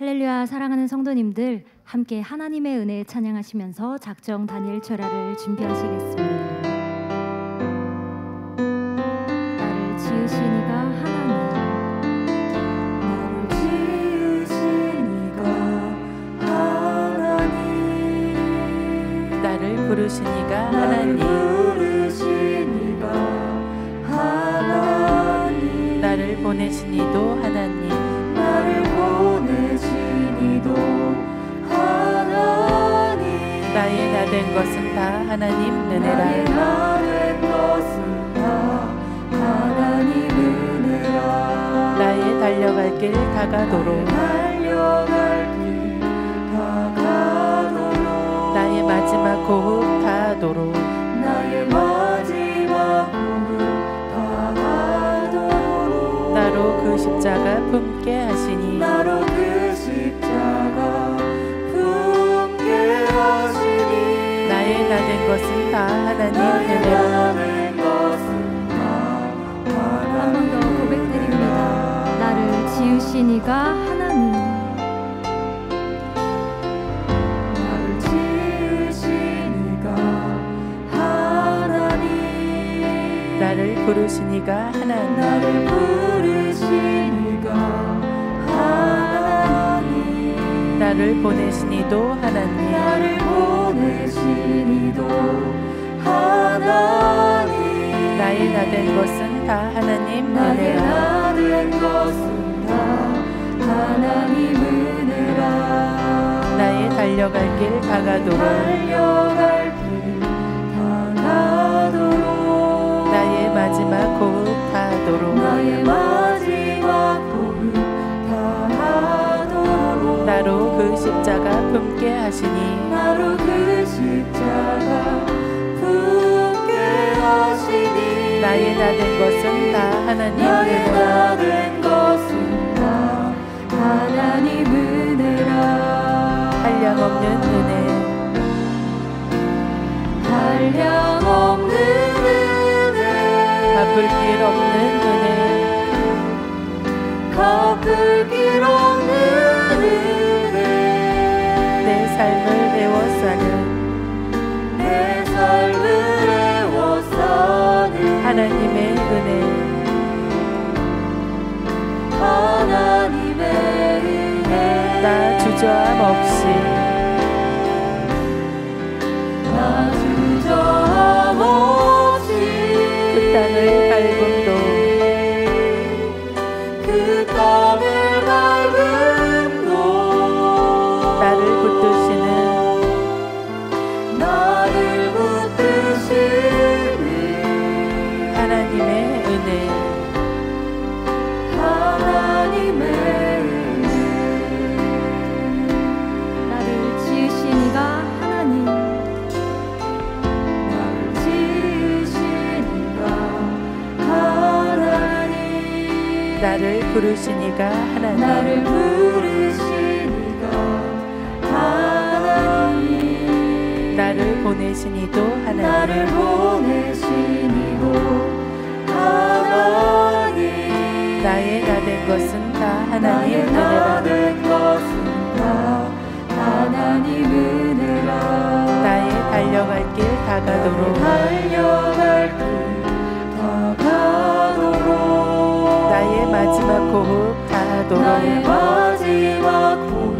할렐루야. 사랑하는 성도님들, 함께 하나님의 은혜 찬양하시면서 작정 다니엘 철야를 준비하시겠습니다. 나를 지으신 이가 하나님, 나를 지으신 이가 하나님, 나를 부르신 이가 하나님, 부르신 이가 하나님, 나를 보내신 이도 하나님, 나를 보내신 이도 하나님, 나의 나 된 것은 다 하나님 나의 은혜라. 나 된 것은 다 하나님 은혜라. 나의 달려갈 길 다가도록, 달려갈 길 다가도록, 나의 마지막 호흡 다하도록, 나의 마지막 호흡 다하도록, 나로 그 십자가 품게 하시니, 나로 그 십자가 품게 하시니, 나의 나 된 것은 다 하나님 나의 은혜라. 나 된 것은 다 한 번 더 고백드립니다. 나를 지으신 이가 하나님, 나를 지으신 이가 하나님, 나를 부르신 이가 하나님, 나를 부르신 이가 하나님, 나를 보내신 이도 하나님, 나를 보내신 이도 하나님, 나의 나 된 것은 다 하나님 나의 은혜라. 나 된 것은 다 하나님 은혜라. 나의 달려갈 길 다가도록, 달려갈 길 다가도록, 나의 마지막 호흡 다하도록, 나의 마지막 호흡 다하도록, 나로 그 십자가 품게 하시니, 나로 그 십자가 품게 하시니, 나의 나 된 것은 다 하나님 나의 은혜라. 나 된 것은 다 하나님 은혜라. 한량없는 은혜, 한량없는 은혜, 갚을 길 없는 은혜, 갚을 길 없는 은혜, 내 삶을 애워싸는 내 삶을 애워싸는 하나님의 은혜, 하나님의 은혜, 나 주저함 없이 나 주저함 없이 그 땅을 밟음도, 그 땅을 밟음도 나를 붙드시는 나를 붙드시는 하나님의 은혜, 하나님의 은혜, 나를 지으신 이가 하나님, 나를 지으신 이가 하나님, 나를 부르신 이가 하나님, 나를 부르신 이가 하나님, 나를 보내신 이도 나를 하나님, 보내신 이도 하나님, 나의 나 된 것은 다 하나님 나의 나 은혜라. 된 것은 다 하나님 은혜라. 나의 달려갈 길 다가도록, 달려갈 길 다가도록, 나의 마지막 호흡 다하도록, 나의 마지막 호흡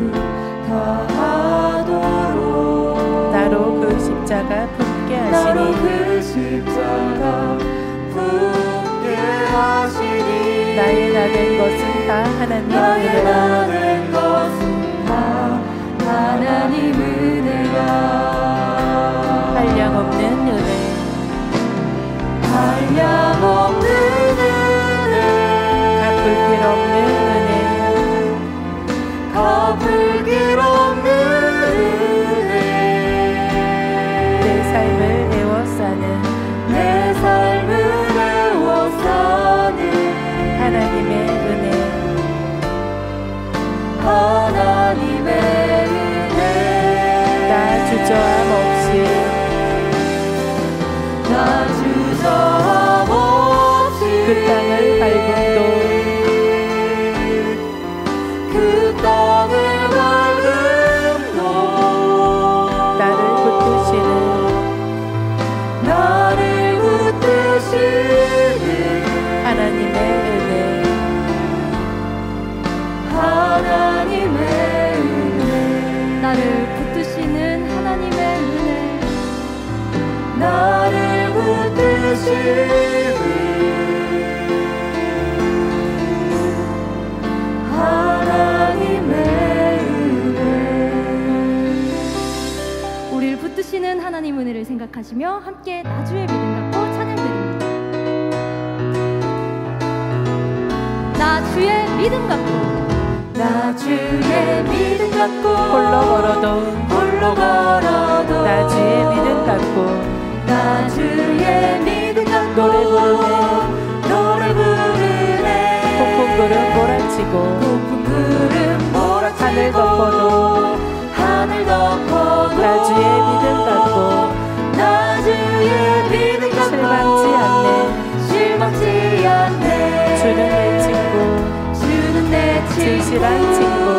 다하도록, 나로 그 십자가 품게 나로 하시니, 그 십자가 품게 하시니, 나의 나 된 것은 다 하나님 나의 은혜라. 나 된 것은 다 하나님 은혜라. 한량없는 은혜, 한량없는 은혜, 갚을 길 없는 은혜, 갚을 길 없는 은혜, 내 삶을 애워싸는 내 삶을 애워싸는 하나님의 은혜, 하나님의 은혜, 나 주저함 없이 나 주저함 없이 그 땅을 밟음도, 그 땅을 나를 붙드시는 하나님의 은혜, 나를 붙드시는 하나님의 은혜. 우리를 붙드시는 하나님 은혜를 생각하시며 함께 나주의 믿음 갖고 찬양드립니다. 나 주의 믿음 갖고, 나 주의 믿음 갖고 홀로 걸어도 홀로 걸어도 나 주의 믿음 갖고 나 주의 믿음 갖고 노래 부르네 노래 부르네. 폭풍 구름 몰아치고 높은 구름 몰아치고 하늘 덮어도 하늘 덮어도 나 주의 믿음 갖고 나 주의 믿음 갖고 실망치 않네 실망치 않네. 주는 내 친구 주는 내 친구 진실한 친구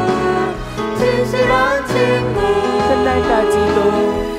진실한 친구 끝날까지도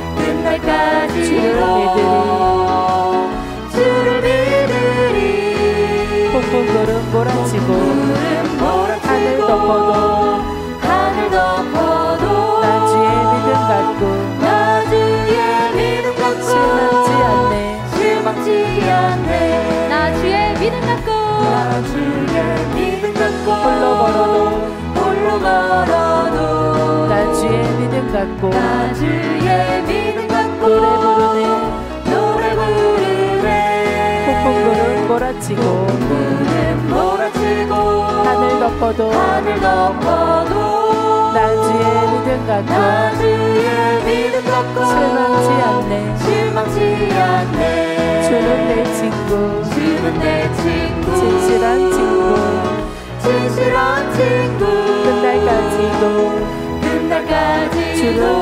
주를 믿으리. 폭풍 구름 몰아치고 구름 몰아치고 하늘 덮어도 하늘 덮어도 나 주의 믿음 갖고 나 주의 믿음 갖고 실망치 않네 실망치 않네. 나 주의 믿음 갖고, 나 주의 믿음 갖고 홀로 걸어도 홀로 걸어도 나 주의 믿음 갖고 나 주의 믿음 갖고 노래 부르네 노래 부르네. 폭풍 구름 몰아치고 구름 몰아치고 하늘 덮어도 하늘 덮어도 나 주의 믿음 갖고 나 주의 믿음 갖고 실망치 않네 실망치 않네. 주는 내 친구 주는 내 친구 진실한 친구 진실한 친구 끝날까지도 끝날까지도 주를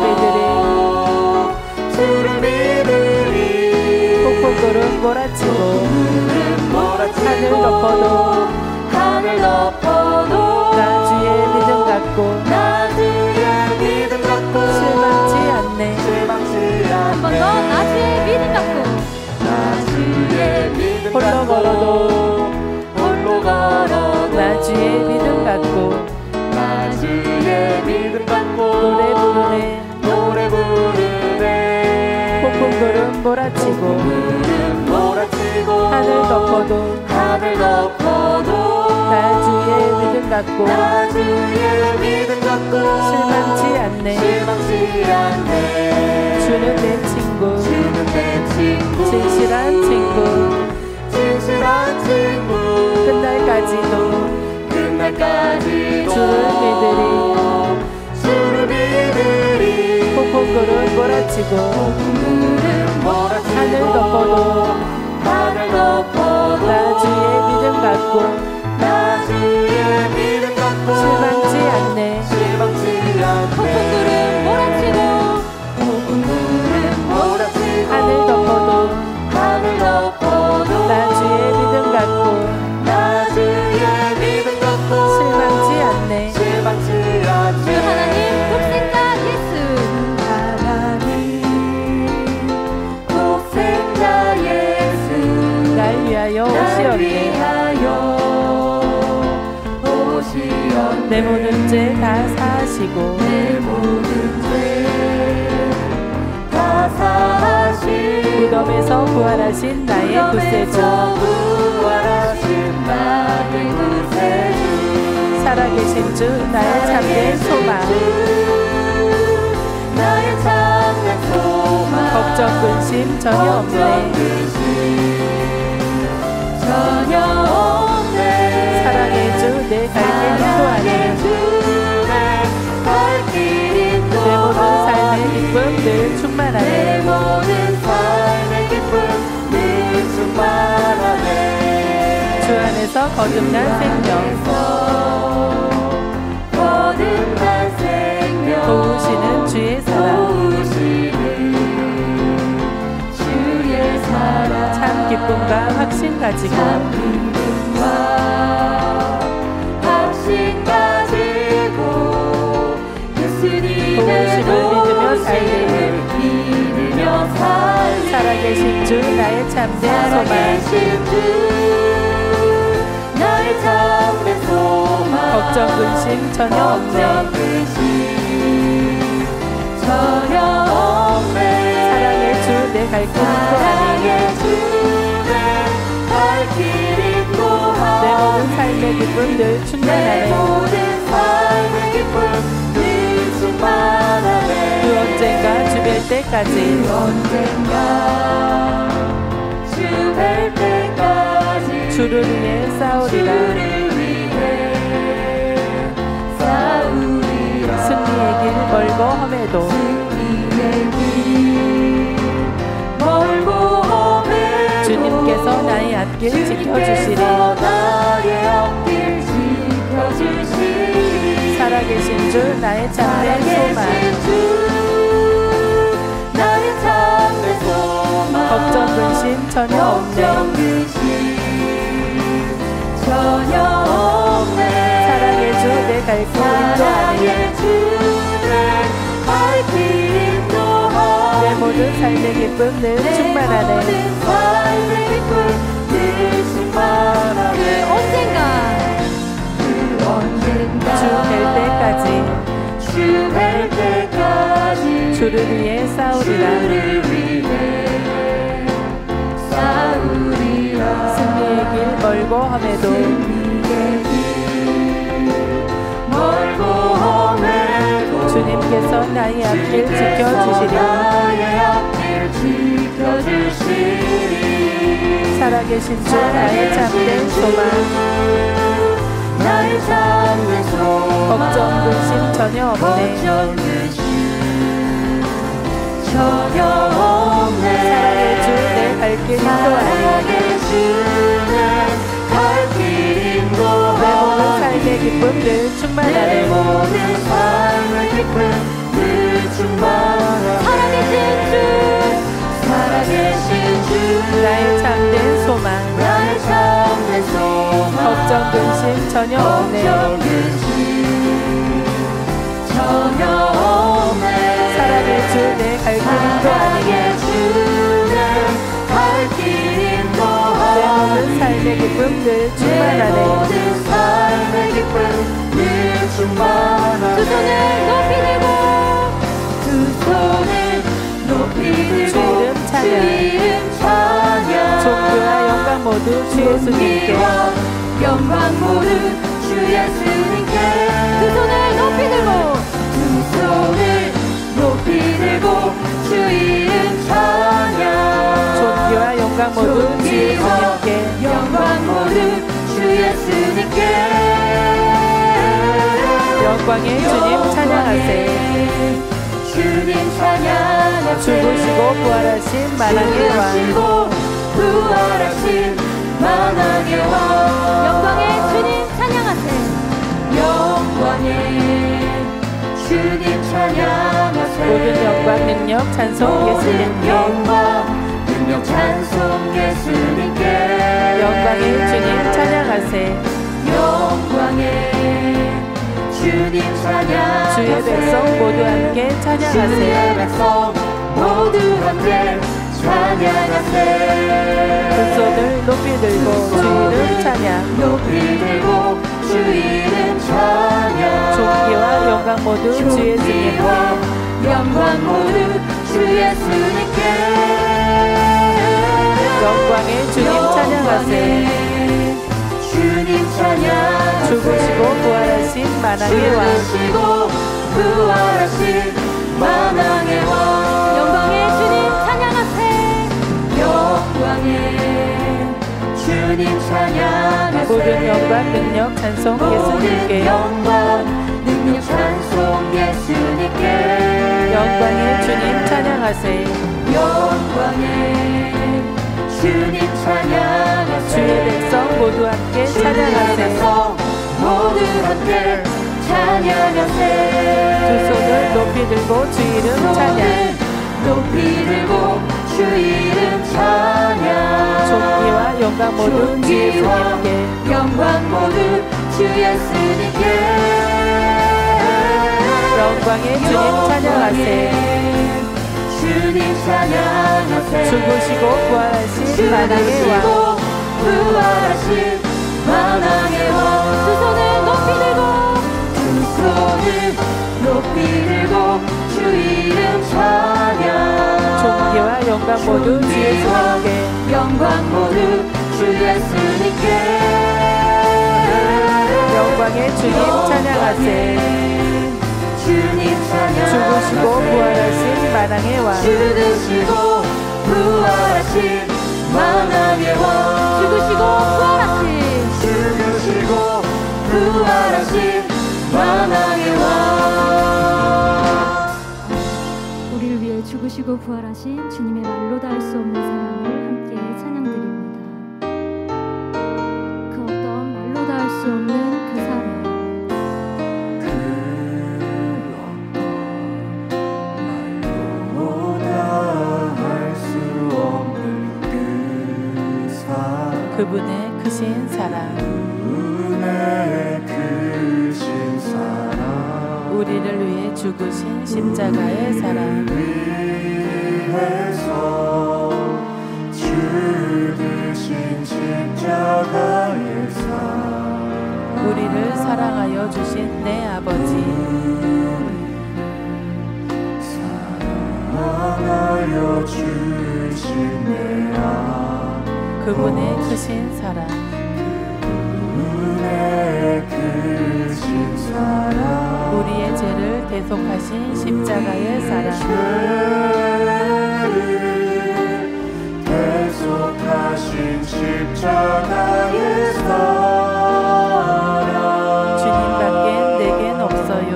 주를 믿으리. 폭풍 구름 몰아치고 구름 몰아치고 하늘 덮어도 하늘 덮어도 나 주의 믿음 갖고 나 주의 믿음 갖고 실망치 않네 실망치 한 번 않네. 더 나 주의 믿음 갖고, 나 주의 믿음 홀로 갖고 걸어도 홀로 걸어도 나 주의 믿음 갖고 나 주의 믿음 갖고 노래 부르네 노래 부르네. 폭풍 구름 몰아치고 구름 몰아치고 하늘 덮어도 하늘 덮어도 나 주의 믿음 갖고 나 주의 믿음 갖고 실망치 않네 실망치 않네. 주는 내 친구 주는 내 친구 진실한 친구 진실한 친구 끝날까지도 끝날까지도 주를 주를 믿으리. 폭풍 구름 몰아치고 구름 몰아치고 하늘 덮어도 하늘 덮어도 나 주의 믿음 갖고 나 주의 믿음 갖고 실망치 않네 실망치 않네. 폭풍 구름 몰아치고, 폭풍 구름 몰아치고 하늘 덮어도 하늘 덮어도 나 주의 믿음 갖고 나 주의 믿음 갖고 실망치 않네 실망치 주 않네. 하나님 독생자 예수, 하나님 독생자 예수 날 위하여 날 오시었네 위하여 오시었네. 내 모든 죄 다 사하시고 내 모든 죄 다 사하시고 무덤에서 부활하신 나의 구세주 부활하신 나의 구세주 살아계신 주 나의 참된 소망 나의 참된 소망 걱정 근심 전혀 없네 전혀 없네. 사랑의 주 내 갈 길 인도하네 내 모든 삶의 기쁨 늘 내 충만하네 모든 삶의 기쁨 늘 충만하네. 주 안에서 거듭난 생명 거듭난 생명 도우시는 주의 사랑 도우시는 주의 사랑 참 기쁨과 확신 가지고 참 기쁨과 확신 가지고 예수님의 도우심을 믿으며 살리 살아계신 주 나의 참된 소망 살아계신 주 나의 참된 소망 걱정 근심 전혀 없네 걱정 근심 전혀 없네. 사랑의 주 내 갈 길 사랑의 인도하니 주내 갈 길 인도하니 내 모든 삶의 기쁨 늘 내 충만하네. 모든 삶의 기쁨 늘 충만하네. 그 언젠가 주뵐 때까지 언젠가 주뵐 때까지 주를 위해 싸우리라. 주를 위해 싸우리라. 승리의 길 멀고 험해도 승리의 길 멀고 험해도 주님께서 나의 앞길 지켜주시리. 주님께서 나의 앞길 지켜주시리. 살아계신 주 나의 참된 소망. 살아계신 주 나의 참된 소망. 걱정 근심 전혀 없네. 걱정 근심 전혀 없네. 사랑의 주 내 갈 길 인도하니 사랑의 주내 갈 길 인도하니 내 모든 삶의 기쁨 늘 내 충만하네. 모든 삶의 기쁨 늘 충만하네. 언젠가 언젠가 주 뵐 때까지 주 뵐 때까지 주를 위해 싸우리라. 주를 위해 싸우리라. 승리의 길 멀고 험해도 승리의 길 멀고 험해도 주님께서 나의 앞길 지켜주시리. 나의 앞길 지켜주시리. 살아계신 주 나의 참된 소망. 나의 참된 소망. 걱정 근심 전혀 없네. 걱정 근심 전혀 없네. 사랑의 주 내 갈 길 인도하니 사랑의 주내 갈 길 인도하니 내 모든 삶의 기쁨 늘 내 충만하네. 모든 삶의 기쁨 늘 충만하네. 살아계신 주 살아계신 주 나의 참된 소망. 나의 참된 소망. 걱정 근심 전혀 없네. 걱정 근심 전혀 없네. 사랑의 주 내 갈 길 인도하니 사랑의 주내 갈 길 인도하니 내 모든 삶의 기쁨 늘 내 충만하네. 모든 삶의 기쁨 늘 충만하네. 두 손을 높이 들고 두 손을 높이 들고 주 이름 찬양. 주 이름 찬양. 존귀와 영광 모두 주 예수님께. 존귀와 영광 모두 주 예수님께. 두 손을 높이 들고 두 손을 높이 들고 주 이름 찬양. 존귀와 영광 모두 주 존귀와 예수님께. 영광 모두 주 예수님께. 영광의 주님 찬양하세. 주님 찬양하세. 죽으시고 부활하신 만왕의 왕. 죽으시고 부활하신 만왕의 왕. 영광의 주님 찬양하세. 영광의 주님 찬양하세. 모든 영광 능력 찬송 모든 예수님께. 영광 능력 찬송 예수님께. 영광의 주님 찬양하세. 영광의 주님 찬양하세. 주의 백성 모두 함께 주의 찬양하세. 백성 모두 함께 찬양하세. 두 손을 높이 들고 주 이름 찬양. 높이 들고 주 이름 찬양. 존귀와 영광 모두 주 예수님께. 존귀와 영광 모두 주 예수님께. 영광의 주님 찬양하세. 주님 찬양하세. 죽으시고 부활하신 만왕의 왕. 죽으시고 부활하신 만왕의 왕. 영광의 주님 찬양하세. 영광의 주님 찬양하세. 모든 영광 능력 찬송 모든 예수님께. 영광 능력 찬송 예수님께. 영광의 주님 찬양하세. 영광의 주님 찬양하세. 주의 백성 모두 함께 찬양하세. 백성 모두 함께 찬양하세. 두 손을 높이 들고 주 이름 찬양. 높이 들고 주 이름 찬양. 존귀와 영광 모두 주 존귀와 예수님께. 영광 모두 주 예수님께. 영광의 주님 찬양하세. 주님 찬양하세. 죽으시고 부활하신 만왕의 왕. 죽으시고 부활하신 만왕의 왕. 두 손을 높이 들고 두 손을 높이 들고 주 이름 모두 주 예수님께 영광 모두 주 예수님께 영광의 주님 찬양하세. 주님 찬양 죽으시고 부활하신 만왕의 왕 죽으시고 부활하신 만왕의 왕 죽으시고 부활하신 죽으시고 부활하신 만왕의 왕 우리를 위해 죽으시고 부활하신 주님의 말로 다 할 수 없는 사랑을 함께 찬양드립니다. 그 어떤 말로 다 할 수 없는 그 사랑, 그분의 크신 사랑 은혜 크신 사랑 우리를 위해 죽으신 십자가의 사랑 위해서 죽으신 십자가의 사랑 우리를 사랑하여 주신 내 아버지 사랑하여 주신 내 아버지 그분의 크신 사랑 은혜 크신 사랑 우리의 죄를 대속하신 십자가의 사랑 죄를 대속하신 십자가의 사랑 주님밖엔 내겐 없어요.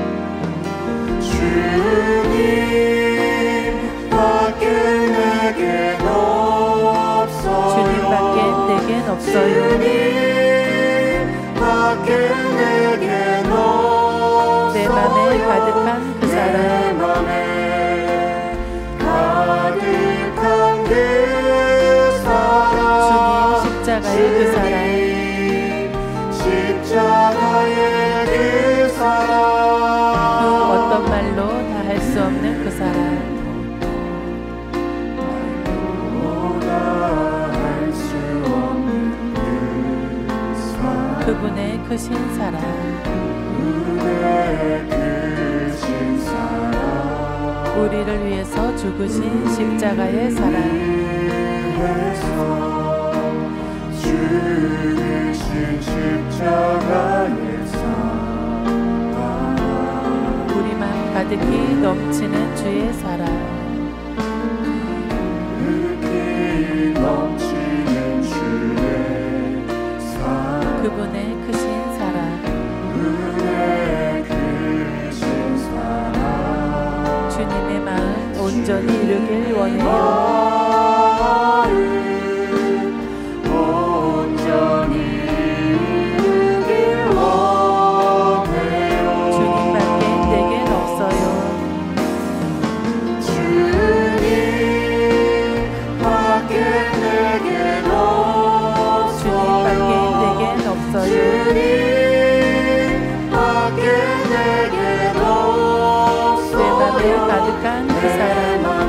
주님밖에 내겐 없어요. 주님밖엔 내겐 없어요. 주님밖에 내겐 없어요. 내 맘에 가득한 그 내 사랑 맘에 가득한 그 사랑 주님 십자가의 그 사랑 십자가의 그 사랑 그 어떤 말로 다 할 수 없는 그 사랑 보다 할 수 없는 그 사랑 그분의 크신 사랑 은혜 크신 사랑 우리를 위해서 죽으신 십자가의 사랑 위해서 죽으신 십자가의 사랑 우리만 가득히 넘치는 주의 사랑 깊이 넘치는 주의 사랑 그분의 크신 사랑 은혜 크신 사랑 주님의 마음 온전히 이루길 원해요. 온전히 이루길 원해요. 주님밖엔 내겐 없어요. 주님밖에 내겐 주님밖엔 없어요. 내겐 없어요. 주님밖에 내겐 없어요. 내 맘에 가득한 그 사랑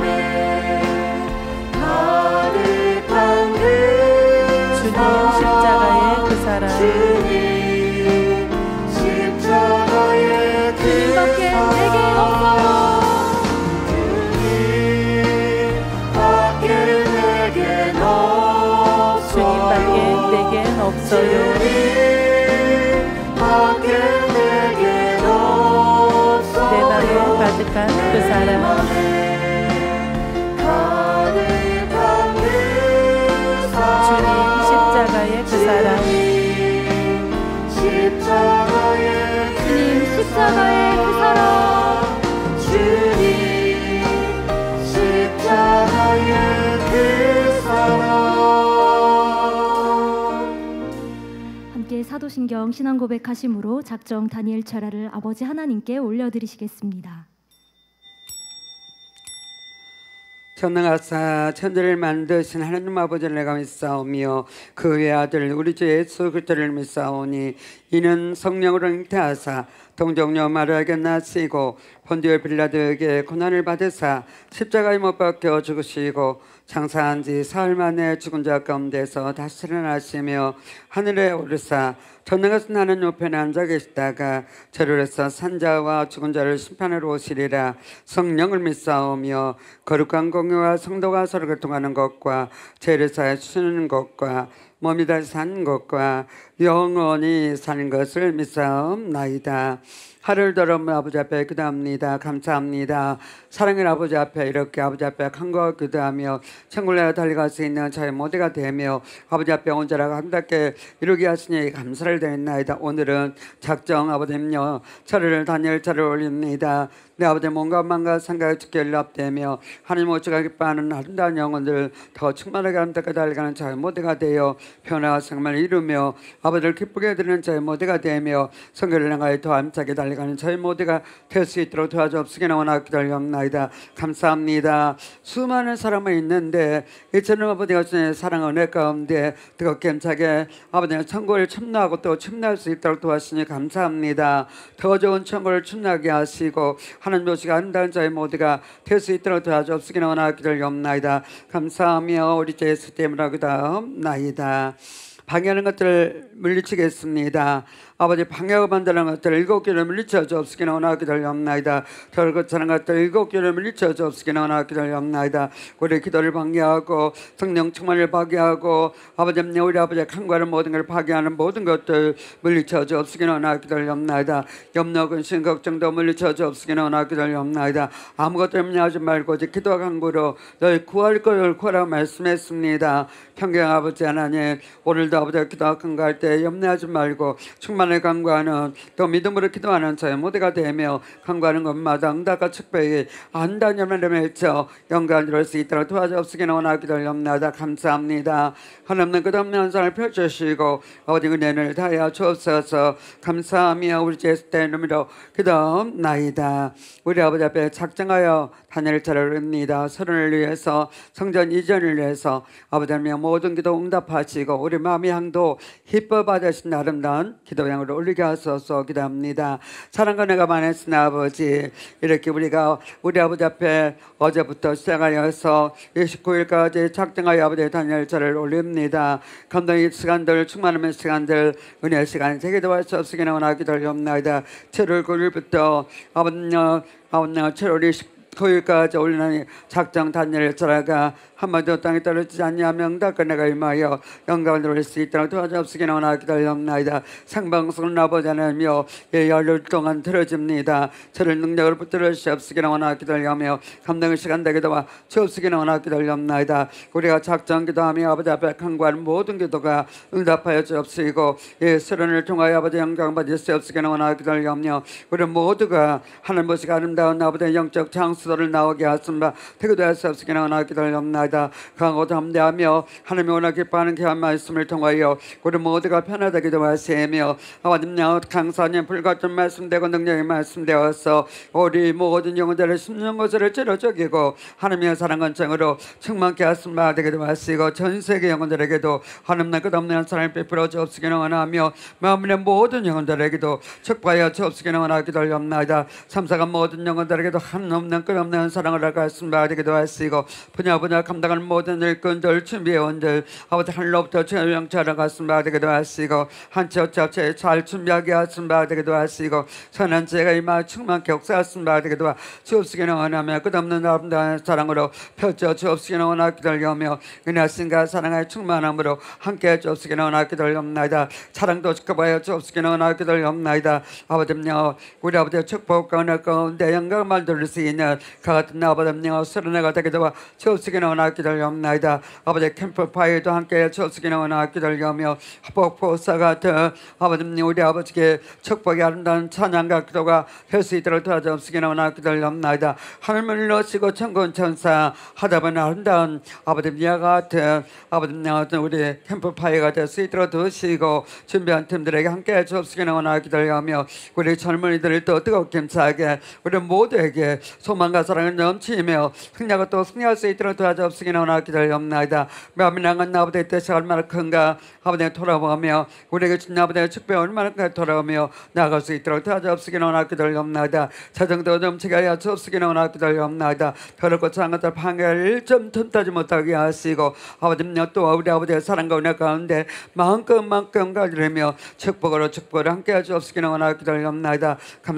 주님 십자가의 그 사랑 주님 십자가의 그 주님밖에 내겐 없어요. 주님밖에 내겐 없어요. 주님밖엔 내겐 없어요. 주님밖에 내겐 없어요. 내 맘에 가득한 그 사랑 주님 십자가의 그 사랑 십자가의 주님 십자가의 그 사랑 주님 십자가의 그 사랑 함께 사도신경 신앙 고백하심으로 작정 다니엘 철야를 아버지 하나님께 올려드리시겠습니다. 전능하사 천지를 만드신 하나님 아버지를 내가 믿사오며 그 외아들 우리 주 예수 그리스도를 믿사오니 이는 성령으로 잉태하사 동정녀 마리아에게 나시고 본디오 빌라도에게 고난을 받으사 십자가에 못 박혀 죽으시고 장사한 지 사흘 만에 죽은 자 가운데서 다시 살아나시며 하늘에 오르사 전능하신 하나님 우편에 앉아 계시다가 저를 산자와 죽은 자를 심판하러 오시리라. 성령을 믿사오며 거룩한 공유와 성도가 서로 교통하는 것과 죄를 사해 주시는 것과 몸이 다시 사는 것과 영원히 사는 것을 믿사옵나이다. 하루를 더러운 아버지 앞에 기도합니다. 감사합니다. 사랑의 아버지 앞에 이렇게 아버지 앞에 간구하고 기도하며 천국을 내어 달려갈 수 있는 저희 모두가 되며 아버지 앞에 온전하고 아름답게 이루게 하시니 감사를 드립니다. 오늘은 작정 아버지님요 차를 다니엘 차를 올립니다. 내 아버지 몸과 마음과 생각이 주께 연락되며 하나님 오시가 기뻐하는 아름다운 영혼들 더 충만하게 아름답게 달려가는 저희 모두가 되어 변화와 생명을 이루며 아버지를 기쁘게 해드리는 저희 모두가 되며 성결을 향하여 더 암차게 달려가는 저희 모두가 될 수 있도록 도와주옵시기나 원하고 기도하옵나이다. 감사합니다. 수많은 사람은 있는데 이처럼 아버지가 주신 사랑 은혜 가운데 뜨겁게 힘차게 아버지가 천국을 참나하고 또 참나할 수 있도록 도와주시니 감사합니다. 더 좋은 천국을 참나게 하시고 하나님 오시가 아름다운 저희 모두가 될 수 있도록 도와주옵시기나 원하고 기도하옵나이다. 감사하며 우리 주 예수 때문에 기도하옵나이다. 방해하는 것들을 물리치겠습니다. 아버지 방해하고 만드는 것들 7개를 물리쳐 주옵시기나 원하고 기도하옵나이다. 결국처럼 것들 7개를 물리쳐 주옵시기나 원하고 기도하옵나이다. 우리 기도를 방해하고 성령 충만을 파괴하고 아버지 우리 아버지의 간과하는 모든 걸 파괴하는 모든 것들 물리쳐 주옵시기나 원하고 기도하옵나이다. 염려 근심 걱정도 물리쳐 주옵시기나 원하고 기도하옵나이다. 아무것도 염려하지 말고 오직 기도와 간구로 너희 구할 것을 구하라고 말씀했습니다. 평경 아버지 하나님 오늘도 아버지가 기도와 간구할 때 염려하지 말고 충만을 간구하는 또 믿음으로 기도하는 저희 모두가 되며 간구하는 것마다 응답과 축복이 안다념을 맺혀 영광을 이룰 수 있도록 도와주옵시기나 원하고 기도하옵나이다. 감사합니다. 하나님은 끝없는 한상을 펼쳐주시고 아버지 은혜를 다하여 주옵소서. 감사하며 우리 주 예수 의 이름으로 기도하옵나이다. 우리 아버지 앞에 작정하여 다니엘 차를 올립니다. 서론을 위해서 성전 이전을 위해서 아버지 하나님 모든 기도 응답하시고 우리 마음의 향도 기뻐 받으신 아름다운 기도양으로 올리게 하소서 기도합니다. 사랑과 내가 많았으나 아버지 이렇게 우리가 우리 아버지 앞에 어제부터 시작하여서 29일까지 작정하여 아버지의 다니엘 차를 올립니다. 감동의 시간들 충만함의 시간들 은혜의 시간 제게 도와주옵시기나 원하고 기도하옵나이다. 7월 9일부터 아버지여 7월 29일까지 올리는 작정 다니엘 차가 한마디도 땅에 떨어지지 않냐며 응답과 내가 임하여 영광을 누릴 수 있도록 도와주옵시기나 원하고 기도하옵나이다. 생방송을 아버지 하나님이여 열흘 동안 들어집니다. 저를 능력으로 붙들어 주시옵시기나 원하고 기도하며 감당의 시간 되게 도와주옵시기나 원하고 기도하옵나이다. 우리가 작정 기도하며 아버지 앞에 간구하는 모든 기도가 응답하여 주옵시고 서론을 통하여 아버지 영광 받으시옵시기나 원하고 기도하며 우리 모두가 하나님 보시고 아름다운 아버지의 영적 장수도를 나오게 하십니다. 되게 하시옵시기나 원하고 기도하옵나이다. 강하고 담대하며 하나님이 워낙 기뻐하는 귀한 말씀을 통하여 우리 모두가 편하게 도와주시며 아버님 강사님 불같은 말씀되고 능력의 말씀되어서 우리 모든 영혼들을 심령 것을 찌러죽이고 하나님의 사랑 건청으로 충만케 하심바 되게 도와주시고 전 세계 영혼들에게도 하나님의 끝없는 사랑을 베풀어 주옵시기나 원하며 마음의 모든 영혼들에게도 축복하여 주옵시기나 원하고 기도하옵나이다. 삼사간 모든 영혼들에게도 한없는 끝없는 사랑을 하고 하심바 되게 도와주시고 분야 감당하는 모든 일꾼들 준비해온들 아버지 하늘로부터 주의 영차를 갔음바 되기도 하시고 한치 어차피 잘 준비하게 하심바 되기도 하시고 선한 죄가 임하 충만케 역사하심바 되기도 주옵시기나 원하며 끝없는 아름다운 사랑으로 펼쳐 주옵시기나 원하고 기도하며 은혜하신가 사랑의 충만함으로 함께 주옵시기나 원하고 기도하옵나이다. 사랑도 축복하여 주옵시기나 원하고 기도하옵나이다. 아버지여 우리 아버지의 축복과 은혜 가운데 영광을 누릴 수 있는 그 같은 아버지여 서른애가 되기도 주옵시기나 원하고 기도하옵나이다. 아버지 캠프파이도 함께 주옵시기나 원하고 기도하며 복보사 같은 아버지님 우리 아버지께 축복이 아름다운 찬양과 기도가 될 수 있도록 도와주옵시기나 원하고 기도하옵나이다. 하늘을 넣으시고 천군 천사 하다보니 아름다운 아버지님 이와 같은 아버지님 우리 캠프파이가 될 수 있도록 도우시고 준비한 팀들에게 함께 주옵시기나 원하고 기도하며 우리 젊은이들을 또 뜨겁게 힘차게 우리 모두에게 소망 소망과 사랑을 넘치며 승리하고 또 승리할 수 있도록 도와주옵시기 원하옵나이다. 기다리옵나이다. 만민왕은 아버지의 뜻이 얼마나 큰가 아버지를 돌아보며 우리에게 주신 아버지의 축복이 얼마나 큰가 돌아오며 나아갈 수 있도록 도와주옵시기 원하옵나이다. 자정도 넘치게 하여 주옵시기 원하옵나이다. 더럽고 작은 것들 판결 1점 틈타지 못하게 하시고 아버지여 또 우리 아버지의 사랑과 은혜 가운데 마음껏 가지려며 축복으로 함께 하주옵시기 원하옵나이다.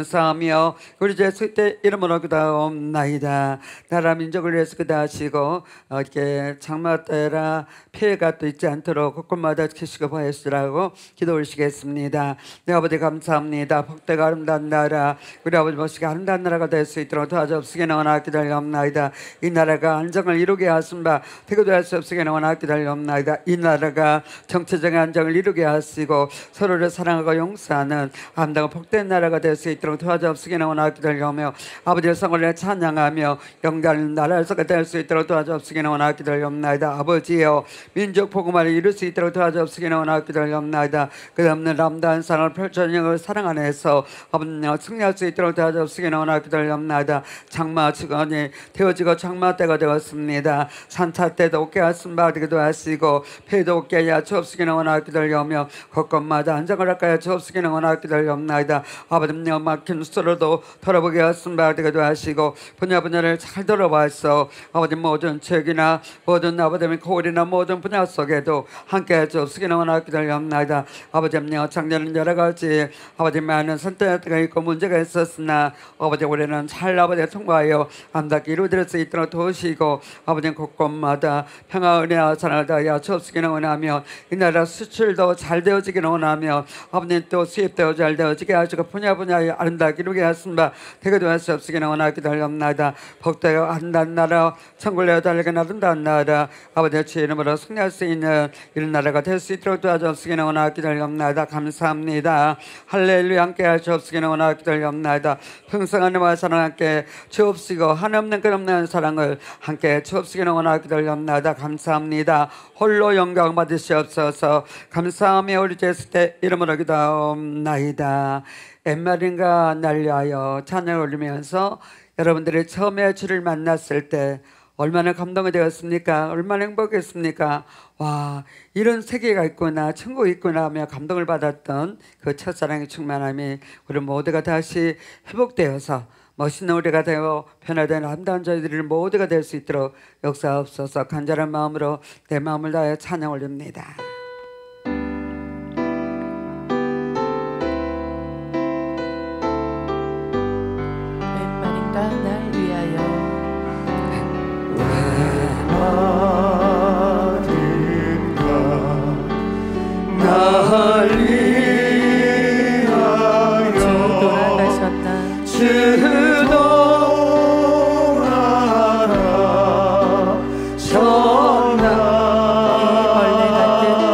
감사하며 우리 예수 때 이름으로 기도하옵나이다. 나라 민족을 위해서 기도하시고 이렇게 장마 때라 피해가 또 있지 않도록 곳곳마다 지키시고 보내시라고 기도 올리시겠습니다. 네, 아버지 감사합니다. 복되고 아름다운 나라 우리 아버지 모시기 아름다운 나라가 될 수 있도록 도와주옵시기 원하옵나이다. 이 나라가 안정을 이루게 하신 바 되고도 할 수 없으게 원하옵나이다. 이 나라가 정치적인 안정을 이루게 하시고 서로를 사랑하고 용서하는 아름다운 복된 나라가 될 수 있도록 도와주옵시기 원하옵나이다. 아버지의 성을 찬양하며 영광을 나라에서 될 수 있도록 도와주옵시기 원하옵나이다. 아버지여 민족 복음화를 이룰 수 있도록 도와주옵시기 원하옵나이다. 끝없는 아름다운 사랑을 펼쳐지는 사랑 안에서 아버지여 승리할 수 있도록 도와주옵시기 원하옵나이다. 장마 주간이 되어지고 장마 때가 되었습니다. 산차 때도 없게 하신 바 되기도 하시고 폐도 없게 하여 주옵시기 원하옵나이다. 곳곳마다 안정을 하여 주옵시기 원하옵나이다. 아버지여 막힌 수로도 돌아보게 하신 바 되기도 하시고 분야를 잘 돌아봐서 아버지 모든 책이나 모든 아버지의 고울이나 모든 분야 속에도 함께 주옵시기 원하옵나이다. 아버지여 작년은 여러 가지 아버지 많은 선택가 있고 문제가 있었으나 아버지 올해는 잘 아버지 통과하여 아름답게 이루어질 수 있도록 도우시고 아버지 곳곳마다 평화 은혜와 사랑을 다하여 주옵시기 원하며 이 나라 수출도 잘 되어지기 원하며 아버지 또 수입도 잘 되어지게 하시고 분야에 아름답게 이루게 하신 바 되게도 할 수 없으기 원하옵나이다. 복되고 아름다운 나라 천국을 달리게 아름다운 나라 아버지의 주의 이름으로 승리할 수 있는 이런 나라가 될 수 있도록 도와주옵시기 원하옵나이다. 감사합니다. 할렐루야 함께 하시옵시기 원하옵나이다. 평생한 은혜와 사랑 함께 주옵시고 한없는 끝없는 사랑을 함께 주옵시기 원하옵나이다. 감사합니다. 홀로 영광 받으시옵소서. 감사하며 우리 예수 때 이름으로 기도하옵나이다. 옛말인가 날려하여 찬양을 올리면서 여러분들이 처음에 주를 만났을 때 얼마나 감동이 되었습니까? 얼마나 행복했습니까? 와, 이런 세계가 있구나, 천국이 있구나 하며 감동을 받았던 그 첫사랑의 충만함이 우리 모두가 다시 회복되어서 멋있는 우리가 되어 변화된 아름다운 저희들이 모두가 될 수 있도록 역사하옵소서. 간절한 마음으로 내 마음을 다해 찬양 올립니다. 웬만인가 날 위하여 날 위하여 주 돌아가셨나 주 돌아가셨나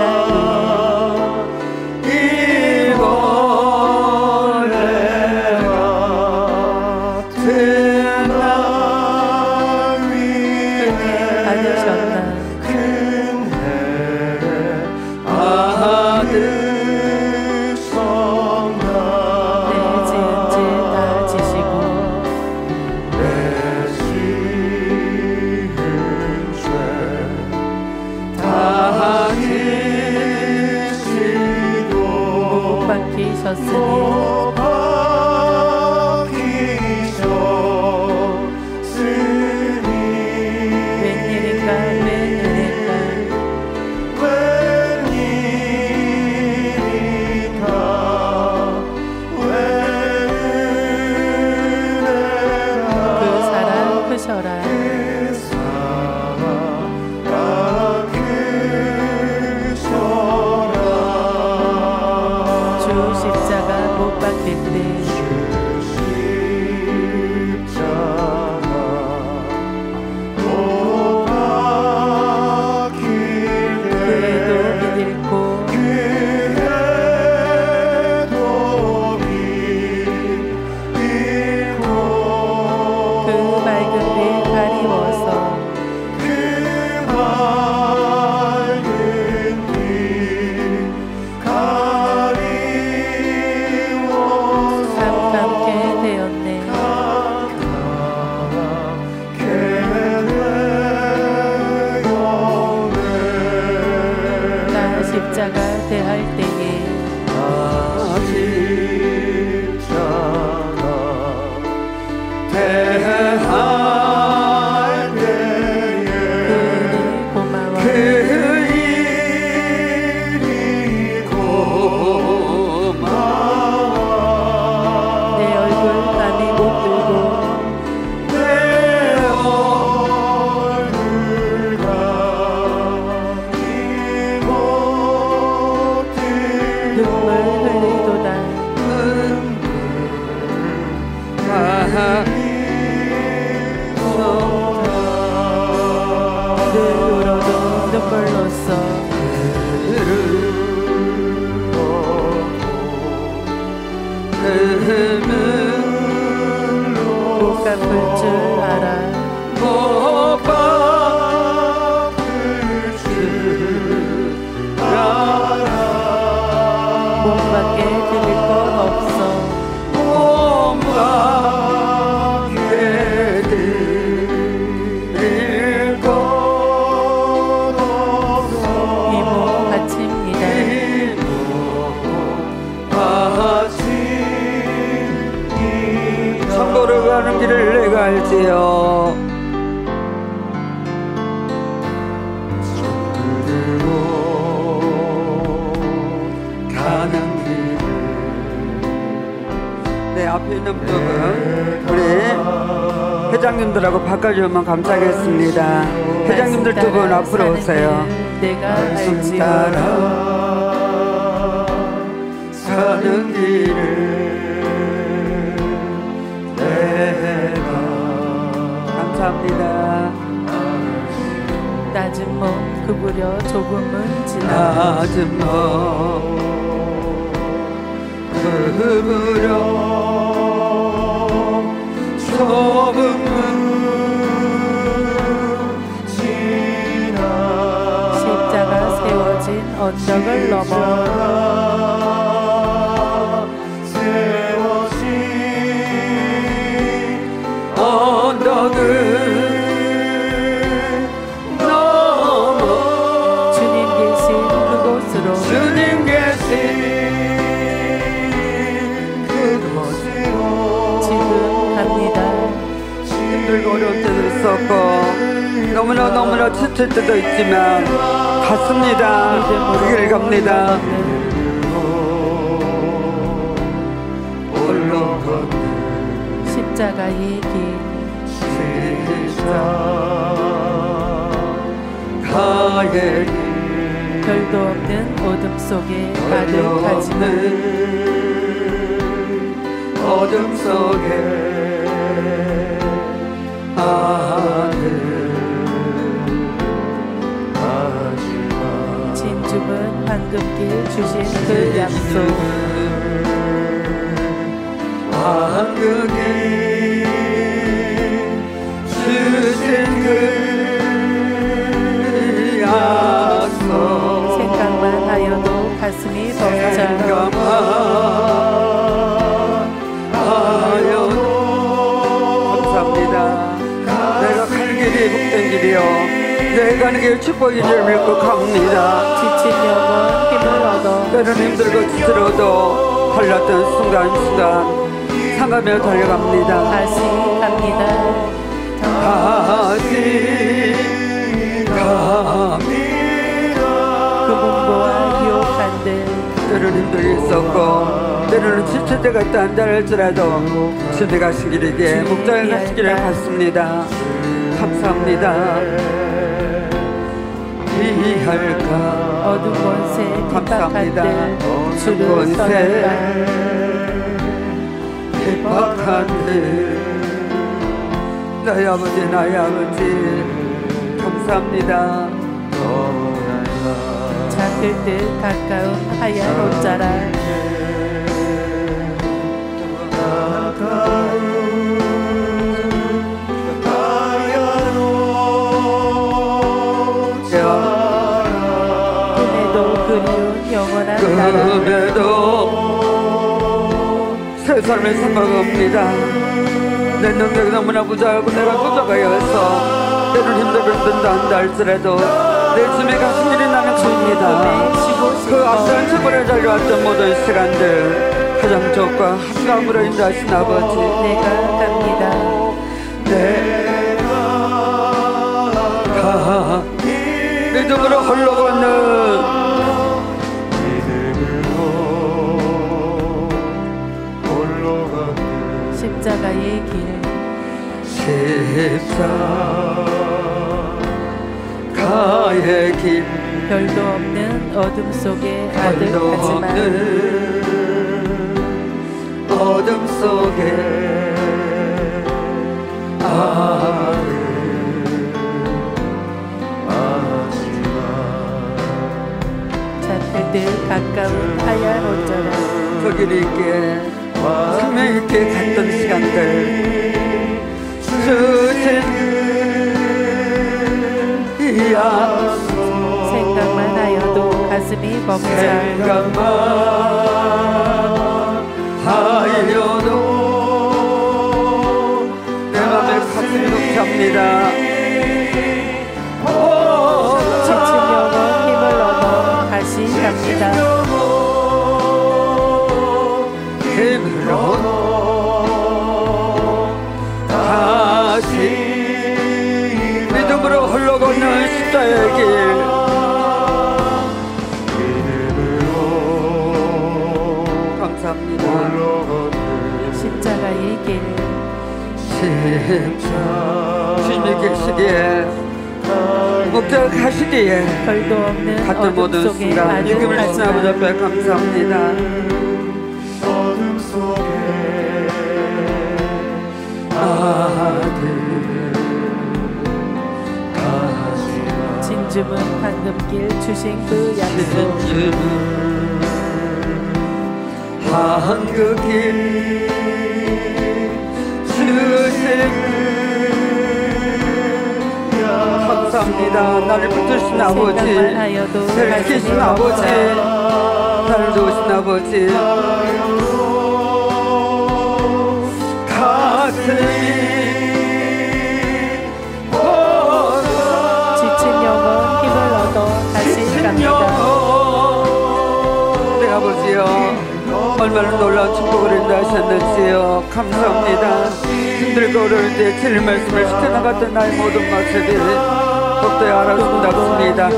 늘 울어도 눈물로써 못 갚을 줄 알아 못 갚을 줄 알아 몸밖에 드릴 것 없어 몸밖에 드릴 것 없어 이모 바칩니다 천국으로 가는 길을 내가 알지요 천국으로 가는 길을 네 앞에 있는 분은 우리 회장님들하고 바꿔주면 감사하겠습니다. 회장님들 두 분 앞으로 오세요. 내가 알지 따라 사는 길을 내가 감사합니다. 낮은 몸 구부려 조금은 지나 낮은 몸 구부려 조금은 지나 십자가 세워진 언덕을 넘어 언덕을 넘어 주님 계신 그곳으로 주님 계신 그곳으로 지금 갑니다 힘들고 어려울 때도 있었고 너무나 지칠 때도 있지만 갔습니다. 그 길 갑니다. 홀로 걷는 십자가의 길 십자가의 길 별도 없는 어둠 속에 가득하지만 어둠 속에 아들 진주문 황금길 주신 그 약속 황금길 주신 그 약속 생각만 하여도 가슴이 벅차 생각만 하여도 감사합니다. 내가 갈 길이 복된 길이요 내가 가는 길 축복인 줄 믿고 갑니다. 지친 영혼 힘을 얻어 때는 힘들고 지치러도 달랐던 순간순간 상가며 달려갑니다. 다시 갑니다 다시 갑니다. 그 공부와 유혹한들 때는 힘들게 있었고 때로는 지칠 때가 있다 한다 할지라도 집에 가신 길이기에 목장에 가신 길을 갔습니다. 감사합니다. 이할까 어둠 권세 감사합니다. 핍박한들 주를 권세 떠난다 핍박한들 나의 아버지 감사합니다. 잠들 듯 가까운 하얀 옷자락 꿈에도 그리운 영원한 나라 꿈에도 새 삶을 생각합니다. 내 능력이 너무나 부족하고 내가 부족하여서 때는 힘들다 한다 할지라도 내 집에 가신 길이 나는 줍니다. 그 앞선 세월에 달려왔던 모든 시간들 가정족과 한가함으로 인도하신 아버지 내가 갑니다 내가 믿음으로 홀로 걷는 십자가의 길 십자가의 길 별도 없는 어둠 속에 별도 아득하지만 없는 어둠 속에 그 길이 있게 생명 있게 갔던 시간들 주신 이야 생각만 하여도 가슴이 벅차 생각만 하여도 내 맘에 가슴이 벅찹니다. 지친 영혼 힘을 얻어 다시 갑니다. 힘을 얻어 다시 믿음으로 흘러가는 십자의 길 감사합니다. 십자가의 길 주님이 계시기에 목자가 가시기에 별도 없는 갔던 어둠 모든 속에 순간 아주 믿음을 주신 아버지 마지막 앞에 감사합니다. 어둠 속에 진주문 황금길 주신 그 약속 황금길 주신 감사합니다. 나를 붙드신 아버지, 생각만 하여도 나를 가슴이 지키신 아버지, 벅차 나를 도우신 아버지, 가슴이 지친 영혼 힘을 얻어 다시 갑니다. 내 아버지여 얼마나 놀라운 축복을 인도하셨는지요. 감사합니다. 힘들고 어려울 때 주님 말씀을 지켜나갔던 나의 모든 모습이 더욱더 알아준답습니다.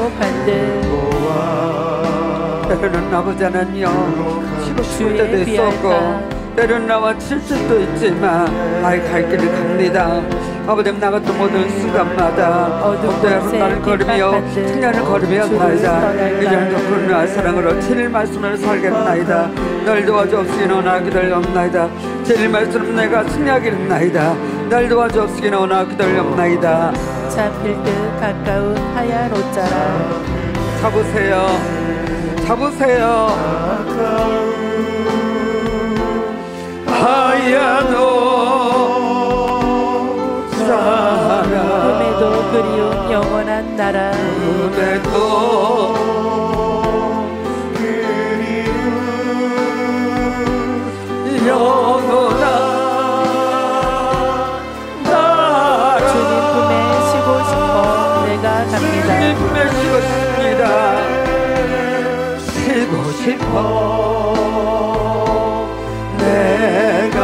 때로는 아버지 하나님요 쉬고 싶을 때도 있었고 때로는 나와 칠 수도 있지만 나의 갈 길을 갑니다. 아버지 나갔던 모든 순간마다 더욱더 나를 걸으며 청년을 걸으며 나이다. 이제는 더 그런 사랑으로 진리 말씀을 살겠나이다. 널 도와주옵시기는 원하 기다렸나이다. 진리 말씀 내가 승리하기는나이다. 날 도와주옵시기는 원하 기다렸나이다. 잡힐 듯 가까운 하얀 옷자락 잡으세요. 잡으세요. 하얀 옷자락 꿈에도 그리운 영원한 나라 꿈에도 그리운 영원한 나라 주님 품에 쉬고 싶어 내가 갑니다. 주님 품에 쉬고 싶습니다. 쉬고 싶어 내가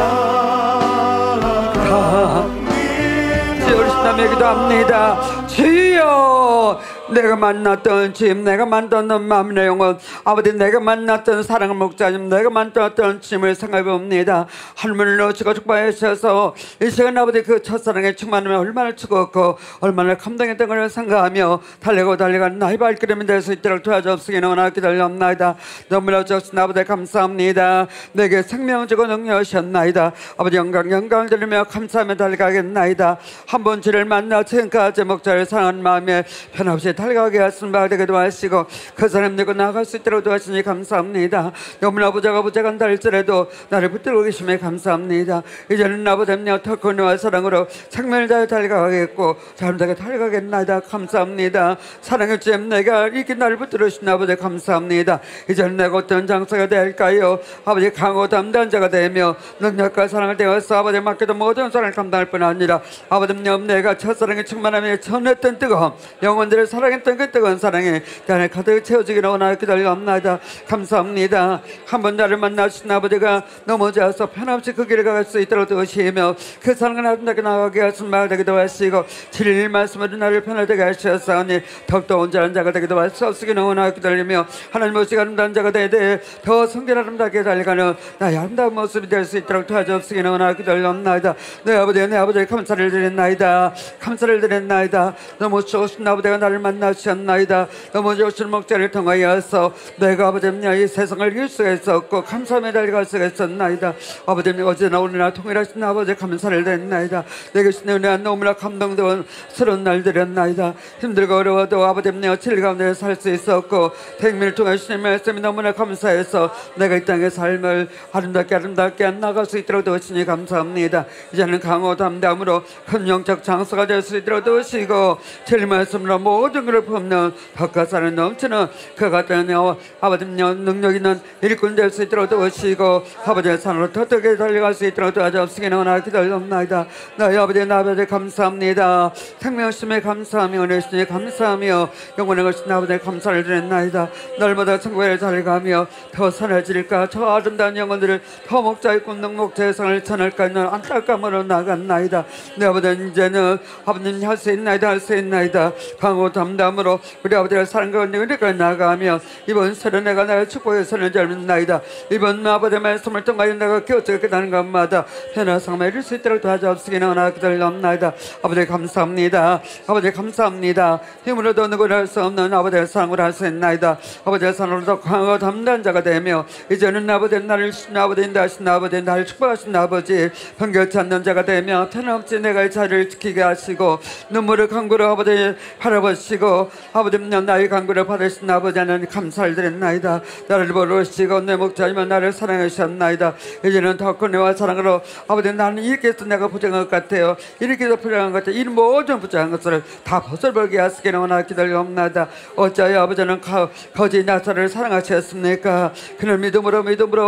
어르신남에 기도합니다. 주여 내가 만났던 집 내가 만났던 마음의 영혼 아버지 내가 만났던 사랑의 목자님 내가 만났던 짐을 생각해봅니다. 하늘을 넣으시고 축복하셔서 이 시간 아버지 그 첫사랑의 충만함에 얼마나 추웠고 얼마나 감동했던 걸 생각하며 달리고 달려가는 나의 발걸음이 될 수 있도록 도와주옵시기는 원하 기다렸나이다. 너무나 주신 아버지 감사합니다. 내게 생명을 주고 능력하셨나이다. 아버지 영광을 드리며 감사하며 달려가겠나이다. 한 번 주를 만나 지금까지 목자를 사랑하는 마음에 편없이 달려가게 하신 바 되기도 하시고 그 사람 들고 나아갈 수 있도록 도와주시니 감사합니다. 너무나 아버지가 부족한다 할지라도 나를 붙들고 계심에 감사합니다. 이제는 아버지님 더 권위와 사랑으로 생명을 다해 달려가겠고 자연하게 달려가겠나이다. 감사합니다. 사랑의 주님 내가 이렇게 나를 붙들어 주신 아버지 감사합니다. 이제는 내가 어떤 장사가 될까요? 아버지 강호 담당자가 되며 능력과 사랑을 되어서 아버지 맡기던 모든 사랑을 감당할 뿐 아니라 아버지님 내가 첫사랑의 충만함에 전했던 뜨거운 영혼들을 사랑했던 그 뜨거운 사랑에 내 안에 가득 채워지기를 원하여 기다려옵나이다. 감사합니다. 한번 나를 만나주신 아버지가 넘어져서 편없이 그 길을 갈 수 있도록 도우시며 그 사랑을 아름답게 나가게 하신 말 되기도 하시고 진리 말씀으로 나를 편하게 하셨사오니 더욱더 온전한 자가 되기도 하시기는 원하여 기다리며 하나님 오시기 아름다운 자가 되되 더 성결 아름답게 달려가는 나의 아름다운 모습이 될 수 있도록 도와주시기는 원하여 기다려옵나이다. 내 아버지 감사를 드렸나이다. 감사를 드렸나이다. 너무 좋으신 아버지가 나를 만나셨나이다. 넘어져 오신 목자를 통하여서 내가 아버지님 이 세상을 이길 수가 있었고 감사함에 달려갈 수가 있었나이다. 아버지님 어제나 오늘나 통일하신 아버지 감사를 드렸나이다. 내게 주신 은혜한 너무나 감동스러운 날들이었나이다. 힘들고 어려워도 아버지님 진리 가운데 살 수 있었고 택민을 통해 주신 말씀이 너무나 감사해서 내가 이 땅의 삶을 아름답게 나갈 수 있도록 도우시니 감사합니다. 이제는 강호 담담으로 큰 영적 장소가 될 수 있도록 도우시고 진리 말씀으로 모든 것을 품는 바깥사는 넘치는 그 같은 아버지님 능력 있는 일꾼 될 수 있도록 도우시고 아버지의 산으로 떳떳하게 달려갈 수 있도록 도와주옵시기 원하나 기도하옵나이다. 나의 아버지 나 아버지 감사합니다. 생명심에 감사하며 은혜심에 감사하며 영원의 것인 아버지 감사를 드렸나이다. 날마다 천국에 잘 가며 더 선해질까 저 아름다운 영혼들을 더 목자의 꿈능 목자의 상을 전할까 있는 안타까움으로 나갔나이다. 내 아버지는 이제는 아버님 할 수 있나이다 할 수 있나이다. 강호 담담으로 우리 아버지의 사랑과 은혜를 나가며 이번 설에 내가 나의 축복의 선을 젊은 나이다. 이번 아버지의 말씀을 통하여 내가 깨어지게 깨닫는 것마다 변화상을 이룰 수 있도록 도와주옵시기 원하나 기도하옵나이다. 아버지 감사합니다. 아버지 감사합니다. 힘으로도 누구나 할 수 없는 아버지의 사랑을 할 수 있나이다. 아버지의 사랑으로도 강하고 담대한 자가 되며 이제는 아버지 나를 주신 아버지 인도하신 아버지 나를 축복하신 아버지 번개치 않는 자가 되며 편함없이 내가 이 자리를 지키게 하시고 눈물을 강구로 아버지 바라보시고 아버지는 나의 강구를 받으신 아버지 하나님 감사를 드렸나이다. 나를 보러시고 내 목자이면 나를 사랑해 주셨나이다. 이제는 더 큰 은혜와 사랑으로 아버지 나는 이렇게 해서 내가 부정한 것 같아요. 이렇게 해서 부정한 것 같아요. 이 모든 부정한 것을 다 벗어버리게 하시기를 원하나 기다려옵나이다. 어찌하여 아버지는 거짓 나사를 사랑하셨습니까? 그는 믿음으로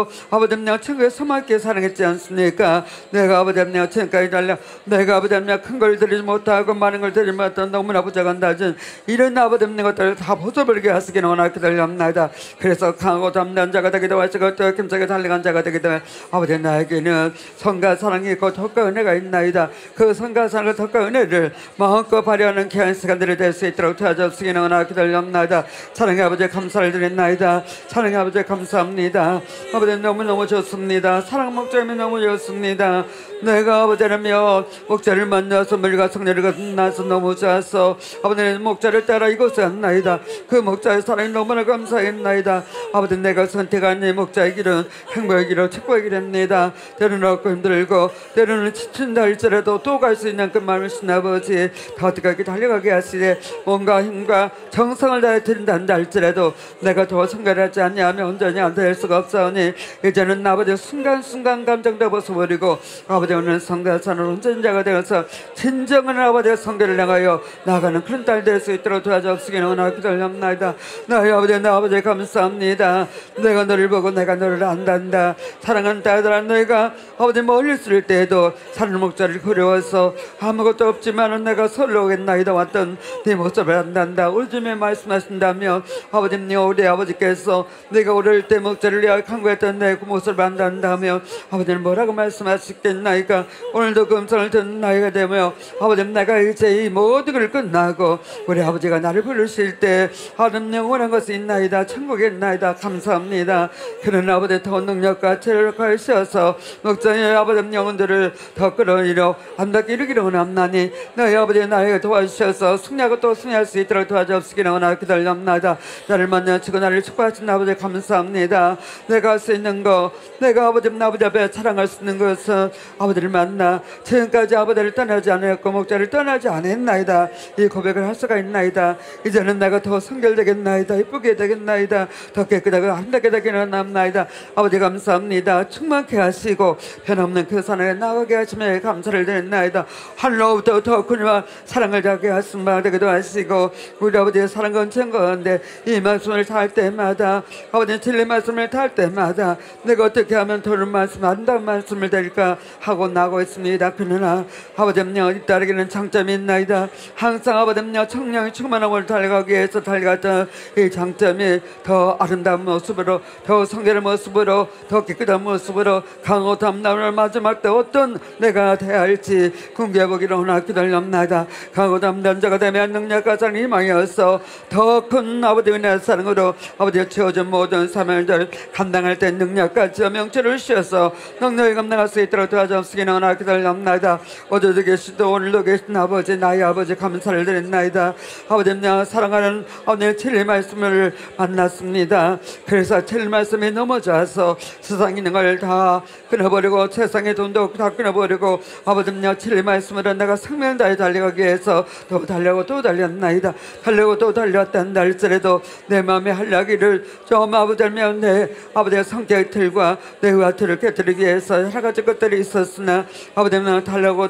아버지는 천국에 서먹게 사랑했지 않습니까? 내가 아버지는 천국까지 달려 내가 아버지는 큰 걸 드리지 못하고 많은 걸 드리지 못하고 너무나 부족한 다진 이런 아버지는 것들을 다 벗어버리게 하시기를 원하나 기다려옵나이다. 그래서 강하고 담대한 자가 되기도 하시고 또 힘차게 달려간 자가 되기도 해 아버지 나에게는 선과 사랑이 있고 덕과 은혜가 있나이다. 그 선과 사랑과 덕과 은혜를 마음껏 발휘하는 귀한 시간들이 될 수 있도록 도와주시기를 원하나 기다려옵나이다. 사랑의 아버지 감사를 드렸나이다. 사랑의 아버지 감사합니다. 아버지 너무너무 좋습니다. 사랑 목자님이 너무 좋습니다. 내가 아버지라며 목자를 만나서 물과 성례를 만나서 너무 좋아서 아버지는 목자를 따라 이곳에 왔나이다. 그 목자의 사랑이 너무나 감사했나이다. 아버지 내가 선택한 이 목자의 길은 행복의 길로 축복의 길입니다. 때로는 없고 힘들고 때로는 지친다 할지라도 또 갈 수 있는 그 마음을 신 아버지 더 어떻게 달려가게 하시되 뭔가 힘과 정성을 다해 드린다 할지라도 내가 더 성결하지 않냐면 온전히 안 될 수가 없사오니 이제는 아버지 순간순간 감정도 벗어버리고 아버지 오늘 성가산으로 온전자가 되어서 진정한 아버지의 성결을 향하여 나가는 그런 딸 될 수 있도록 도와주옵시기를 원하나 기도합나이다. 나의 아버지 나 아버지 감사합니다. 내가 너를 보고 내가 너를 안단다. 사랑하는 딸들아 너희가 아버지 멀리 있을 때에도 사는 목자를 그려워서 아무것도 없지만은 내가 설레오겠나이다 왔던 네 모습을 안단다. 요즘에 말씀하신다면 아버지님 우리 아버지께서 내가 어릴 때 목자를 위하여 간구했던 내 그 모습을 안단다며 아버지는 뭐라고 말씀하시겠나이까. 오늘도 그 음성을 듣는 나이가 되며 아버지님 내가 이제 이 모든 걸 끝나고 우리 아버지가 나를 부르실 때 아름 영원한 것이 있나이다. 천국에 있나이다. 감사합니다. 그런 아버지 더 능력과 체력을 가하셔서 목자의 아버지 영혼들을 더 끌어일어 안답게 이루기를 원합나니 너희 아버지 나에게 도와주셔서 승리하고 또 승리할 수 있도록 도와주옵시기를 원하나 기다려옵나이다. 나를 만나주고 나를 축복하신 아버지 감사합니다. 내가 할 수 있는 거 내가 아버지 앞에 자랑할 수 있는 것은 아버지를 만나 지금까지 아버지를 떠나지 않았고 목자를 떠나지 않았나이다. 이 고백을 할 수가 있나이다. 이제는 내가 더 성결되겠나이다. 이쁘게 되겠나이다. 더 깨끗하고 아름답게 되기는 남나이다. 아버지 감사합니다. 충만케 하시고 변함없는 그 산에 나가게 하시며 감사를 드렸나이다. 하늘로부터 더 그녀와 사랑을 자게 하신 바 되기도 하시고 우리 아버지의 사랑과 은총 가운데 이 말씀을 탈 때마다 아버지 진리 말씀을 탈 때마다 내가 어떻게 하면 더는 말씀 아름다운 말씀을 드릴까 하고 나고 있습니다. 그러나 아버지님요 잇따르기는 장점이 있나이다. 항상 아버지님요 청량이 충만한 걸 달려가기 위해서 달려갔던 이 장점이 더 아름다운 모습으로 더 성결한 모습으로 더 깨끗한 모습으로 강호 담담을 마지막 때 어떤 내가 돼야 할지 궁금해보기를 원하나 기다려옵나이다. 강호 담담자가 되면 능력과 사랑이 희망이어서 더 큰 아버지의 은혜와 사랑으로 아버지가 채워준 모든 사명을 감당할 때 능력과 지어 명철을 주셔서 능력이 감당할 수 있도록 도와주옵시기를 원하나 기다려옵나이다. 어제도 계시도 오늘도 계신 아버지 나의 아버지 감사를 드렸나이다. 아버지 나 사랑하는 오늘 진리 말씀을 만났습니다. 그래서 진리 말씀이 넘어져서 세상에 있는 걸 다 끊어버리고 세상의 돈도 다 끊어버리고 아버지 나 진리 말씀으로 내가 생명 다해 달려가기 위해서 또 달려고 또 달렸나이다. 달려고 또 달렸단 날짜에도 내 마음의 한라기를 좀 아버지면 내 아버지의 성격의 틀과 내 의와틀을 깨뜨리기 위해서 여러 가지 것들이 있었으나 아버지 나 달려고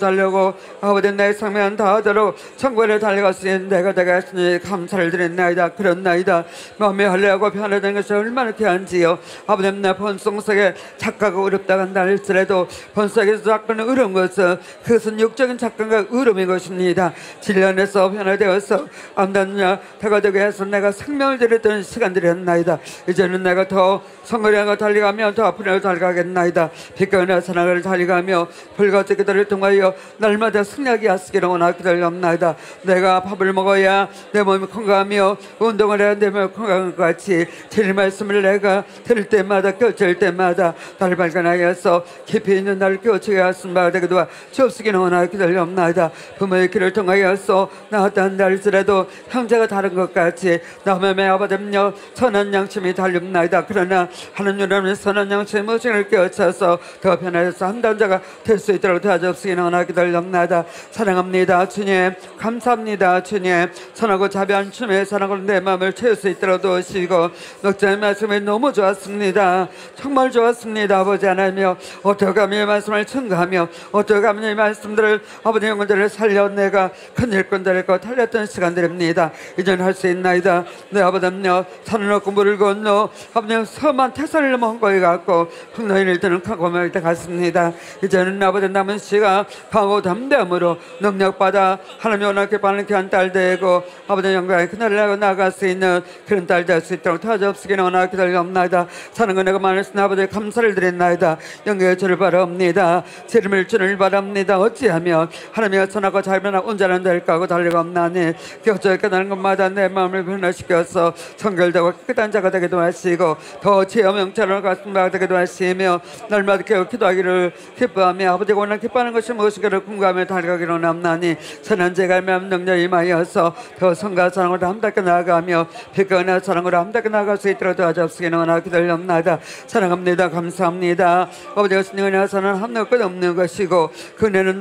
아버지 내 생명 다하도록 천국에 달려갈 수 있는 내가 되게 하시니 감사를 드렸나이다. 그렇나이다. 마음의 한라하고 변화된 것이 얼마나 귀한지요. 아버지 나 본성 속에 착각하고 어렵다고 한다 할지라도 본성에서 착각은 어려운 것은 그것은 육적인 착각과 어려움인 것입니다. 진리 안에서 변화되어서 암단냐 다가 되게 해서 내가 생명을 드렸던 시간들이었나이다. 이제는 내가 더 성결하고 달려가며 더 앞으로 달려가겠나이다. 빛과 사랑을 달려가며 불같이 그들을 통하여 날마다 승리하게 하시기를 원하기 달렵나이다. 내가 밥을 먹어야 내 몸이 건강하며 운동을 해야 내 몸이 건강한 것 같이 진리 말씀을 내가 들을 때마다 껴질 때마다 나를 발견하여서 깊이 있는 나를 껴치게 하신 바가 되기도 주옵시기를 원하기 달렵나이다. 부모의 길을 통하여서 나왔다는 날일지라도 형제가 다른 것 같이 남의 아버지며 선한 양심이 달립나이다. 그러나 하나님의 선한 양심의 무엇을 깨우쳐서 더 변화해서 한단자가 될 수 있도록 도와주옵시기를 원하기 달렵나이다. 사랑합니다 주님. 감사합니다 주님. 선하고 자비한 주님의 사랑으로 내 마음을 채울 수 있도록 도우시고 목자의 말씀이 너무 좋았습니다. 정말 좋았습니다. 아버지 하나님이여 어떻게 하면 이 말씀을 증거하며 어떻게 하면 이 말씀들을 아버지 영혼들을 살려 내가 큰 일꾼들을 달렸던 시간들입니다. 이제는 할 수 있나이다. 내 아버지여 산을 넘고 물을 건너 아버지 험한 태산을 넘어 헝거에 갔고 흑너인을 드는 강고명일 때 갔습니다. 이제는 아버지 남은 시가 강하고 담대함으로 능력받아 하나님의 원하게 받는 귀한 딸 되고 아버지 영광의 그날을 하고 나아갈 수 있는 그런 딸 될 수 있도록 도와주옵시기를 원하기 달려옵나이다. 사는 거 내가 많으신 아버지 감사를 드렸나이다. 영광의 주를 바라옵니다. 지름을 주를 바랍니다. 어찌하면 하나님의 선하고 자비하고 온전한 될까 하고 달려옵나니 격조에 깨닫는 것마다 내 마음을 변화시켜서 성결되고 깨끗한 자가 되기도 하시고 더 지혜와 명철을 갖춘 바가 되기도 하시며 날마다 깨어 기도하기를 기뻐하며 아버지가 원하는 기뻐하는 것이 무엇인가를 궁금하며 달려가기를 원합나니 선한 죄가 면 능력이 임하여서 더 성과 사랑으로 함께 나아가며 빛과 은혜와 사랑으로 함께 나아갈 수 있도록 도와주옵시기를 원하기 달렵나이다. 사랑합니다. 감사합니다. 아버지가 주신 은혜와 사랑은 한도 끝없는 것이고 그 은혜는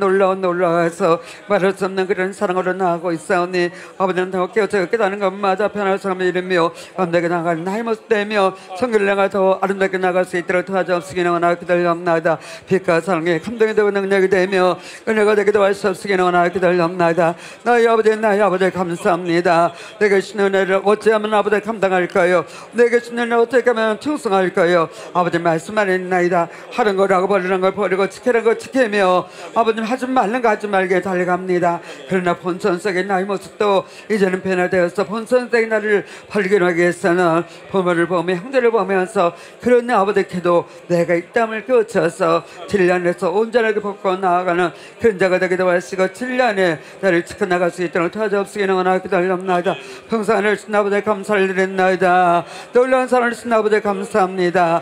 놀라워서 말할 수 없는 그런 사랑으로 나아가고 있사오니 아버지는 더 깨어서 깨닫는 것마다 편할 사람을 이루며 아름답게 나아가는 나의 모습 되며 성결을 내가 더 아름답게 나아갈 수 있도록 도와주옵시기를 원하기 달렵나이다. 빛과 사랑의 감동이 되고 능력이 되며 은혜가 되기도 하시옵시기를 원하기 달렵나이다. 나의 아버지 감사합니다. 내게 주신 은혜를 어찌하면 아버지 감당할까요? 내게 주신 은혜를 어떻게 하면 충성할까요? 아버지 말씀 안에 있나이다. 하는 거라고 버리는 걸 버리고 지키는 걸 지키며 아버님 하지 말는 거 하지 말게 달려갑니다. 그러나 본선 속의 나의 모습도 이제는 변화되어서 본선 속의 나를 발견하기 위해서는 부모를 보며 형제를 보면서 그런 아버지께도 내가 이 땀을 껴쳐서 진리 안에서 온전하게 벗고 나아가는 그런 자가 되기도 하시고 진리 안에 나를 지켜나갈 수 있도록 도와주옵시기를 원하기 달렵나이다. 평생 하늘 주신 아버지 감사를 드렸나이다. 놀라운 사랑을 주신 아버지 감사합니다.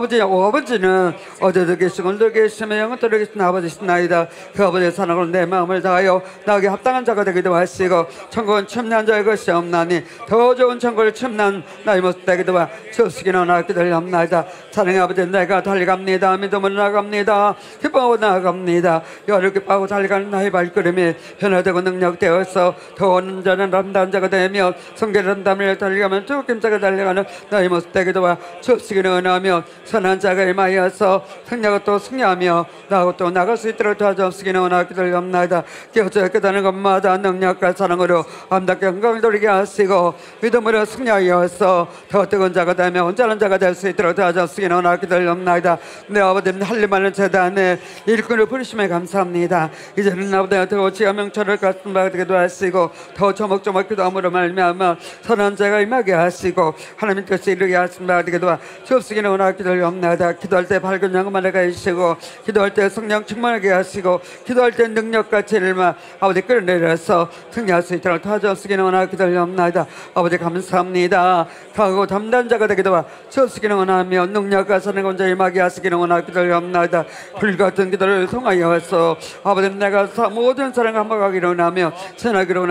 아버지는 어제도 계시고 오늘도 계시며 영원토록 계신 아버지시나이다. 그 아버지의 사랑으로 내 마음을 다하여 나에게 합당한 자가 되기도 하시고 천국은 첨단 자의 것이 없나니 더 좋은 천국을 첨단 나의 모습 되기도 하 주옵시기를 원하기 달렵나이다. 사랑의 아버지 내가 달려갑니다. 믿음으로 나아갑니다. 기뻐하고 나아갑니다. 여를 기뻐하고 달려가는 나의 발걸음이 변화되고 능력되어서 더 온전한 아름다운 자가 되며 성결한 담을 달려가면 주님자가 달려가는 나의 모습 되기도 하 주옵시기를 원하며 선한 자가 임하여서 승리하고 또 승리하며 나하고 또 나갈 수 있도록 도와주옵시기를 원하기 달렵나이다. 깨어져 깨닫는 것마다 능력과 사랑으로 아름답게 건강을 돌리게 하시고 믿음으로 승리하여서 더 뜨거운 자가 되며 온전한 자가 될 수 있도록 도와주옵시기를 원하기 달렵나이다. 내 아버지는 한림하는 재단에 일꾼을 부르심에 감사합니다. 이제는 아버지가 더 지혜와 명철을 갖춘 바가 되기도 하시고 더 조목조목 기도함으로 말미암아 선한 자가 임하게 하시고 하나님 뜻에 이르게 하신 바가 되기도 하 주옵시기를 원하기 달렵나이다. 기도할 때 밝은 영혼만을 가지시고 기도할 때 성령 충만하게 하시고 기도할 때 능력과 지혜를 아버지 끌어내려서 승리할 수 있도록 도와주옵시기를 원하기 달렵나이다. 아버지 감사합니다. 강하고 담대한 자가 되기도 하 주옵시기를 원하며 능력과 사랑과 온전히 임하게 하시기를 원하기 달렵나이다. 불같은 기도를 통하여서 아버지 내가 모든 사랑을 한박하기를 원하며 선하기를 원합니다.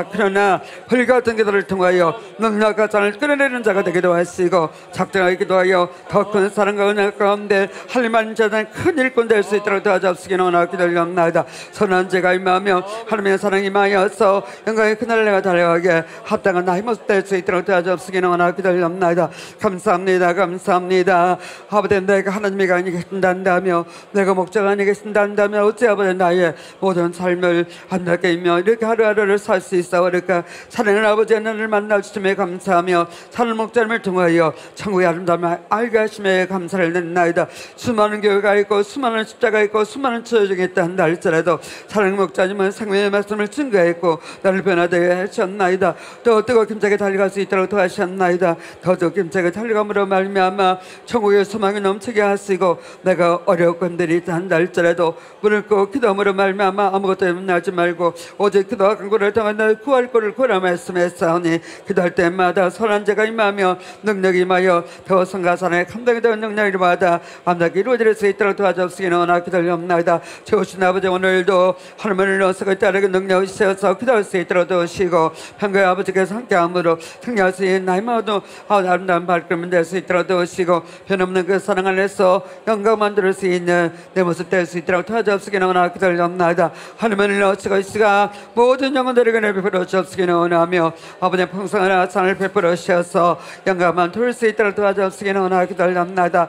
없습니다. 그러나 불같은 기도를 통하여 능력과 잔을 끌어내는 자가 되기도 하시고 작정하게 기도하여 더 큰 사랑과 은혜 가운데 할만한 자는 큰 일꾼 될 수 있도록 도와주시기 원하고 기도합나이다. 선한 죄가 임하며 하나님의 사랑이 임하여서 영광의 그날을 내가 달려가게 합당한 나의 모습 될 수 있도록 도와주시기 원하고 기도합나이다. 감사합니다. 감사합니다. 아버지 내가 하나님이 아니 계신단다며 내가 목자가 아니 계신단다며 어찌 아버지 나의 모든 삶을 하나님께 이며 이렇게 하루하루를 살 수 있어. 그러니까 사랑하는 아버지 하나님을 만나 주심에 감사하며 사는 목자님을 통하여 천국의 아름다움을 알게 하심에 감사를 드리나이다. 수많은 교회가 있고 수많은 십자가 있고 수많은 처형이 있다 한다 할지라도 사랑하는 목자님은 생명의 말씀을 증거했고 나를 변화되게 하셨나이다. 더 뜨겁게 힘차게 달려갈 수 있도록 도와주셨나이다. 더 뜨겁게 힘차게 달려감으로 말미암아 천국의 소망이 넘치게 하시고 내가 어려운 건들이 있다 한다 할지라도 문을 꼭 기도함으로 말미암아 아무것도 염려하지 말고 오직 기도와 간구를 통한 나의 구할 것을 구하라 말씀했사오니 기도할 때마다 선한 자가 임하며 능력이 임하여 더 성가산에 감당이 되는 능력을 받아 암답게 이루어질 수 있도록 도와주시기는 원하고 기도합나이다. 좋으신 아버지 오늘도 하나님을 넣어서 따르게 능력이 있어서 기도할 수 있도록 도우시고 평소에 아버지께서 함께함으로 승리할 수 있는 나의 모든 아름다운 발걸음을 될 수 있도록 도우시고 변없는 그 사랑 안에서 영광 만들 수 있는 내 모습 될 수 있도록 도와주시기는 원하고 기도합나이다. 하나님을 넣으시고 있으가 모든 영혼들에게 베풀어 주시기는 원하며 아버지 풍성한 산을 베풀어 주셔서 영광만 돌 수 있도록 도와주시기는 원하고 기도합나이다.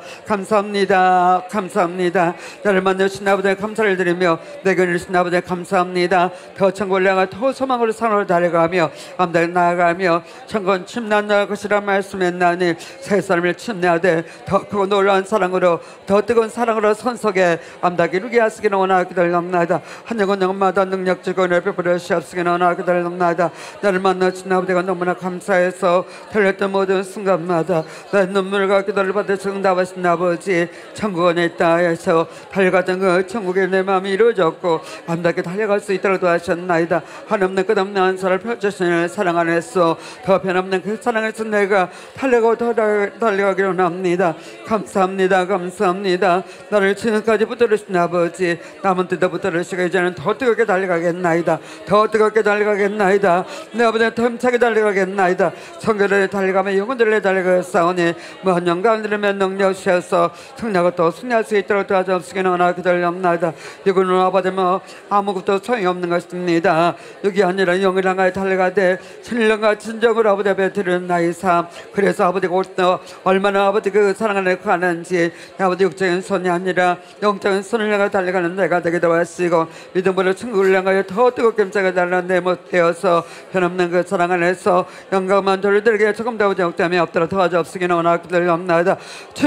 감사합니다. 감사합니다. 나를 만나주신 아버지에 감사를 드리며 내게 주신 아버지에 감사합니다. 더 천국을 향해 더 소망으로 산으로 달려가며 암답게 나아가며 천국은 침난 나갈 것이라 말씀했나니 새 삶을 침례하되 더 크고 놀라운 사랑으로 더 뜨거운 사랑으로 선속에 암답게 이루게 하시기는 원하고 기도합나이다. 한 영혼 영혼마다 능력 주고 은혜 베풀어 주시기는 원하고 기도합나이다. 나를 만나주신 아버지가 너무나 감사해서 달렸던 모든 순간마다 나의 눈물과 기도를 받아 응답하신 아버지 천국 안에 있다 해서 달려가던 그 천국에 내 마음이 이루어졌고 암답게 달려갈 수 있도록 도와주셨나이다. 한없는 끝없는 한사를 펼쳐주시는 사랑 안에서 더 변없는 그 사랑에서 내가 달려가고 더 달려가기로 합니다. 감사합니다. 감사합니다. 나를 지금까지 붙들으신 아버지 남은 뜻도 붙들으시고 이제는 더 뜨겁게 달려가겠나이다. 더 뜨겁게 달려가겠나이다. 내 아버지는 더 힘차게 달려가겠나이다. 성결을 달려가며 영혼들을 달려가사오니 먼 영광을 들으며 능력 주셔서 승리하고 또 승리할 수 있도록 도와주시기는 원하고 기도합나이다. 이거는 아버지 아무것도 소용이 없는 것입니다. 여기 아니라 영을 향하여 달려가되 신령과 진정으로 아버지 앞에 드리는 나의 삶. 그래서 아버지가 얼마나 아버지 그 사랑 안에 가는지 아버지 육적인 손이 아니라 영적인 손을 향하여 달려가는 내가 되기도 하시고 믿음으로 천국을 향하여 더 뜨겁게 힘차게 달려가는 내 모습 되어서 변없는 그 사랑 안에서 영광만 돌들게 조금 더 영점이 없도록 도와주시기는 원하고 기도합나이다.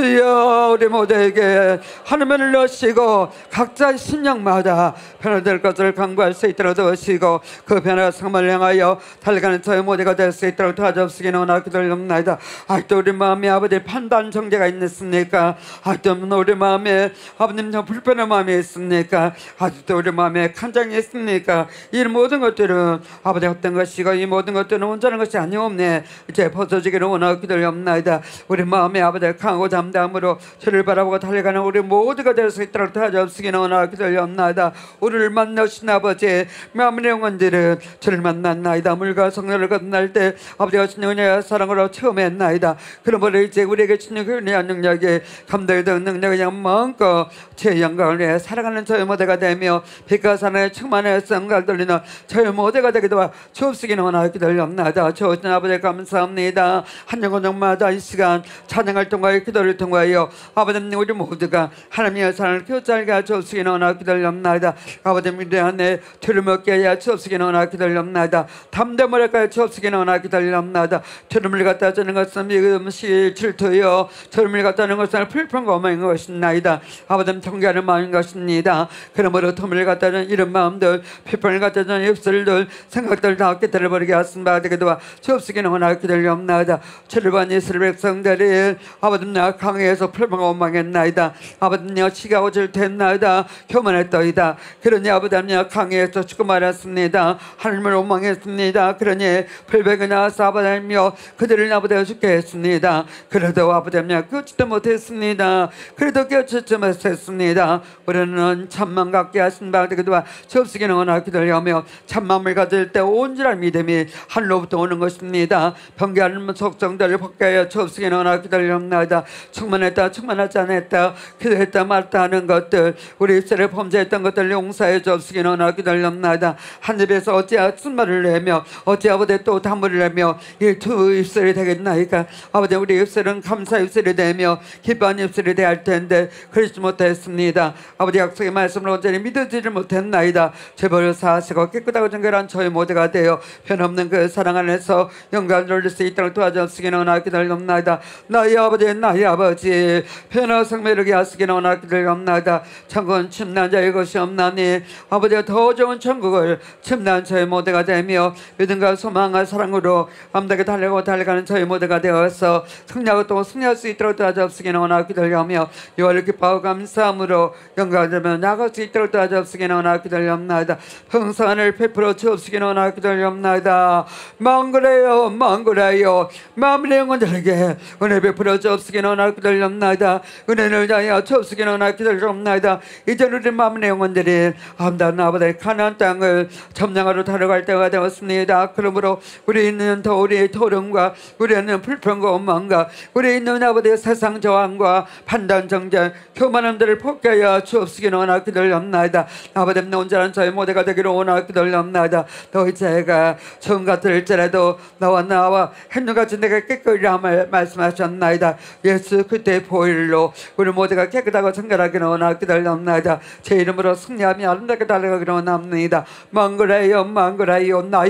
주여 우리 모두에게 하나님을 넣으시고 각자 신령마다 변화될 것을 강구할 수 있도록 도우시고 그 변화가 성만을 향하여 달려가는 저희 모두가 될 수 있도록 도와주시기는 원하고 기도합나이다. 아직도 우리 마음에 아버지 판단 정죄가 있습니까? 아직도 우리 마음에 아버님 불편한 마음이 있습니까? 아직도 우리 마음에 간장이 있습니까? 이 모든 것들은 아버지 어떤 것이고 이 모든 것들은 온전한 것이 아니옵네. 이제 벗어지기를 원하고 기도합나이다. 우리 마음에 아버지 강하고 담담으로 주를 바라보고 달려가는 우리 모두가 될 수 있도록 도와주시기는 원하고 기도합나이다. 우리를 만나신 아버지 마음의 영혼들은 주를 만났나이다. 물과 성령을 건널 때 아버지가 주신 은혜와 사랑으로 체험했나이다. 그러므로 이제 우리에게 주신 그 은혜와 능력이 감당이 되는 능력이 그냥 마음껏 제 영광을 위해 살아가는 저희 모두가 되며 빛과 사랑에 충만해서 영광을 돌리는 저희 모두가 되기도 주옵시기는 원하고 기도합나이다. 주신 아버지 감사합니다. 한 영혼 영마다 이 시간 찬양을 통하여 기도를 통하여 아버지님 우리 모두가 하나님의 사랑을 교차하게 하여 주옵시기는 원하고 기도합나이다. 아버지님 우리 안에 주를 먹게 하여 주옵시기는 원하고 기도합나이다. 담대함을 하여 주옵시기는 원하고 기도합나이다. 주름을 갖다 주는 것은 미금시 질투여 주름을 갖다 주는 것은 불평과 오만인 것이나이다. 아버지님 정죄하는 마음인 것입니다. 그러므로 틈을 갖다 주는 이런 마음들 비판을 갖다 주는 입술들 생각들 다 어깨 들어버리게 하신 바 되기도 주옵시기는 원하고 기도합나이다. 주를 받은 이스라엘 백성들이 아버지님 강해에서 불평과 원망했나이다. 아버지님 시가고 질투했나이다. 교만했더이다. 그러니 아버지님 강해에서 죽고 말았습니다. 하나님을 원망했습니다. 그러니 불백이 나와서 아버지며 그들을 아버지가 죽게 했습니다. 그래도 아버지님 깨우치지 못했습니다. 그래도 깨우치지 못했습니다. 우리는 참만 갖게 하신 바 되기도 주옵시기는 원하고 기도하며 참맘을 가질 때 때 온전한 믿음이 하늘로부터 오는 것입니다. 번개하는 속성들을 벗겨야 주옵시기 원하옵나이다. 기다리옵나이다. 충만했다 충만하지 않았다 기도했다 말다 하는 것들 우리 입술에 범죄했던 것들 용서해 주옵시기 원하옵나이다. 기다리옵나이다. 한 입에서 어찌 쓴말을 내며 어찌 아버지 또 단물을 내며 이 두 입술이 되겠나이까. 아버지 우리 입술은 감사 입술이 되며 기뻐하는 입술이 되어야 할 텐데 그러지 못했습니다. 아버지 약속의 말씀을 온전히 믿어지를 못했나이다. 죄벌을 사하시고 깨끗하고 정결한 저희 모두가 되어 변없는 그 사랑 안에서 영광을 올릴 수 있도록 도와주옵시기 원하옵나이다. 기다리옵나이다. 나의 아버지 변화 성매력이 하시기 원하옵나이다. 기다리옵나이다. 천국은 침난 자의 것이 없나니 아버지가 더 좋은 천국을 침난 저희 모두가 되며 믿음과 소망과 사랑으로 암되게 달려가는 저희 모두가 되어서 승리하고 또 승리할 수 있도록 도와주옵시기 원하옵나이다. 기다리오며 이와를 기뻐하고 감사함으로 영광되며 나갈 수 있도록 도와주옵시기 원하옵나이다. 기다리옵나이다. 평상을 베풀어 주옵시기 원하옵나이다. 기다리옵나이다. 망그레요 마음의 영혼들에게 은혜 베풀어 주옵시기 원하옵나이다. 기다리옵나이다. 은혜를 다하여 주옵시기 원하옵나이다. 기다리옵나이다. 이제 우리 마음의 영혼들이 아름다운 아버지의 가나안 땅을 점령하러 달려갈 때가 되었습니다. 그러므로 우리 있는 더 우리의 토름과 우리 있는 불평과 원망과 우리 있는 아버지의 세상 저항과 판단 정죄 교만함들을 포기하여 주옵시기 원하옵나이다. 기다리옵나이다. 아버지 온전한 저희 모두가 되기를 원하옵나이다. 기다리옵나이다. 너희 죄가 정 같을지라도 나와 햇눈같이 내가 깨끗이라 말씀하셨나이다. 예수 그때 보일로 우리 모두가 깨끗하고 정결하기를 원하옵나이다. 기다리옵나이다. 제 이름으로 승리하며 아름답게 달려가기를 원합니다. 망그라요 나의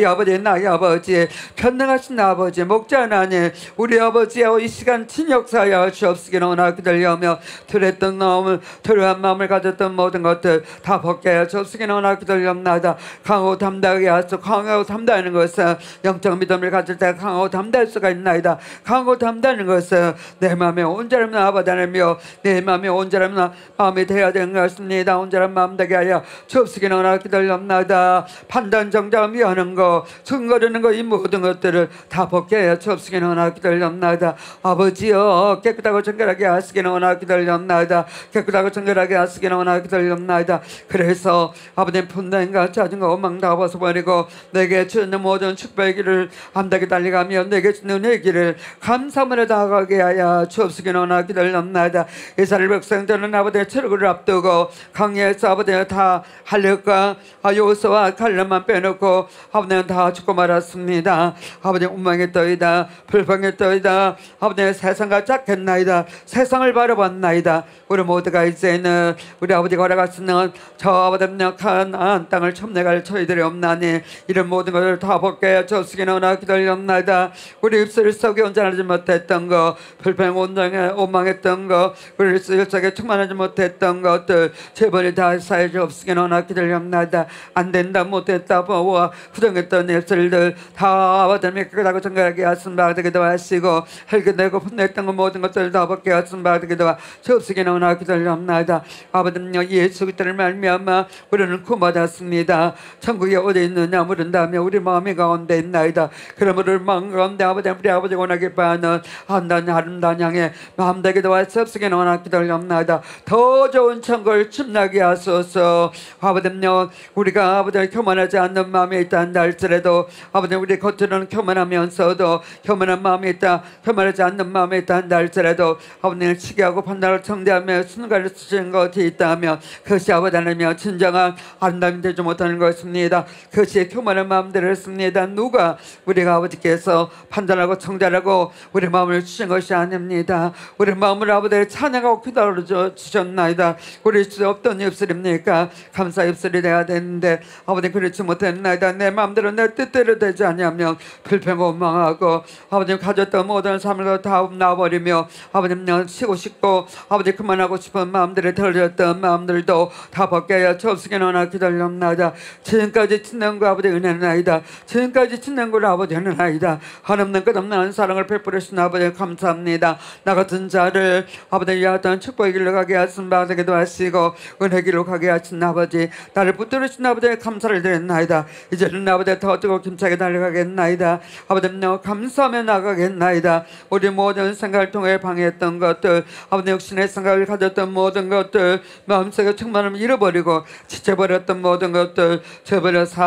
아버지 편능하신 아버지 목자 하나님 우리 아버지여 이 시간 친역사여 주옵시기 원하옵나이다. 기다리오며 두려웠던 마음을 두려운 마음을 가졌던 모든 것들 다 벗겨야 주옵시기 원하옵나이다. 기다리옵나이다. 강하고 담대하게 하소서. 강하고 담대하는 것은 영적 믿음을 가질 때 강하고 담대할 수가 있나이다. 강하고 담대하는 것은 내 마음에 온전한 아버지 하나님이여 내 마음에 온전한 마음이 되어야 되는 것입니다. 온전한 마음 되게 하여 주옵시기 원하옵나이다. 기다리옵나이다. 판단 정죄하며 미워하는 거 증거되는 거 이 모든 것들을 다 벗겨야 주옵시기 원하옵나이다. 기다리옵나이다. 아버지여 깨끗하고 정결하게 하시기 원하옵나이다. 기다리옵나이다. 깨끗하고 정결하게 하시기 원하옵나이다. 기다리옵나이다. 그래서 아버지 분노인가 짜증과 원망 다 벗어버리고 내게 주는 모든 축복의 길을 암되게 달려가며 내게 주는 의 길을 감사함으로 다가가게 하여 주옵시기 원하옵나이다. 기다리옵나이다. 이스라엘 백성들은 아버지의 철국을 앞두고 강야에서 아버지의 다 할례과 요소와 칼날만 빼놓고 아버지는 다 죽고 말았습니다. 아버지 운명했더이다. 불평했더이다. 아버지 세상과 짝했나이다. 세상을 바라봤나이다. 우리 모두가 이제는 우리 아버지가 허락하시는 저 아버지의 가나안 땅을 첨내갈 저희들이 없나니 이런 모든 것을 다 벗겨야 주옵시기 원하옵나이다. 기다리옵나이다. 우리 입술 속에 온전하지 못했던 것 불평 온전에 원망했던 것 우리 입술 속에 충만하지 못했던 것들 재벌이 다 사해 주옵시기 원하옵나이다. 기다리옵나이다. 안 된다 못했다 보와 부정했던 입술들 다 아버지 깨끗하고 정결하게 하신 바 되기도 하시고 헬게내고 분냈던 것 모든 것들 다 벗게 하신 바 되기도 주옵시기 원하옵나이다. 기다리옵나이다. 아버지여 예수 그리스도를 말미암아 우리는 구원받았습니다. 천국이 어디 있느냐 물은다며 우리 마음이 가운데 있나이다. 그러므로 마음 가운데 아버지 우리 아버지 원하게 바하는 아름다운 향에 마음 되기도 하시옵시기 원하옵나이다. 기다리옵나이다. 더 좋은 천국을 춤나게 하소서. 아버지여 우리가 아버지를 교만하지 않는 마음이 있다 한다 할지라도 아버지 우리 겉으로는 교만하면서도 교만한 마음이 있다 교만하지 않는 마음이 있다 한다 할지라도 아버지를 시기하고 판단을 청대하며 순간을 쓰시는 것이 있다면 그것이 아버지 하나님이여 진정한 아름다움이 되지 못하는 것입니다. 그것이 교만한 마음들을 했습니다. 누가 우리가 아버지께서 판단하고 청대하고 우리 마음을 주신 것이 아닙니다. 우리 마음을 아버지를 찬양하고 기다려 주셨나이다. 우리 수 없던 입술입니까? 감사 입술이 돼야 되는데 아버지 그렇지 못했나이다. 내 마음대로 내 뜻대로 되지 않으면 불평 원망하고 아버지 가졌던 모든 삶을 다 놔버리며 아버지 쉬고 싶고 아버지 그만하고 싶은 마음들을 덜렸던 마음들도 다 벗겨야 주옵시기 원하옵나이다. 기다리옵나이다. 지금까지 친는 거 아버지 은혜나이다. 지금까지 친는 거 아버지 은혜나이다. 한없는 끝없는 사랑을 베풀으신 아버지 감사합니다. 나 같은 자를 아버지 위하던 축복의 길로 가게 하신 바 되기도 하시고 은혜 길로 가게 하신 아버지 나를 붙들으신 아버지 감사를 드렸나이다. 이제는 아버지 더 뜨겁고 힘차게 달려가겠나이다. 아버지 감사하며 나가겠나이다. 우리 모든 생각을 통해 방해했던 것들 아버지 육신의 생각을 가졌던 모든 것들 마음속에 충만함을 잃어버리고 지쳐버렸던 모든 것들 저버려 사시고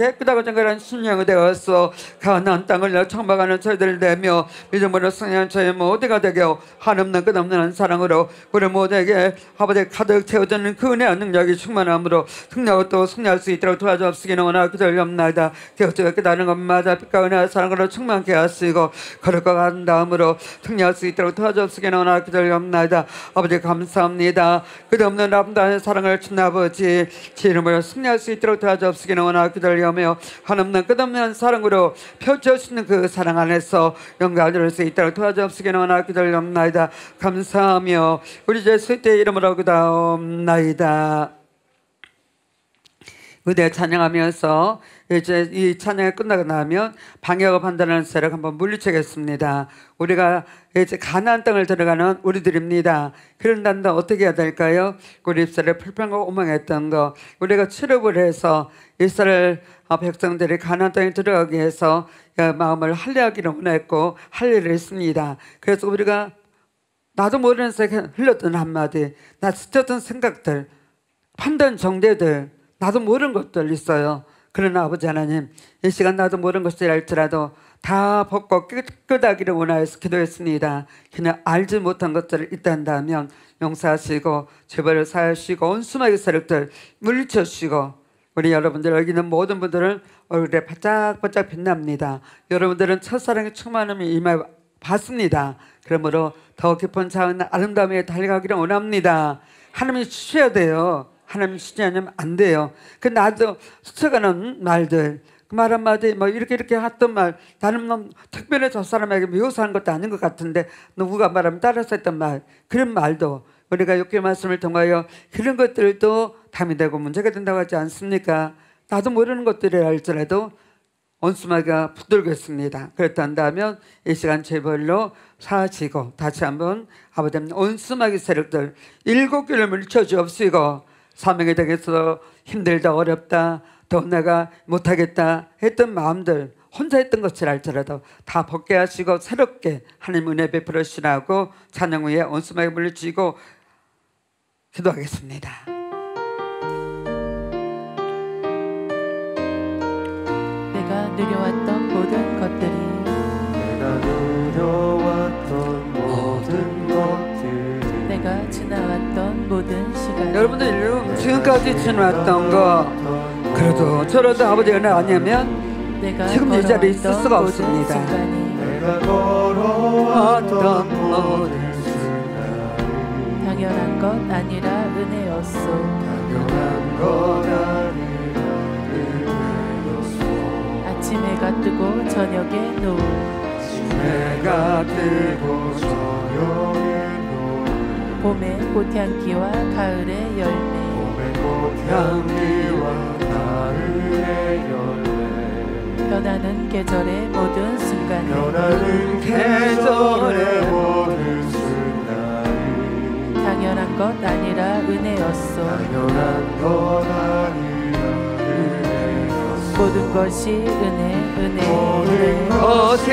깨끗하고 정결한 심령이 되어서 가나안 땅을 청박하는 저희들 되며 믿음으로 승리한 저희 모두가 되게 한없는 끝없는 사랑으로 우리 모두에게 아버지 가득 채워지는 그 은혜와 능력이 충만함으로 승리하고 또 승리할 수 있도록 도와주옵시기는 원하고 기도하옵나이다. 깨어지고 깨달은 것마다 빛과 은혜와 사랑으로 충만케 하시고 거룩과 간 다음으로 승리할 수 있도록 도와주옵시기는 원하고 기도하옵나이다. 아버지 감사합니다. 끝없는 아름다운 사랑을 주신 아버지 제 이름으로 승리할 수 있도록 도와주옵시기는 원하고 기도하며 한없는 끝없는 사랑으로 펼쳐지는 그 사랑 안에서 영광을 누릴 수 있도록 도와주옵시기는 원하고 기도하옵나이다. 감사하며 우리 예수의 이름으로 기도하옵나이다. 의대 찬양하면서 이제 이 찬양이 끝나고 나면 방역을 판단하는 세력 한번 물리치겠습니다. 우리가 이제 가나안 땅을 들어가는 우리들입니다. 그런다는데 어떻게 해야 될까요? 우리 이스라엘 불평하고 오망했던 거 우리가 출애굽을 해서 이스라엘 백성들이 가나안 땅에 들어가기 위해서 마음을 할례하기를 원했고 할례를 했습니다. 그래서 우리가 나도 모르는 새에 흘렸던 한마디, 나 스쳤던 생각들, 판단 정죄들, 나도 모르는 것들 있어요. 그러나 아버지 하나님, 이 시간 나도 모르는 것들일지라도 다 벗고 깨끗하기를 원하여서 기도했습니다. 그냥 알지 못한 것들을 있단다면 용서하시고 죄벌을 사하시고 온수마의 세력들 물리쳐주시고 우리 여러분들 여기 있는 모든 분들은 얼굴에 바짝바짝 빛납니다. 여러분들은 첫사랑의 충만함이 임해 봤습니다. 그러므로 더 깊은 차원 아름다움에 달려가기를 원합니다. 하나님이 주셔야 돼요. 하나님 주지 않으면 안 돼요. 그 나도 스쳐가는 말들, 그 말 한마디 뭐 이렇게 했던 말, 나는 너무 특별히 저 사람에게 묘사한 것도 아닌 것 같은데 누구가 말하면 따라서 했던 말, 그런 말도 우리가 욥기 말씀을 통하여 그런 것들도 담이 되고 문제가 된다고 하지 않습니까? 나도 모르는 것들이 할지라도 온수마가 붙들겠습니다. 그렇단다면 이 시간 죄벌로 사하시고 다시 한번 아버지 온수마의 세력들 7개를 물리쳐 주옵시고 사명이 되겠어 힘들다 어렵다 더 내가 못하겠다 했던 마음들 혼자 했던 것을 알더라도 다 벗게 하시고 새롭게 하나님 은혜 베풀어 주시라고 찬양 후에 온수마에 물리치고 기도하겠습니다. 내가 누려왔던 모든 것들이 내가 누려왔던 모든 것들이 내가 지나왔던 모든 시간 여러분들 지금까지 지나왔던 거 그래도 저러도 아버지 은혜 아니면 내가 지금 이 자리에 있을 수가 걸어왔던 없습니다. 모든 순간이 내가 걸어왔던 모든 순간이 당연한 것 아니라 은혜였소. 당연한 것 아니라 은혜였소. 아침 해가 뜨고 저녁에 노을 해가 뜨고 저녁에 노을 봄의 꽃향기와 가을의 열매 봄의 꽃향기와 가을의 열매 변하는 계절의 모든 순간에 변하는 계절의 모든 순간이 당연한 것 아니라 은혜였소. 당연한 것 아니라 은혜였소. 모든 것이 은혜 모든 것이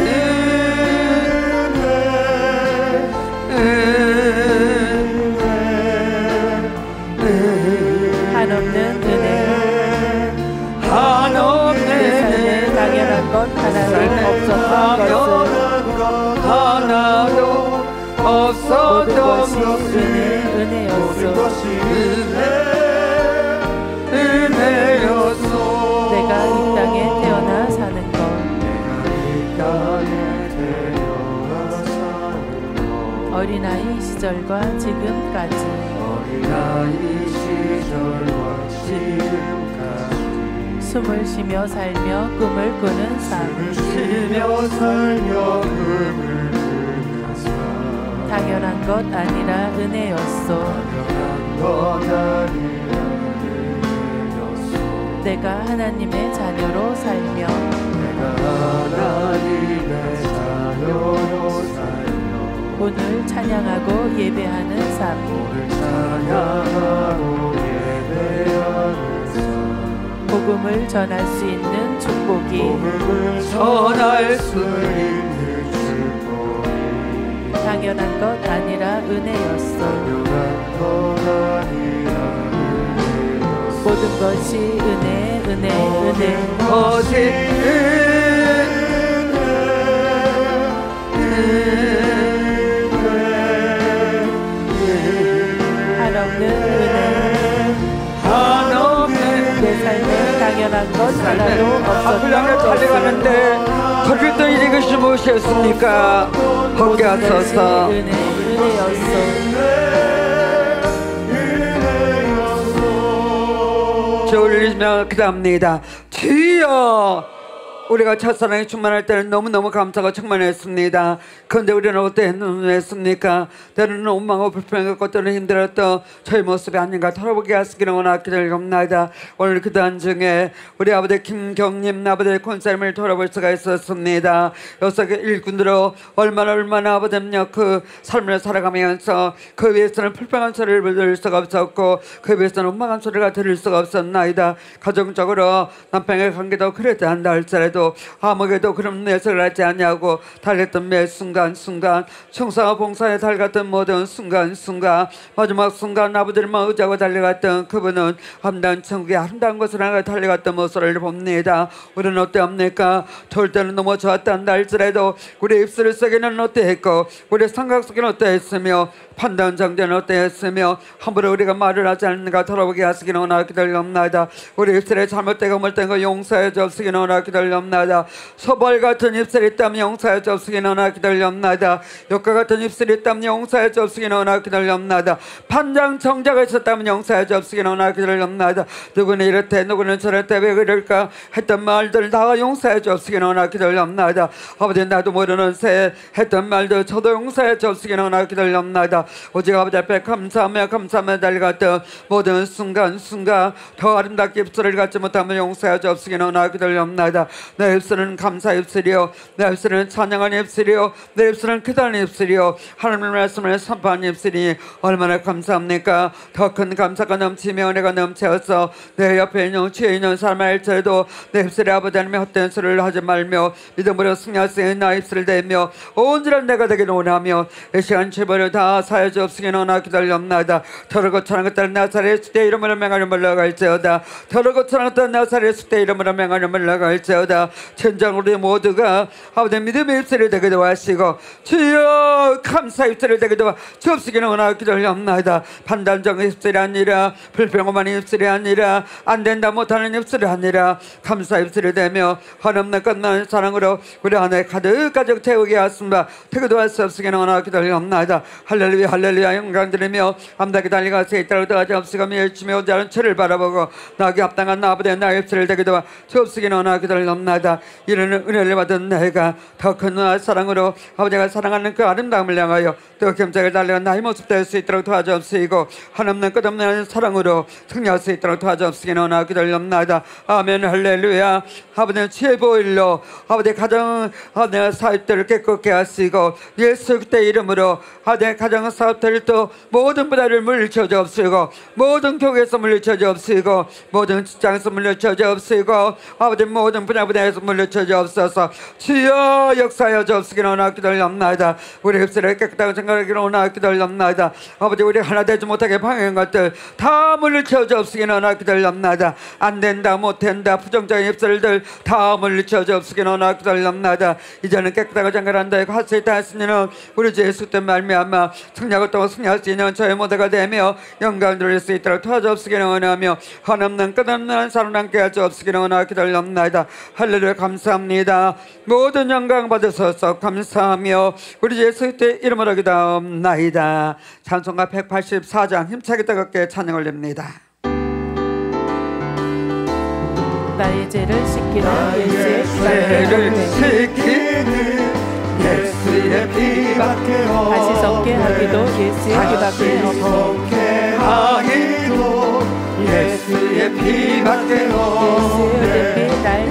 한없는 은혜 한없는 내 삶에 당연한 것 하나도 없었던 것을 하나도 모든 없었던 것이 것을 은혜였소. 은혜였소. 내가 이 땅에 태어나 사는 것 어린아이 시절과 지금까지 어린아이 시절과 지금까지 숨을 쉬며 살며 꿈을 꾸는 삶 쉬며 살며 꿈을 꾸는 삶 당연한 것 아니라 은혜였소. 당연한 것 아니라 은혜였소. 내가 하나님의 자녀로 살며 내가 하나님의 자녀로 살며 오늘 찬양하고 예배하는 삶 오늘 찬양하고 예배하는 삶 복음을 전할 수 있는 축복이 복음을 전할 수 있는 축복이 당연한 것 아니라 은혜였소. 당연한 것 아니라 은혜였소. 모든 것이 은혜 은혜 은혜 것이 한없는 은혜 한없는 내 삶에 당연한 것 하나도 앞을 향해 없었던 달려가는데 거길 이것이 무엇이었습니까? 거기 하소서. 은혜였소. 주 올리며 기도합니다. 주여, 우리가 첫사랑이 충만할 때는 너무너무 감사가 충만했습니다. 그런데 우리는 어땠습니까? 때로는 원망하고 불평했고 때로는 힘들었던 저희 모습이 아닌가 돌아보게 하시기를 원하옵나이다. 오늘 기도한 중에 우리 아버지 김경림 아버지의 콘서트를 돌아볼 수가 있었습니다. 여기서 일꾼으로 얼마나 아버지는요 그 삶을 살아가면서 그 위에서는 불평한 소리를 들을 수가 없었고 그 위에서는 원망한 소리가 들을 수가 없었나이다. 가정적으로 남편의 관계도 그랬다 한다 할지라도 아무개도 그런 내색을 하지 않냐고 달렸던 매 순간순간 충성과 봉사에 달갔던 모든 순간순간 마지막 순간 아버지를만 의지하고 달려갔던 그분은 아름다운 천국의 아름다운 곳을 향해 달려갔던 모습을 봅니다. 우리는 어때합니까? 좋을 때는 너무 좋았다 한다 할지라도 우리 입술 속에는 어때했고 우리 생각 속에는 어때했으며 판단 정죄는 어때했으며 함부로 우리가 말을 하지 않는가 돌아보게 하시기는 원하기 기다리옵나이다. 우리 입술에 잘못되고 못된 거 용서해 주시기는 원하기 기다리옵나이다. 소벌 같은 입술이 있다면 용서해 주시기는 원하기 기다리옵나이다. 욕과 같은 입술이 있다면 용서해 주시기는 원하기 기다리옵나이다. 판단 정죄가 있었다면 용서해 주시기는 원하기 기다리옵나이다. 누구는 이렇대 누구는 저렇대 왜 그럴까 했던 말들 다 용서해 주시기는 원하기 기다리옵나이다. 아버지 나도 모르는 새 했던 말들 저도 용서해 주시기는 원하기 기다리옵나이다. 오직 아버지 앞에 감사하며 달려갔던 모든 순간순간 더 아름답게 입술을 갖지 못하면 용서해 주시기는 원하기 기다리옵나이다. 내 입술은 감사 입술이요 내 입술은 찬양한 입술이요 내 입술은 기도하는 입술이요 하나님의 말씀을 선포하는 입술이 얼마나 감사합니까? 더 큰 감사가 넘치며 은혜가 넘쳐서 내 옆에 있는 주에 있는 사람 알지라도 내 입술에 아버지 하나님의 헛된 소리를 하지 말며 믿음으로 승리할 수 있는 나의 입술을 대며 온전한 내가 되기를 원하며 이 시간 죄벌을 다 사여 주옵시기는 원하기 기다리옵나이다. 더러고 천한 것들은 나사렛 주의 이름으로 맹하여 물러갈지어다. 더러고 천한 것들은 나사렛 주의 이름으로 맹하여 물러갈지어다. 천장 우리 모두가 아버지 믿음의 입술이 되기도 하시고 주여 감사 입술이 되기도 주옵시기는 원하기 기다리옵나이다. 판단적 입술이 아니라 불평만 입술이 아니라 안된다 못하는 입술이 아니라 감사 입술이 되며 한없는 끝나는 사랑으로 우리 안에 가득 채우게 하십니다. 되기도 할 수 없으기는 원하기 기다리옵나이다. 할렐루야 할렐루야 영광드리며 암답게 달려갈 수 있도록 더하지 없으며 열심히 오지 않은 저를 바라보고 나에게 합당한 아버지의 나의 입술을 되기도 주옵시기는 원하기 기다리옵나이다. 이르는 은혜를 받은 내가 더 큰 사랑으로 아버지가 사랑하는 그 아름다움을 향하여 더 겸손하게 달려간 나의 모습 될 수 있도록 도와주옵시고 한없는 끝없는 사랑으로 승리할 수 있도록 도와주옵시기는 원하기 기다리옵나이다. 아멘 할렐루야. 아버지는 지혜 보일로 아버지 가정 아버지 사업들을 깨끗게 하시고 예수 그리스도의 이름으로 아버지 가정 사업들을 또 모든 부자를 물리쳐 주옵시고 모든 교회에서 물리쳐 주옵시고 모든 직장에서 물리쳐 주옵시고 아버지 모든 분야에서 물리쳐 주옵소서. 주여 역사하여 주옵시기를 원하기 기다리옵나이다. 우리 입술을 깨끗하게 생각하기를 원하기 기다리옵나이다. 아버지 우리 하나 되지 못하게 방해한 것들 다 물리쳐 주옵시기를 원하기 기다리옵나이다. 안된다 못된다 부정적인 입술들 다 물리쳐 주옵시기를 원하기 기다리옵나이다. 이제는 깨끗하게 생각한다 할 수 있다 하시니는 우리 주 예수 때문에 말미암아 승리하고 또 승리할 수 있는 저의 모두가 되며 영광 돌릴 수 있도록 도와주옵시기를 원하며 한없는 끝없는 사랑 함께 하주옵시기를 원하기 기다리옵나이다. 할렐루야 감사합니다. 모든 영광 받으소서. 감사하며 우리 주 예수 그리스도의 이름으로 기도하옵나이다. 찬송가 184장 힘차게 뜨겁게 찬양 올립니다. 나의 죄를 씻기는 예수의 죄를 피밖에 씻기는 예수의 피밖에 없네. 다시 섞게 하기도 예수의 피밖에 없네. 하기도 예수의 피밖에 없네.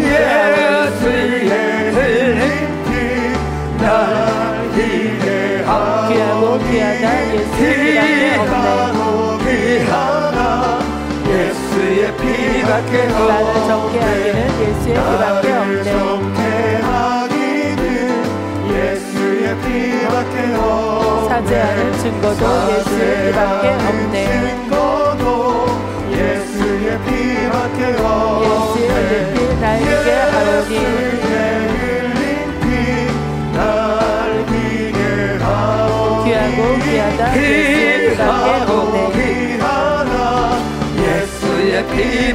예수의 흘린 피 날 기게 하고 귀하고 귀하다 예수의 피밖에 없네. 예수의 피밖에 나를 적게 하기는 예수의 피밖에 없네. 사죄하는 증거도 예수의 피밖에 없네. 예수의 피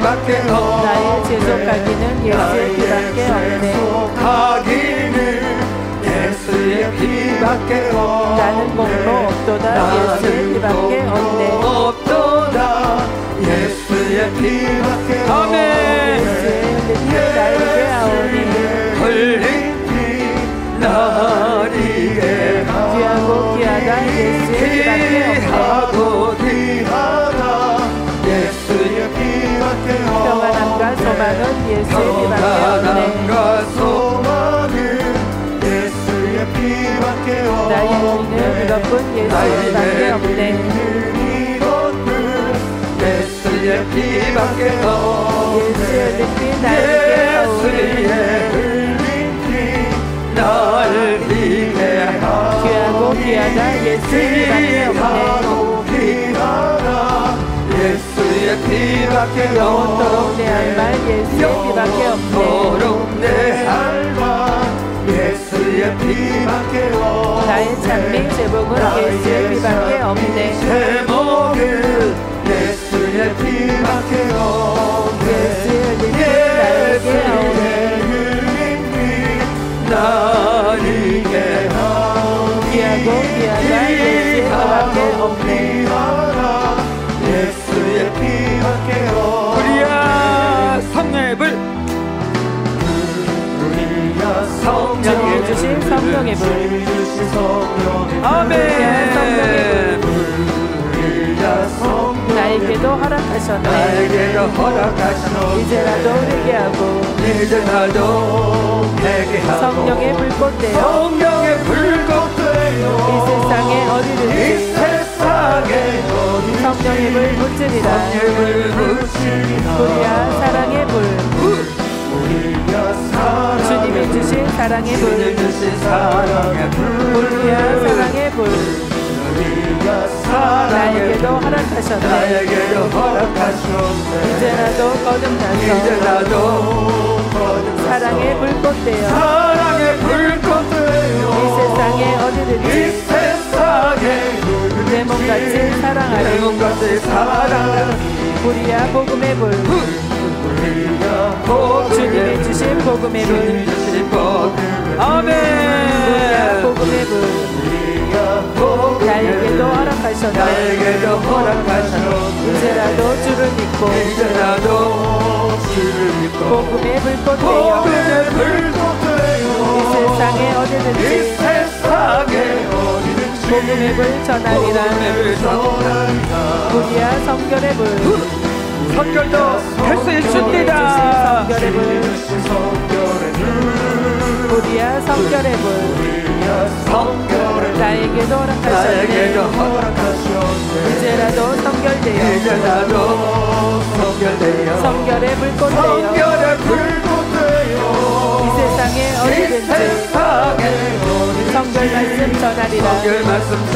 피밖에 없네 나의 지속하기는 예수의 피밖에 없네. 지속하기는 예수의 피밖에 없네 나는 공로 없도다 예수의 피밖에 없네. 없도다 예수의 피밖에 아멘. 예수의 피 나에게 아오니 흘린 피 나리게 귀하고 귀하다 예수의 피밖에 없네. 귀하고 귀하다 예수의 피밖에 없네 평안함과 소망은 예수의 피밖에 없네. 평안함과 소망은 예수의 피밖에 없네 나의 의는 이것뿐 예수의 피밖에 없네. 이것뿐 예수의 피밖에 없네 예수의 피 나에게 아오니 예수의 흘린 피 날 비게 하고 귀하고 귀하다 예수의 피밖에 없네. 귀하고 귀하다 예수의 피밖에 영원토록 내 할말 예수의 피밖에 없네. 영원토록 내 할말 예수의 피밖에 없네 나의 찬미 제복은 예수의 피밖에 없네. 제목은 예수의 피밖에 없네 예수의 피 나에게 아오니 나리게 하오 귀하고 귀하다 예수의 피밖에 없네. 귀하다 예수의 피밖에 없네 우리야 성령의 불 우리야 주님이 주신 성령의 불. 아멘. 우리야 성령 나에게도 허락하셨네. 나에게도 허락하시오 이제라도 회개하고 이제라도 회개하고 성령의 불꽃 되어 성령의 불꽃 되어 이 세상에 이 어디든지 세상에 어디 성령의 불 붙으리라. 성령을 부르시리라 우리야 사랑의 불. 우리야 사랑의 주님이 주신 사랑의 주님 불. 주신 사랑의 불 우리야 사랑의 불. 우리야 사랑의 나에게도 허락하셨네. 나에게도 허락하셨네 이제라도 거듭나서 이제라도 사랑의 불꽃 되어 사랑의 불꽃 되어 이 세상에 이 어디든지 세상에 내 몸같이 사랑하리. 몸같이 사랑하리 우리야 복음의 불. 우리야 주님이 주신 복음의 불. 주신 복음을 우리야 아멘. 복음의 불. 우리야 복음을 나에게도 허락하셨네. 나에게도 허락하셨네 이제라도 주를 믿고 이제라도 주를 믿고 복음의 불꽃 되어 복음의 불꽃 되어 이 세상에 이 어디든지 세상에 어디든지 복음의 불 전하리라. 복음을 전하리라 우리야 성결의 불. 선결도 할 수 주님이 주신 있습니다. 성결의 불. 성결의 우리야 성결의 불. 우리야 성결의 나에게도 나에게도 허락하셨네. 허락하셨네 이제라도 성결되어 이제라도 성결되어 성결의 불꽃 되어 성결의 불꽃 되어 이 세상에 이 어디든지 세상에 어디든지 성결 말씀 전하리라. 성결 말씀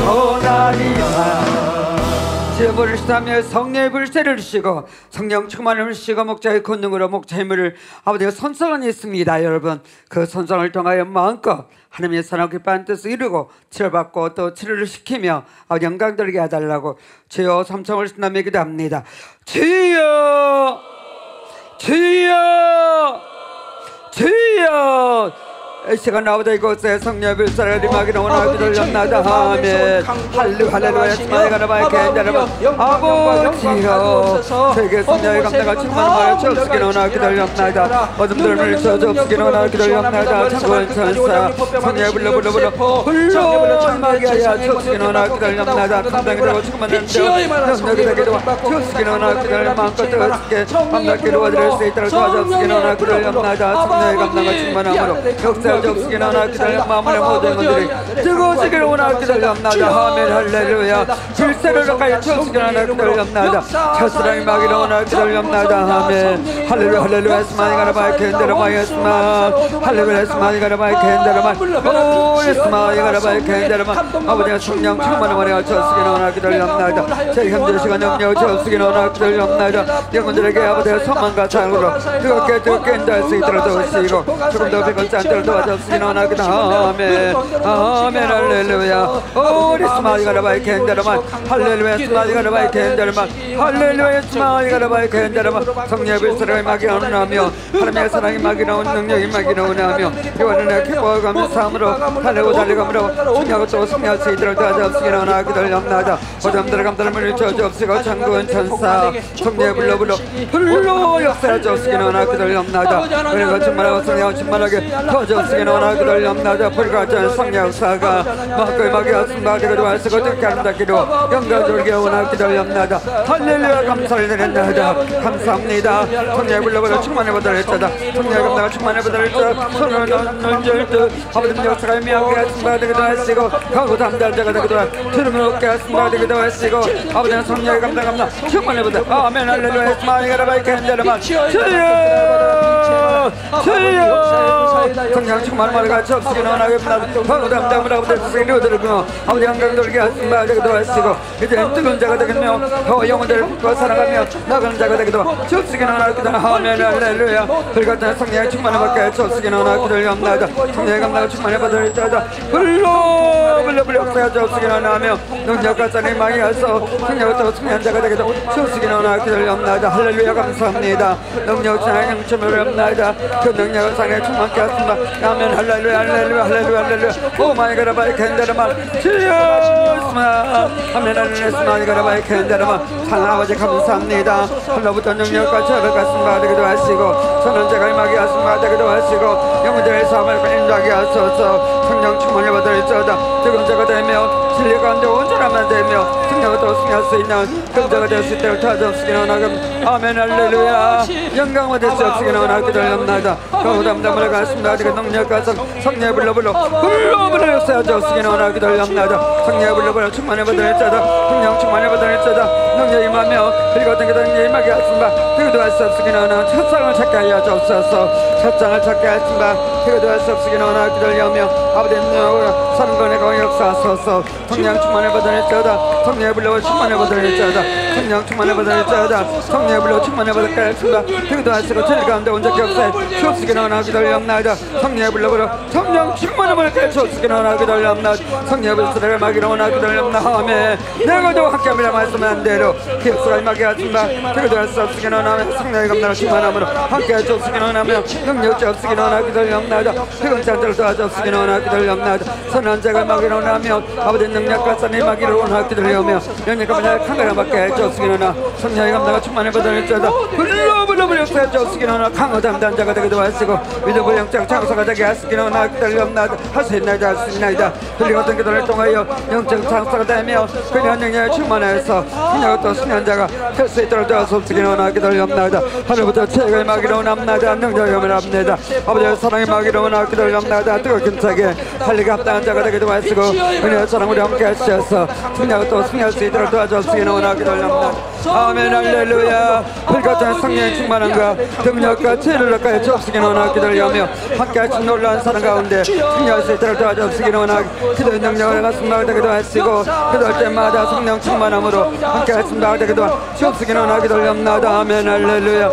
전하리라 제보를 시사하며 성령의 불세를 주시고 성령 충만을 주시고 목자의 권능으로 목자의 물을 아버지가 선성은 있습니다. 여러분 그 선성을 통하여 마음껏 하나님의 선하고 기뻐하는 뜻을 이루고 치료받고 또 치료를 시키며 아버지 영광 돌리게 해달라고 주여 삼성을 신나며 기도합니다. 주여 주여 주여 이 시간 아버지 이곳에 성령의 불사를 임하기를 원하고 기도합니다. 아멘. 할렐루야 스마이가라바이 겐자라바 아버지여 세계 성령의 감당을 충만하여 주옵시기를 원하고 기도합니다. 어둠들을 물리쳐 주옵시기를 원하고 기도합니다. 창고의 천사 성령의 불러 임하게 하여 주옵시기를 원하고 기도합니다. 감당이 되고 충만한 성령이 되기도 주옵시기를 원하고 기도합니다. 마음껏 뜨겁게 감당케 이루어질 수 있도록 도와주옵시기를 원하고 기도합니다. 성령의 감당을 충만함으로 역사 적시기는 원하기 달려 마음의 모든 것들이 뜨거우시기를 원하기 달려옵나다. 아멘 할렐루야. 불세를 가까이 주시기를 원하기 달려옵나다. 첫사랑이 마기를 원하기 달려옵나다. 아멘 할렐루야 할렐루야 스마니 가라바이 캔데라마이 에스마 할렐루야 스마니 가라바이 캔데라마이 오 에스마이 가라바이 캔데라마이 아버지가 성령 충만을 원하여 주시기를 원하기 달려옵나다. 제 현재 시간 영역 주시기를 원하기 달려옵나다. 영혼들에게 아버지의 소망과 사랑으로 뜨겁게 인도할 수 있도록 도우시고 조금 더 배고프지 않도록 도와주시기는 원하기도 아멘 아멘 할렐루야 우리 스마이가라바이 캔데르만 할렐루야 스마이가라바이 캔데르만 할렐루야 스마이가라바이 캔데르만 성령의 불사랑이 막이 나오며 하나님의 사랑이 막이 나오는 능력이 막이 나오며 이와는 기뻐하고 감사함으로 달리고 달려가므로 승리하고 또 승리할 수 있도록 도와주시기는 원하기도 합니다 보담들의 감사함을 주옵시고 천군 천사 성령의 불로 역사해 주옵시기는 원하기도 합니다 그리고 충만하고 성령 충만하게 도와주시기는 원하기도 합니다 불과 같은 성령 역사가 막을 막이 왔습니다 그리고 와시고 듣게 아름답기로 영광 돌게 원하기도 합니다 할렐루야 감사를 드립니다 감사합니다 성령의 불로 충만해 보도록 했다 성령의 감사가 충만해 보도록 했다 손을 넣는 줄듯 아버님 역사가 미하게 하심바 되기도 하시고 가고 담당자가 되기도 하시고 들음을 얻게 하심바 되기도 하시고 아버지는 성령의 감사 충만해 보도록 아멘 할렐루야 스마이가라바이 캔데르만 주여 성령 충만한 말을 같이 없으기는 원하겠습니다 가고 담당을 아버지 스승이 들고 아버지 영광 돌게 하심바 되기도 하시고 이제는 뜨거운 자가 되겠며 더 영혼들을 품고 살아가며 나가는 자가 되기도 주옵시기는 원하겠습니다 아멘 할렐루야 불같은 성령의 충만한 말을 주옵시기는 원하기도 합니다 성령의 감사가 충만해 받을 자다 불로 역사해 주옵시기는 원하며 능력과 사랑이 많이 하소 성령을 또 승리한 자가 되기도 주옵시기는 원하기도 합니다 할렐루야 감사합니다 능력 사랑의 영점을 합니다 그 능력과 사랑에 충만케 하십니다 아멘 할렐루야 할렐루야 할렐루야 할렐루야 오 마이 가라바이 캔데르만 주여 아멘 할렐루야 스마이 가라바이 캔데르만 하나아버지 감사합니다 하늘부터 능력과 저를 가슴 되기도 하시고 선언자가 임하게 하심 되기도 하시고 영혼들의 삶을 인도하게 하소서 성령 충만을 받을지어다 뜨거운 자가 되며 진리 가운데 온전함만 되며 승리하고 또 승리할 수 있는 금자가 될 수 있도록 도와주시기는 원하금 아멘 할렐루야 영광 받을 수 없으기는 원하기도 합니다 그 담담을 가슴다 되게 능력과 성령의 불로 역사해 주시기는 원하기도 합니다 성령의 불로 충만해 받을지어다 성령 충만해 받을지어다 능력이 임하며 그리고 어떤 능력이 임하게 하신다 그도 할 수 없으기는 원하는 첫상을 찾게 하여 주옵소서 첫장을 찾게 하신다 그도 할 수 없으기는 원하기도 하며 아버지 능력으로 선권의 공 역사하소서 성령 충만해 받을지어다 성령의 불로 충만해 받을지어다 성령 충만해 받을지어다 성령의 불로 충만해 받을까 하신다 그도 하시고 진리 가운데 온전히 역사해 주옵시기는 원하기도 합니다 성령의 불로 성령 충만해 받을까 주옵시기는 원하기도 합니다 성령의 불사를 막이로 원하기도 합니다 아멘 내가도 함께합니다 말씀한 대로 기억수가 임하게 하신다 그도 할 수 없으기는 원하며 성령의 감당을 충만함으로 함께해 주옵시기는 원하며 능력자 없으기는 원하기도 합니다 그건 자들을 도와주옵시기는 원하기도 합니다 선한 자가 막이로 원하며 아버지 능력과 산이 막이로 원하기도 하며 영역과 만약 강건한 밖에 해주옵시기는 원하 성령의 감당을 충만해 받을지어다 불로 역사해 주옵시기는 원하 강호 담당자가 되기도 하시고 믿음의 영적 장소가 되게 하시기는 원하기도 합니다 할 수 있나이다 할 수 있나이다 들리고 어떤 기도를 통하여 영적 장소가 되며 그냥 능력에 충만해서 그냥 또 승리자가 될 수 있도록 도와주옵시기는 원하기도 합니다 하늘부터 최고의 막이로 원합니다 능력이 원합니다 아버지의 사랑의 막이로 원하기도 합니다 뜨겁게 차게 달리기 합당한 자가 되기도 하시고 은혜의 사랑 우리 함께 하셔서 승리하고 또 승리할 수 있도록 도와주옵시기는 원하기도 합니다 아멘 할렐루야 불같은 성령의 충만함과 능력과 지혜를 가해 주옵시기는 원하기도 하며 함께 하신 놀라운 사랑 가운데 승리할 수 있도록 도와주옵시기는 원하기 기도의 능력을 가슴 되기도 하시고 기도할 때마다 성령 충만함으로 함께 하신 바 되기도 주옵시기는 원하기도 합니다 아멘 할렐루야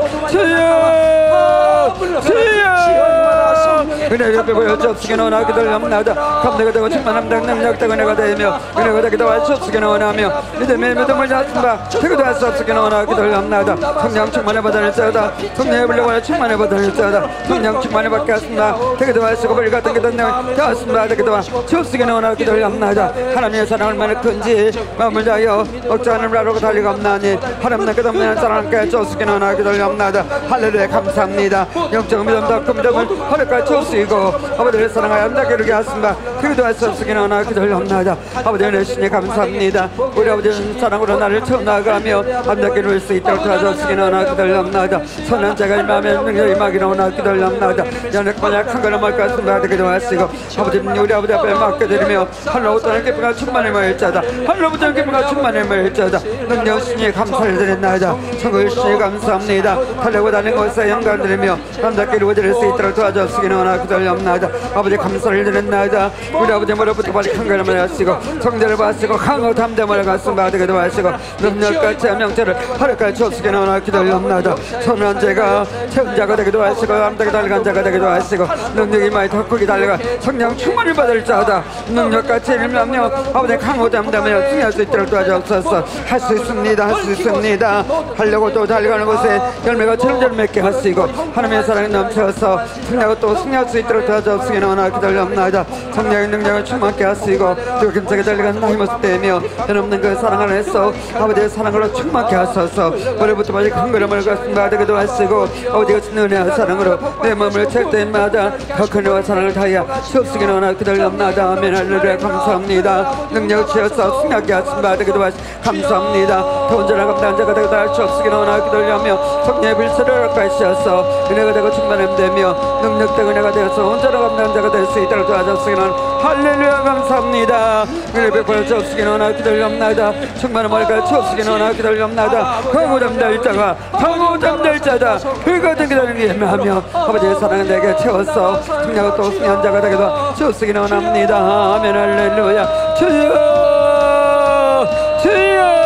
주여 은혜를 베풀어 주옵시기는 원하기도 합니다 감내가 되고 충만함당 능력되고 은혜가 되며 은혜가 되기도 할 수 없으기는 원하며 믿음의 믿음을 잡습니다 되기도 할 수 없으기는 원하기도 합니다 성령 충만해 받을지어다 성령의 불력을 충만해 받을지어다 성령 충만해 받게 하십니다 되기도 하시고 불 같은 기도 되었습니다 되기도 하 주옵시기는 원하기도 합니다 하나님의 사랑 얼마나 큰지 마음을 다하여 억제하는 나로고 달리가 없나니 하나님의 끝없는 사랑께 주옵시기는 원하기도 합니다 할렐루야 감사합니다 영적 믿음과 금정을 하늘까지 주옵시고 아버지를 사랑하여 함께 이루게 하십니다 그기도 할 수 없으기는 원하기도 합니다 아버지의 내신이 감사합니다 우리 아버지는 사랑으로 나를 채워나가며 함께 이룰 수 있도록 도와주시기는 원하기도 합니다 선한 자가 임하면 능력이 임하기는 원하기도 합니다 연약과 약한 거나 말 같습니다 되기도 하시고 아버지는 우리 아버지 앞에 맡겨드리며 하늘로부터 기쁨과 충만함을 일자다 하늘로부터 기쁨과 충만함을 일자다 능력 신이 감사를 드린나이다 천국의 신이 감사합니다 달려고 다니는 곳에 영광 드리며 함께 이루어질 수 있도록 도와주시기는 원하기도 기다렸나이다. 아버지 감사를 드렸나이다. 우리 아버지 머리부터 빨리 큰 걸음을 하시고 성대를 받으시고 강호 담대을 가슴 받으기도 하시고 능력같이 명체를 하루까지 주옵시기 원하옵나이다. 기다렸나이다. 선한 자가 체험자가 되기도 하시고 암되게 달간 자가 되기도 하시고 능력이 많이 더 크게 달려가 성령 충만을 받을 자다. 능력같이 일명령 아버지 강호 담대을 승리할 수 있도록 도와주옵소서. 할 수 있습니다. 할 수 있습니다. 하려고 또 달려가는 곳에 열매가 체험자를 맺게 하시고 하나님의 사랑이 넘쳐서 승리하고 또 승리할 수 있도록 도와주옵시기 원하옵나이다. 기다렸나이다. 성령의 능력을 충만케 하시고 또 김짝에 달려가는 나의 모습 되며 변없는 그 사랑 안에서 아버지의 사랑으로 충만케 하소서. 머리부터 발이 큰 걸음을 가슴 받으기도 하시고 아버지가 주는 은혜와 사랑으로 내 마음을 찰 때마다 더 큰 은혜와 사랑을 다하여 주옵시기 원하옵나이다. 기다렸나이다. 아멘 할렐루야. 감사합니다. 능력 주셔서 승리하게 하심 받으기도 하시 감사합니다. 더 온전한 감당한 자가 되고 다 주옵시기 원하옵나이다. 기다려며 성령의 빌세를 허락하시어서 은혜가 되고 충만함 되며 능력되고 은혜가 되어서 온전한 감당한 자가 될 수 있도록 도와주옵시기 원하옵나이다. 할렐루야. 감사합니다. 은혜 베풀어 주옵시기 원하옵나이다. 기다렸나이다. 충만한 머리가 주옵시기 원하옵나이다. 기다렸나이다. 강호 잠들 자가 강호 잠들 자다. 그가 되기를 예매하며 아버지의 사랑은 내게 채웠어 승리하고 또 승리한 자가 되기도 주옵시기 원합니다. 아멘 할렐루야. 주여 주여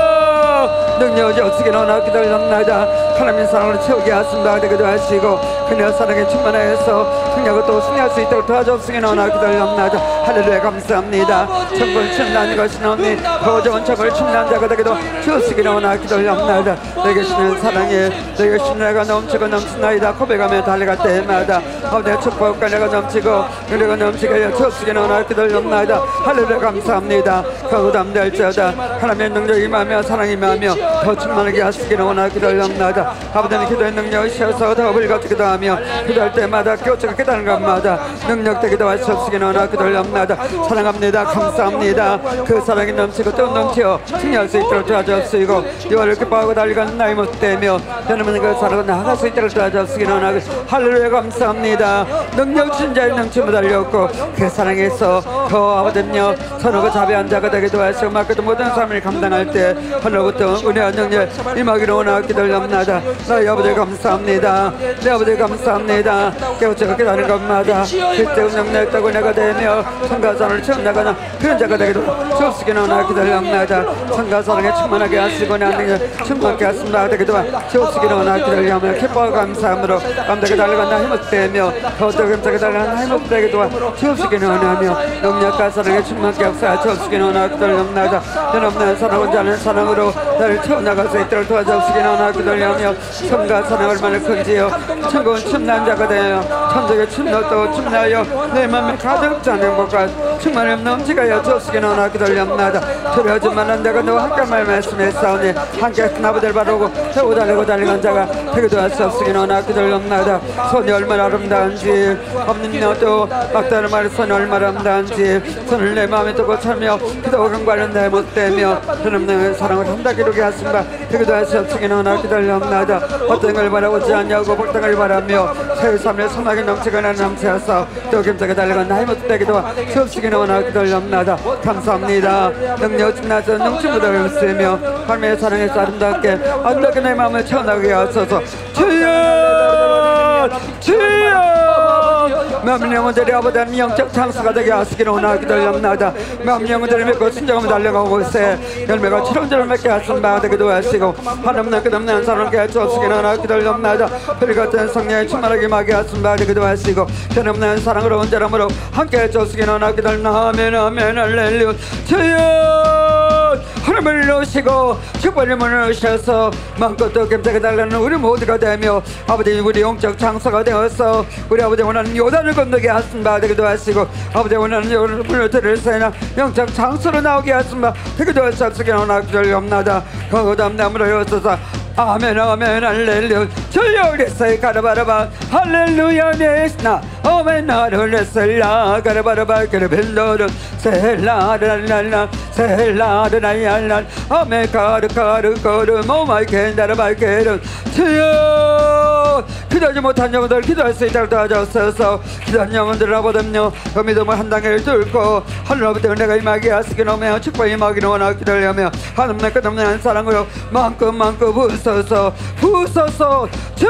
능력 주옵시기 원하옵나이다. 기다렸나이다. 하나님의 사랑으로 채우게 하심도 되기도 하시고 그녀 사랑에 충만하여서 승리하고 또 승리할 수 있도록 도와주옵시기 원하옵나이다. 기다렸나이다. 할렐루야. 감사합니다. 천국을 충만한 것이 나오니 더 좋은 천국을 충만한 자가 되기도 주옵시기 원하옵나이다. 기다렸나이다. 내게 주는 사랑에 내게 주는 내가 넘치고 넘치나이다. 고백하며 달려갈 때마다 아버지의 축복과 내가 넘치고 은혜가 넘치게 하여 주옵시기 원하옵나이다. 기다렸나이다. 할렐루야. 감사합니다. 그 담대할지어다. 하나님의 능력이 임하며 사랑이 임하며 더 충만하게 하시기 원하옵나이다. 기다렸나이다. 아버지는 기도의 능력을 씌워서 더 불같기도 하며 기도할 때마다 깨우치고 깨달은 것마다 능력되기도 하시옵시기 원하옵나이다. 기다렸나이다. 사랑합니다. 감사합니다. 그 사랑이 넘치고 또 넘치어 승리할 수 있도록 도와주옵시고 이와를 기뻐하고 달려가는 나의 모습 되며 여러분의 그 사랑을 나아갈 수 있도록 도와주옵시기 원하옵나이다. 할렐루야. 감사합니다. 능력 주신 자의 능침을 달렸고 그 사랑에서 더 아버지여 선호가 자비한 자가 되기도 하시고 맡겨도 모든 삶을 감당할 때 하늘로부터 은혜와 능력 임하기를 원하옵나이다. 기다렸나이다. 나의 아버지 감사합니다. 내 아버지 감사합니다. 깨우치고 깨달은 것마다 실제 능력있다고 내가 되며 성가사를 처음 나가나 그런 자가 되기도 주옵시기 원하옵나이다. 기다렸나이다. 성가사랑에 충만하게 하시고 내 능력 충만하게 하심도 되기도 주옵시기 원하옵나이다. 기다리며 기뻐하고 감사함으로 감독에 달려간 나의 모습 되며 더욱더 감독에 달려간 나의 모습 되기도 주옵시기 원하며 능력과 사랑에 충만하게 하사 주옵시기 원하옵나이다. 기다렸나이다. 여러분의 사랑은 자는 사랑으로 나를 채워나갈 수 있도록 도와주옵시기 원하옵나이다. 기다리며 성가 사랑 얼마나 큰지요. 천국은 춤난 자가 되어 천국의 춤도 또 춤나여 내 맘에 가득 찬 행복과 충만함 넘치게 하여 주옵시기 원하옵나이다. 기다렸나이다. 두려워하지 말란 자가 너와 함께 말씀했사오니 함께 큰 아버지를 바라고 세고 달리고 달리는 자가 되기도 하시옵시기 원하옵나이다. 기다렸나이다. 손이 얼마나 아름다운지 없는 또 막다른 말에 손이 얼마나 아름다운지 손을 내 마음에 두고 차며 기도와 강구하는 내 못되며 하나님의 사랑을 한다게 이루게 하신다. 되기도 하시옵시기 원하옵나이다. 기다렸나이다. 어떤 걸 바라보지 않냐고 복당을 바라며 새 삶의 소망이 넘치거나 넘쳐서 또 김짝에 달려간 나의 모습 되기도 주옵시기 원하옵나이다. 기다렸나이다. 감사합니다. 능력 나서 능치보다를 쓰며 하나님의 사랑에서 아름답게 내 마음을 채워나가게 하소서. 주여 주여 마음 영혼들이 아버지는 영적 창수가 되게 하시기를 원하옵나이다. 기다렸나이다. 마음 영혼들이 믿고 순종하며 달려가고 있어 열매가 치렁치렁 맺게 하신 바 되기도 하시고 하나님의 끝없는 사랑을 깨 주옵시기를 원하옵나이다. 기다렸나이다. 별 같은 성령에 충만하게 임하게 하신 바 되기도 하시고 변없는 사랑으로 온전함으로 함께 해주시기를 원하옵나이다. 기다렸나이다. 아멘 아멘 할렐루야. 주여 하나님을 넣으시고 축복의 문을 열으셔서 마음껏 감사하게 달라는 우리 모두가 되며 아버지 우리 영적 장소가 되어서 우리 아버지 원하는 요단을 건너게 하신 바 되기도 하시고 아버지 원하는 요단을 불러드릴사이나 영적 장소로 나오게 하신 바 되기도 하시옵시기를 원하옵나이다. 그 다음 나무로 열어서 아멘 아멘 할렐루야. 주여 우리서의 가라바라바 할렐루야 네스나 아멘 나르레셀라 가라바라바 그르빌로르 셀라르랄라 셀라르랄랄라 아멘 가르가르거르 모마이켄다라바이케르 주여 그 기도하지 못한 영혼들 기도할 수 있도록 도와주옵소서. 기도한 영혼들 아버지요 그 믿음을 한 단계를 뚫고 하늘로부터 은혜가 임하게 하시기 오며 축복이 임하기를 원하고 기도하며 하나님의 끝없는 사랑으로 마음껏 부으소서 부으소서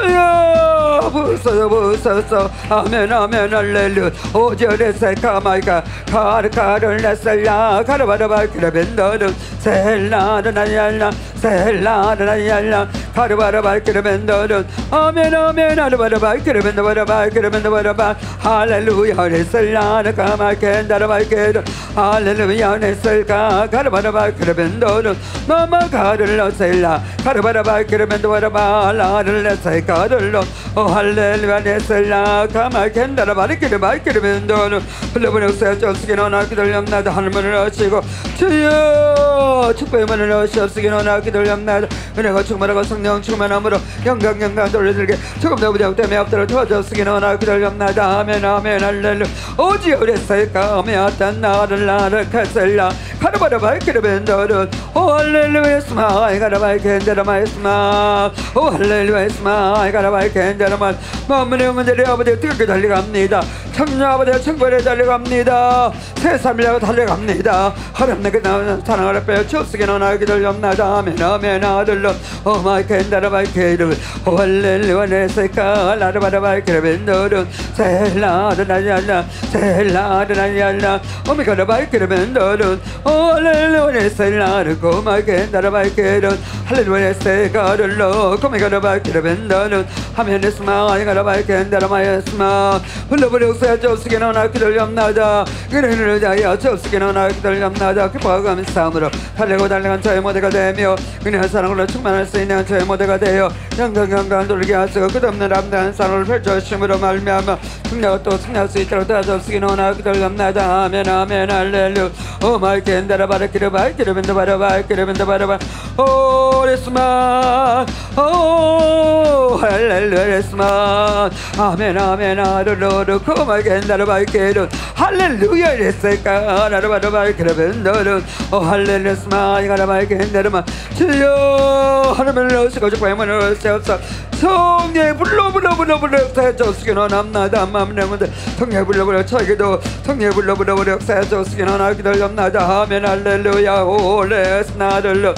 주여 부으소서 아멘 아멘 할렐루야 오절에서 가마이가 가르카를 내살라 가르바르바 그레벤더는 셀라는 아얄라 셀라는 아얄라 가르바르바 그레벤더는 아멘 아멘 하르바르바 그레벤더바르바 그레벤더바르바 할렐루야 내살라는 가마켄다르바케르 할렐루야 내살가 가르바르바 그레벤더는 마마 가르러 셀라 가르바르바 그레벤더바르바 라를 내살가르러 오 할렐루야 내살라 가마켄다르바 그레벤더는 흘러보내 없어야 없으기는 원하 기도합니다. 하늘문을 하시고 주여 축복의 문을 하시옵시기는 원하 기도합니다. 은혜가 충만하고 성령 충만함으로 영광 돌려들게 조금 더 부족됨이 없도록 도와주옵시기는 원하 기도합니다. 아멘 아멘 할렐루야 오지 오랬을까 아메았단 나를 카셀라 가르바르바 그레벤더는 오 할렐루야 스마이 가르바이 켄데라마 스마 오 할렐루야 스마이 가르바이 켄데라마 마음의 영혼들이 아버지 뜨겁게 달려갑니다. 청년 아버지 청벌에 달려갑니다. 세상을 향해 달려갑니다. 하나님께 나오는 사랑을 빼어 주옵시기 원하여 기도합니다. 아멘 아멘 아들로 오마이 켄다라바이 케이르 오 할렐루야 내세카 라르바라바이 케르벤더른 셀라르나야라 셀라르나야라 오미가라바이 케르벤더른 오 할렐루야 내셀라르 고마이 켄다라바이 케르 할렐루야 내세카르로 고미가라바이 케르벤더른 하면에스마 이가라바이 켄다라마이 스마 흘러버려 없어야 주옵시기 원하여 기도합니다. 그를 자여 주옵시기 원하여 기도합니다. 기뻐하고 감사함으로 달려간 저의 모두가 되며 그녀의 사랑으로 충만할 수 있는 저의 모두가 되어 영광 돌게 하시고 끝없는 아름다운 사랑을 펼쳐주심으로 말미암아 승리하고 또 승리할 수 있도록 도와주옵시기 원하여 기도합니다. 아멘 아멘 할렐루야 오 마이 켄다라바라 기르바이 기르벤더 바라바이 기르벤더 바라바 오 레스만 오 할렐루야 레스만 아멘 아멘 하루루루 고마이 켄다라바이 기르 할렐루야 레스까 라라바라바이 기르벤더는 오 할렐루야 스마이 가라바이 켄다라마 주여 하나님을 넣으시고 축복의 문을 열시옵소서. 성령 불러 역사에 주시기 원합니다. 마음내문들 성령 불러 저에게도 성령 불러 역사에 주시기 원하여 기도합니다. 아멘 할렐루야 오레스 나들로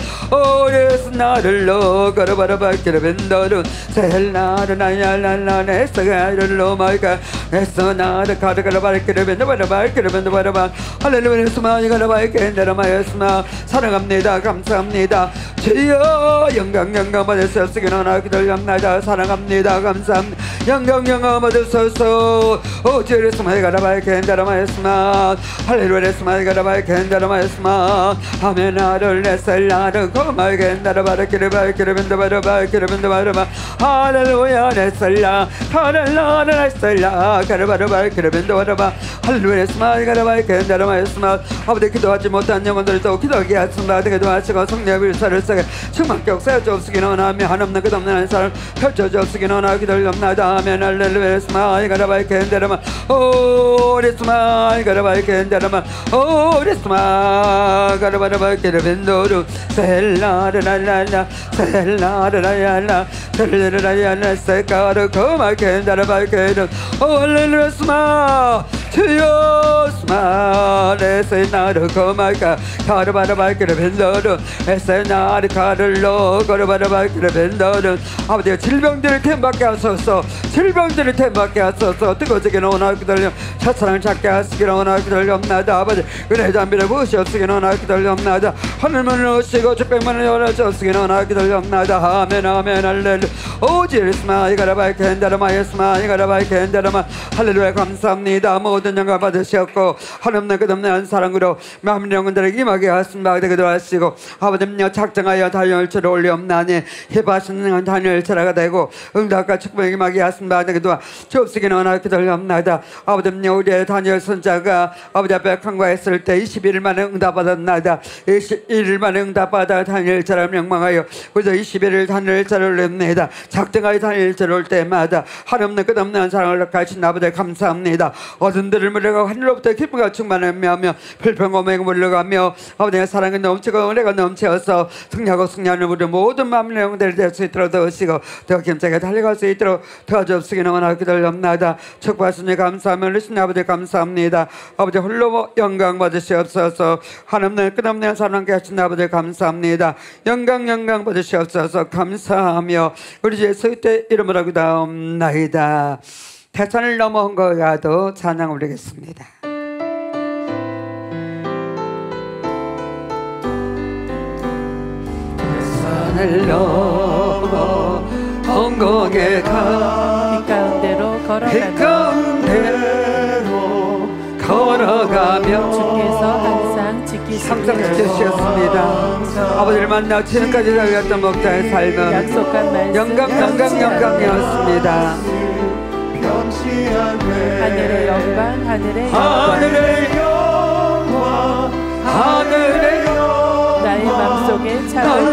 가르바라바 기르벤더는 셀나르 나얄랄라 네스가르로 마이가 네스나르 가르가라바 기르벤더바라바 기르벤더바라바 할렐루야 스마이 가라바 켄다라마였으마 사랑합니다. 감사합니다. 주여 영광 받으소서. 원하여 기도합니다. 사랑합니다. 감사합니다. 영광 받으소서. 오주를 스마이 가라바이 켄다라마였으마 할렐루야 스마이 가라바이 켄다라마였으마 아멘 하를 네살라르 고마이 켄다라바라 기르바이 기르벤더바라바이 기르벤더바라바 할렐루야 네살라 할렐루야 네살라 가라바라바이 기르벤더바라바 할렐루야 스마이 가라바이 켄다라마였으마 아버지 기도하지 못한 영혼들도 기도하게 하십니다. 기도하시고 성령의 불사를 쓰게 충만케 역사에 주옵시기 원하며 하나님의 끝없는 한 사람 펼쳐 주옵시기 원하여 기도합니다. 아멘 할렐루야 스마이 가라바이 켄다라마 오 레스마이 가라바이 켄다라마 오 레스마 가라바라바이 켄다벤도루 셀라르라라라 셀라르라야라 셀라르라야라 세카르 고마이 켄다라바이 켄다 오 할렐루야 스마 주여 스마 레세나르 고마이카 가르바라바이 켄다벤도루 에세나르 가르로 가르바라바이 켄다벤도루 아버지 질병들을 템받게 하소서. 질병들을 템받게 하소서. 뜨거워지기는 원하여 기도하며 첫사랑을 찾게 하시기를 원하여 기도합니다. 아버지 은혜 담비를 부으시옵시기는 원하여 기도합니다. 하늘문을 오시고 주백문을 열어주옵시기는 원하여 기도합니다. 아멘 아멘 할렐루야 오지르스마 이가라바이 켄다라마 예스마 이가라바이 켄다라마 할렐루야 감사합니다. 모든 영광 받으시옵고 하나님의 끝없는 한 사랑으로 마음 영혼들에게 임하게 하십니다. 기도하시고 아버지여 작정하여 다니엘처럼 올리옵나니 해바시는 다니엘처럼 되고 응답과 축복이 임하게 하십니다. 기도하 주옵시기는 원하여 기도합니다. 아버지여 우리의 다니엘 선자가 아버지 앞에 간과했을 때 21일 만에 응답받았나이다. 21일 만에 응답받아 다니엘처럼 명망하여 그저 21일 다니엘처럼 올립니다. 작정하여 다니엘처럼 올 때마다 하나님의 끝없는 사랑을 가진 아버지 감사합니다. 어른들을 물려가고 하늘로부터 때부터 기쁨과 충만하며 불평고맹 물러가며 아버지의 사랑이 넘치고 은혜가 넘쳐서 승리하고 승리하는 우리 모든 마음의 영들을 될 수 있도록 도우시고 더 힘차게 달려갈 수 있도록 도와주옵시기는 원하고 기도합니다. 축복하시니 감사하며 어르신 아버지 감사합니다. 아버지 홀로 영광 받으시옵소서. 한없는 끝없는 사랑께 하신 아버지 감사합니다. 영광 받으시옵소서. 감사하며 우리 주 예수의 이름으로 기도합나이다. 태산을 넘어온 거가도 찬양 올리겠습니다. 태산을 넘어 홍곡에 가 빛 가운데로 빛 걸어가며 가운데로 걸어가며 주께서 항상 지키셨습니다. 아버지를 만나 지금까지 살았던 목자의 삶은 약속한 말씀 영광이었습니다. 하늘의 영광 하늘의 영광 나의 맘속에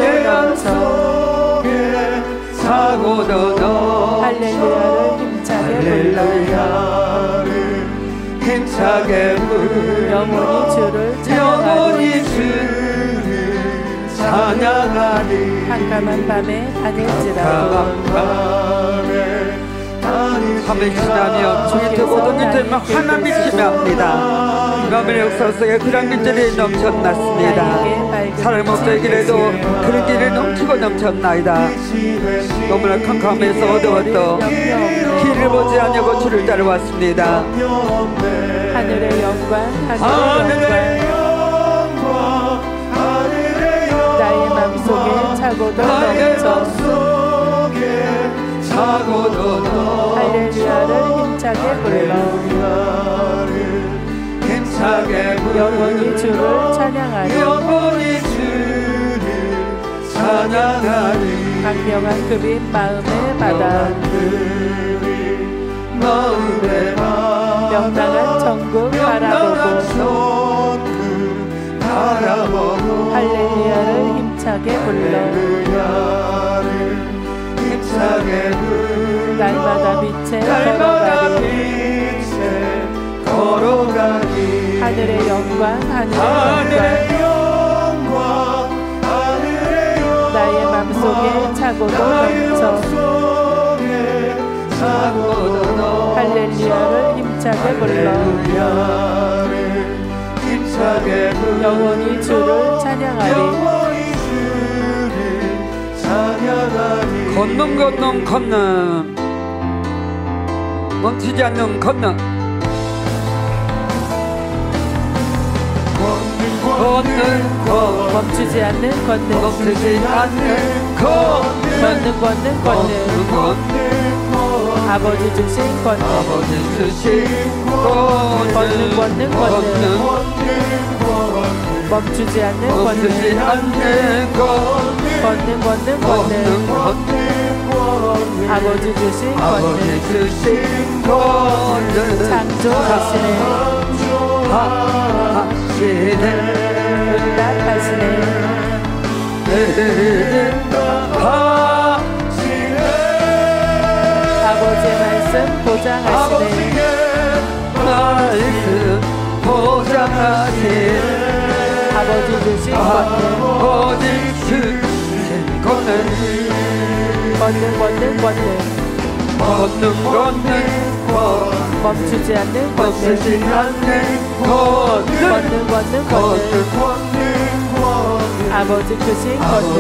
차고도 넘쳐 할렐루야를 힘차게 불러 영원히 주를 찬양하리 캄캄한 밤에 다닐지라도 밤에 지나며 주의 모든 길들만 하나님이 지나옵니다. 마음의 역사 속에 그런 길들이 넘쳐났습니다. 사랑의 목자의 길에도 그런 길이 넘치고 넘쳤나이다. 너무나 캄캄해서 어두웠던 길을 보지 않냐고 주를 따라왔습니다. 하늘의 영광 나의 맘속에 차고도 넘쳐 할렐루야를 힘차게 불러 영원히 주를 찬양하리 강력한 급인 마음의 바다 명랑한 천국 바라보고 할렐루야를 힘차게 불러 날마다 빛에 걸어가리 하늘의 영광 나의 맘속에 차고도 넘쳐 할렐루야를 힘차게 불러 영원히 주를 찬양하리 건너 멈추지 않는 건너 멈추지 않는 걷는 아버지 주신 걷는 멈추지 않는 걷는 아버지 주신 걷는 창조하시네 응답하시네 아버지의 말씀 보장하시네 아버지 주신 걷는 멈추지 않는 걷는 아버지 크신 걷는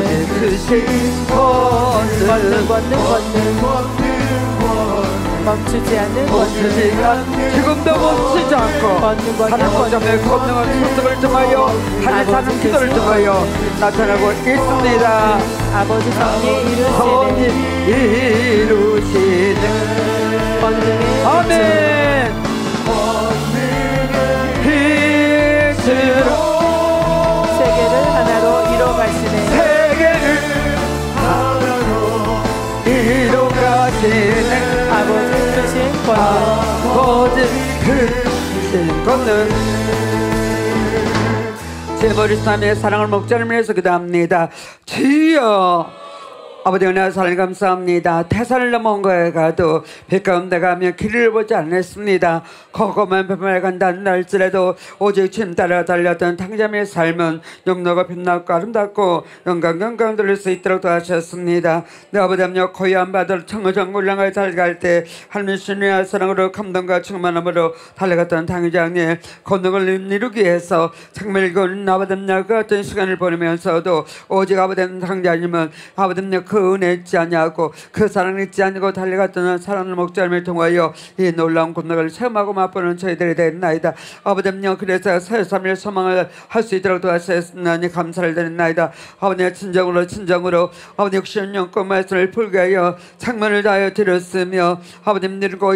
멈추지 않는 지금도 멈추지 않고 사랑 목자의 권능한 소속을 통하여 하늘사는 기도를 통하여 나타나고 있습니다. 아버지 성령 이루시는 아멘. 빛으로 세계를 하나로 이뤄가시네 아버지 크신 권능 제 머리 삼의 사랑을 목자를 위해서 기도합니다. 주여 아버지 은혜와 사랑을 감사합니다. 태산을 넘어온 거에 가도 빛 가운데 가면 길을 보지 않았습니다. 컴컴한 뱀을 간다는 날지라도 오직 주님 따라 달렸던 탕자매의 삶은 영로가 빛나고 아름답고 영광 들릴 수 있도록 도와주셨습니다. 내 아버지 하나님 고요한 바다를 청어정 울랑을 달갈 때 하나님 신의 사랑으로 감동과 충만함으로 달려갔던 당회장님 권능을 이루기 위해서 정말 이건 아버지 하나님 그 어떤 시간을 보내면서도 오직 아버지 하나님 당자님은 아버지 하나님 그 은혜 있지 않냐고 그 사랑 있지 않고 달려갔던 사랑의 목자님을 통하여 이 놀라운 권능을 체험하고 맛보는 저희들이 됐나이다. 아버지 하나님 그래서 새3일 소망을 할 수 있도록 도와주셨으니 감사를 드렸나이다. 아버지 진정으로 아버지 60년 그 말씀을 풀게 하여 창문을 다하여 드렸으며 아버지 늘고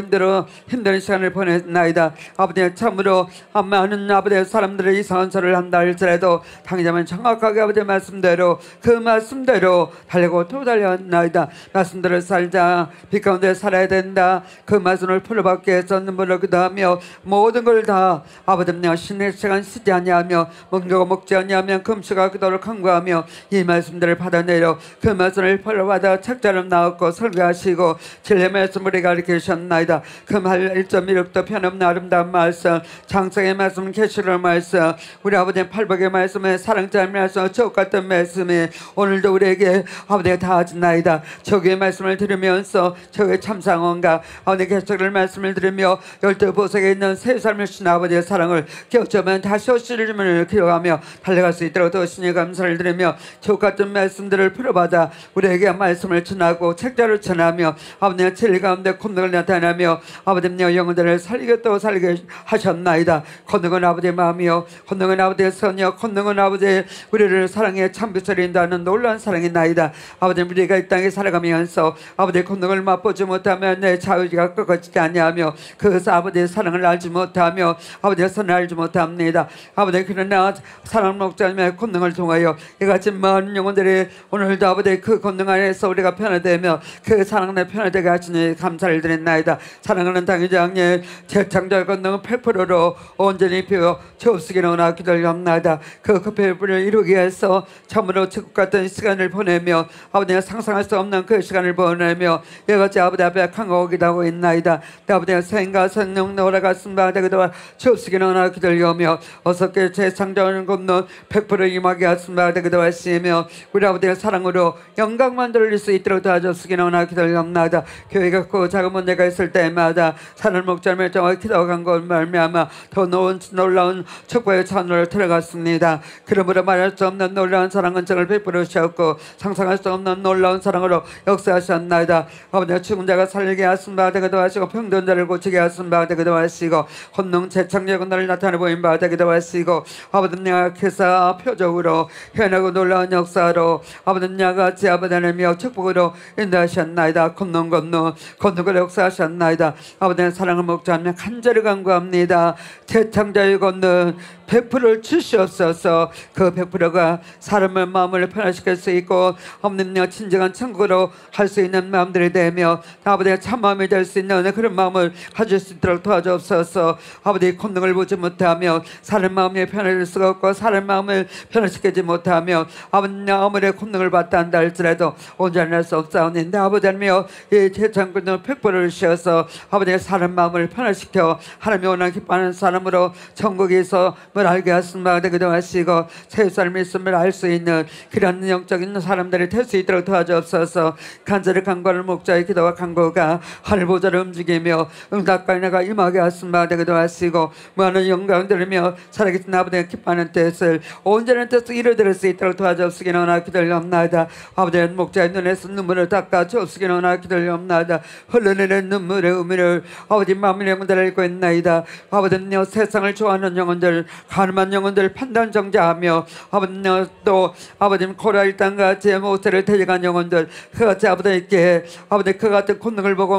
힘든 시간을 보냈나이다. 아버지 참으로 많은 아버지 사람들의 이상한 소리를 한다 할지라도 당장은 정확하게 아버지 말씀대로 그 말씀대로 달리고 또 달려나이다. 말씀대로 살자. 빛 가운데 살아야 된다. 그 말씀을 풀어받기 위해서 눈물을 기도하며 모든 걸 다 아버지 하나님 신의 시간 쓰지 아니하며 먹지 아니하며 금식과 기도를 간구하며 이 말씀들을 받아내려 그 말씀을 풀어받아 책자로 나왔고 설교하시고 진리의 말씀을 가르치셨나이다. 그 말 1.16도 편없는 아름다운 말씀 장성의 말씀 계시록 말씀 우리 아버지의 팔복의 말씀에 사랑자의 말씀 저것 같은 말씀이 오늘도 우리에게 아버지가 다 하시나이다. 저기의 말씀을 들으면서 저기의 참상원과 아버지 계시를 말씀을 들으며 열두 보석에 있는 새 삶을 주신 아버지의 사랑을 기억하면 다시 오시리를 기억하며 달려갈 수 있도록 도시니 감사를 드리며 저것 같은 말씀들을 풀어받아 우리에게 말씀을 전하고 책자를 전하며 아버지의 진리 가운데 권능을 나타내며 아버지의 영혼들을 살리게 또 살게 하셨나이다. 권능은 아버지의 마음이요 권능은 아버지의 선이요 권능은 아버지의 우리를 사랑해 참빛을 인도하는 놀라운 사랑이 나이다. 아버지 우리가 이 땅에 살아가면서 아버지의 권능을 맛보지 못하면 내 자유가 꺾어지지 아니하며 그것을 아버지의 사랑을 알지 못하며 아버지의 선을 알지 못합니다. 아버지 그러나 사랑 목자님의 권능을 통하여 이같이 많은 영혼들이 오늘도 아버지의 그 권능 안에서 우리가 변화되며 그 사랑에 변화되게 하시니 감사를 드렸나이다. 사랑하는 당회장님 재창조의 권능은 100%로 온전히 피워 주옵시기를 원하고 기도합나이다. 그 배부를 이루기 위해서 참으로 지국 같은 시간을 보내며 아버지가 상상할 수 없는 그 시간을 보내며 이같이 아버지 앞에 간구하기도 하고 있나이다. 아버지가 생과 성령 노래가슴 바되기도 주옵시기를 원하고 기도하며 어떻게 재창조하는 권능 100% 임하게 하심 바되기도 하시며 우리 아버지의 사랑으로 영광만 돌릴 수 있도록 도와주시기를 원하고 기도합나이다. 교회가 그 작은 문제가 있을 때마다 사는 목자님을 정확히 기도한 것 말미암아 더 놀라운 축복의 찬으로 들어갔습니다. 그러므로 말할 수 없는 놀라운 사랑 은총을 베풀어 주셨고 상상할 수 없는 놀라운 사랑으로 역사하셨나이다. 아버지가 죽은 자가 살리게 하신 바 되기도 하시고 병든 자를 고치게 하신 바 되기도 하시고 권능 재창조의 권능을 나타내 보인 바 되기도 하시고 아버지는 약해서 표적으로 현하고 놀라운 역사로 아버지는 야같이 아버지 하나님의 축복으로 인도하셨나이다. 권능을 역사하셨나이다. 아버지의 사랑을 목자하며 간절히 간구합니다. 재창조의 권능 100%를 주시옵소서. 그 100%가 사람의 마음을 변화시킬 수 있고 없는 진정한 천국으로 할 수 있는 마음들이 되며 아버지의 참마음이 될 수 있는 그런 마음을 가질 수 있도록 도와주옵소서. 아버지의 권능을 보지 못하며 사람 마음이 변화될 수가 없고 사람 마음을 변화시키지 못하며 아버지 아무리 권능을 받다 한다 할지라도 온전할 수 없사오니 아버지 하나님이여 이 재창권을 100%를 씌워서 아버지의 사람 마음을 변화시켜 하나님이 원하는 기뻐하는 사람으로 천국에서 뭘 알게 하신 바 되기도 하시고 새 삶의 있음을 알 수 있는 그런 영적인 사람들이 될 수 있도록 도와주옵소서. 간절히 간구하는 목자의 기도와 간구가 하늘 보좌를 움직이며 응답과 은혜가 임하게 하신 바 되기도 하시고 많은 영광 들으며 살아계신 아버지의 기뻐하는 뜻을 온전한 뜻을 이루어드릴 수 있도록 도와주옵시기를 원하고 기도합나이다. 아버지의 목자의 눈에서 눈물을 닦아 주옵시기를 원하고 기도합나이다. 흘러내리는 눈물의 의미를 아버지 마음의 영혼들을 읽고 있나이다. 아버지는요 세상을 좋아하는 영혼들 가늠한 영혼들 판단정자하며 아버지는 또 아버지는 고라일 땅같이 모세를 데려간 영혼들 그같이 아버지께 아버지 그 같은 권능을 보고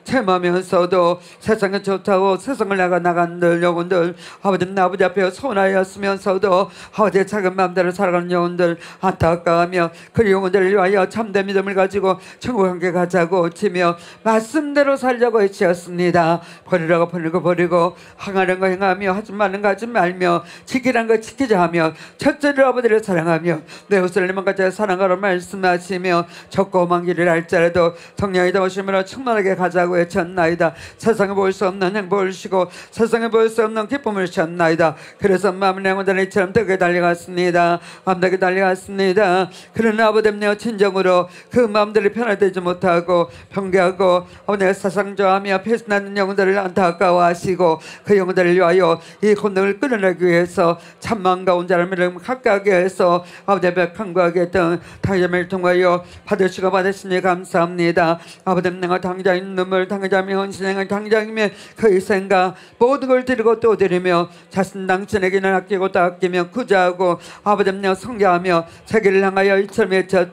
체험하면서도 세상에 좋다고 세상을 나간 영혼들 아버지는 아버지 앞에 소원하였으면서도 아버지의 작은 마음대로 살아가는 영혼들 안타까워하며 그 영혼들을 위하여 참된 믿음을 가지고 천국 함께 가자고 치며 말씀대로 살자고 외치었습니다. 버리라고 버리고 행하는 거 행하며 하지 말는 거 하지 말며 하며 지키란 것 지키자 하며 첫째를 아버지를 사랑하며 내 예루살렘만 같이 사랑하라 말씀하시며 적고 험한 길을 할지라도 성령이 더우심으로 충만하게 가자고 외쳤나이다. 세상에 볼 수 없는 행복을 쉬고 세상에 볼 수 없는 기쁨을 쉬었나이다. 그래서 마음의 영혼들이처럼 뜨게 달려갔습니다. 암되게 달려갔습니다. 그러나 아버지여 진정으로 그 마음들이 변화되지 못하고 경계하고 아버지의 사상조하며 패스나는 영혼들을 안타까워하시고 그 영혼들을 위하여 이 곤등을 끊어내기 위해서 참만과 온전함을 가까게 해서 아버지의 백한과하게 했던 당점을 통하여 받으시고 받으시니 감사합니다. 아버지님 내가 당장인 눈물 당장의 헌신행을 당장이며 그 생각 모든 걸 드리고 또 드리며 자신 당신에게는 아끼고 또 아끼며 구제하고 아버지님 성교하며 세계를 향하여 이처럼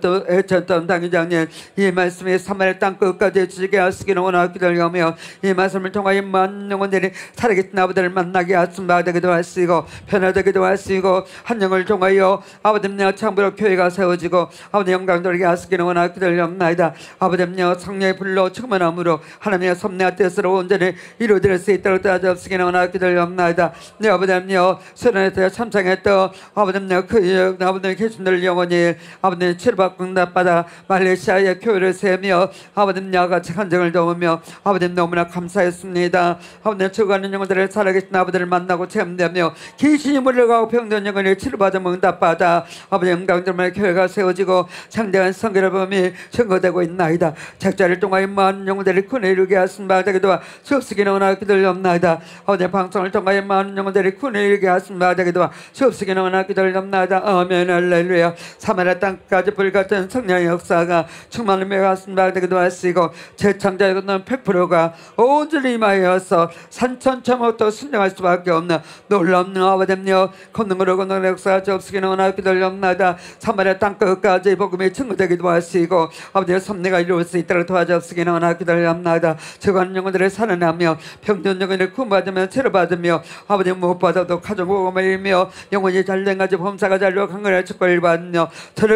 애쳤던 당장님 이 말씀이 사마리아 땅 끝까지 지게 하시기를 원하고 기다리며 이 말씀을 통하여 많은 영혼들이 살아계신 아버지를 만나게 하심받기도 하시고 변화되기도 하시고 한 영을 통하여 아버지여 참으로 교회가 세워지고 아버지 영광 돌리게 하시기를 원하고 기다리옵나이다. 아버지여 성령의 불로 충만함으로 하나님의 섭리와 뜻으로 온전히 이루어질 수 있도록 도와주시기를 원하고 기다리옵나이다. 네 아버지여 수련회에 참석했던 아버지여 그 아버지의 계신들 영혼이 아버지의 치료받고 응답받아 말레이시아의 교회를 세우며 아버지여 같이 간증을 도우며 아버지 너무나 감사했습니다. 아버지 죽어가는 영혼들을 살아계신 아버지를 만나고 체험되며 귀신이 물려가고 병든 영혼을 치료받아 응답받아 아버지 영광들만의 교회가 세워지고 상대한 성결의 범이 증거되고 있나이다. 책자를 통하여 많은 영혼들이 군에 이르게 하신 바되기도 수없으기는 원하고 기다리옵나이다. 아버지 방송을 통하여 많은 영혼들이 군에 이르게 하신 바되기도 수없으기는 원하고 기다리옵나이다. 아멘 할렐루야. 사마리아 땅까지 불같은 성령의 역사가 충만함에 하신 바되기도 하시고 재창자의 건넌 100%가 온전히 임하여서 산천초목도 순종할 수밖에 없는 놀랍는 아버지여 권능으로 권능의 역사가 없으기는 원하고 기다리옵나이다. 사마리아 땅 끝까지 복음이 증거되기도 하시고 아버지의 섭리가 이루어질 수 있도록 도와주시기는 원하고 기다리옵나이다. 죽어가는 영혼들을 살아나며 병든 영혼을 구원받으며 치료받으며 아버지 무엇보다도 가정복음을 이루며 영혼이 잘된 가지 범사가 잘되고 강건한 축복을 받으며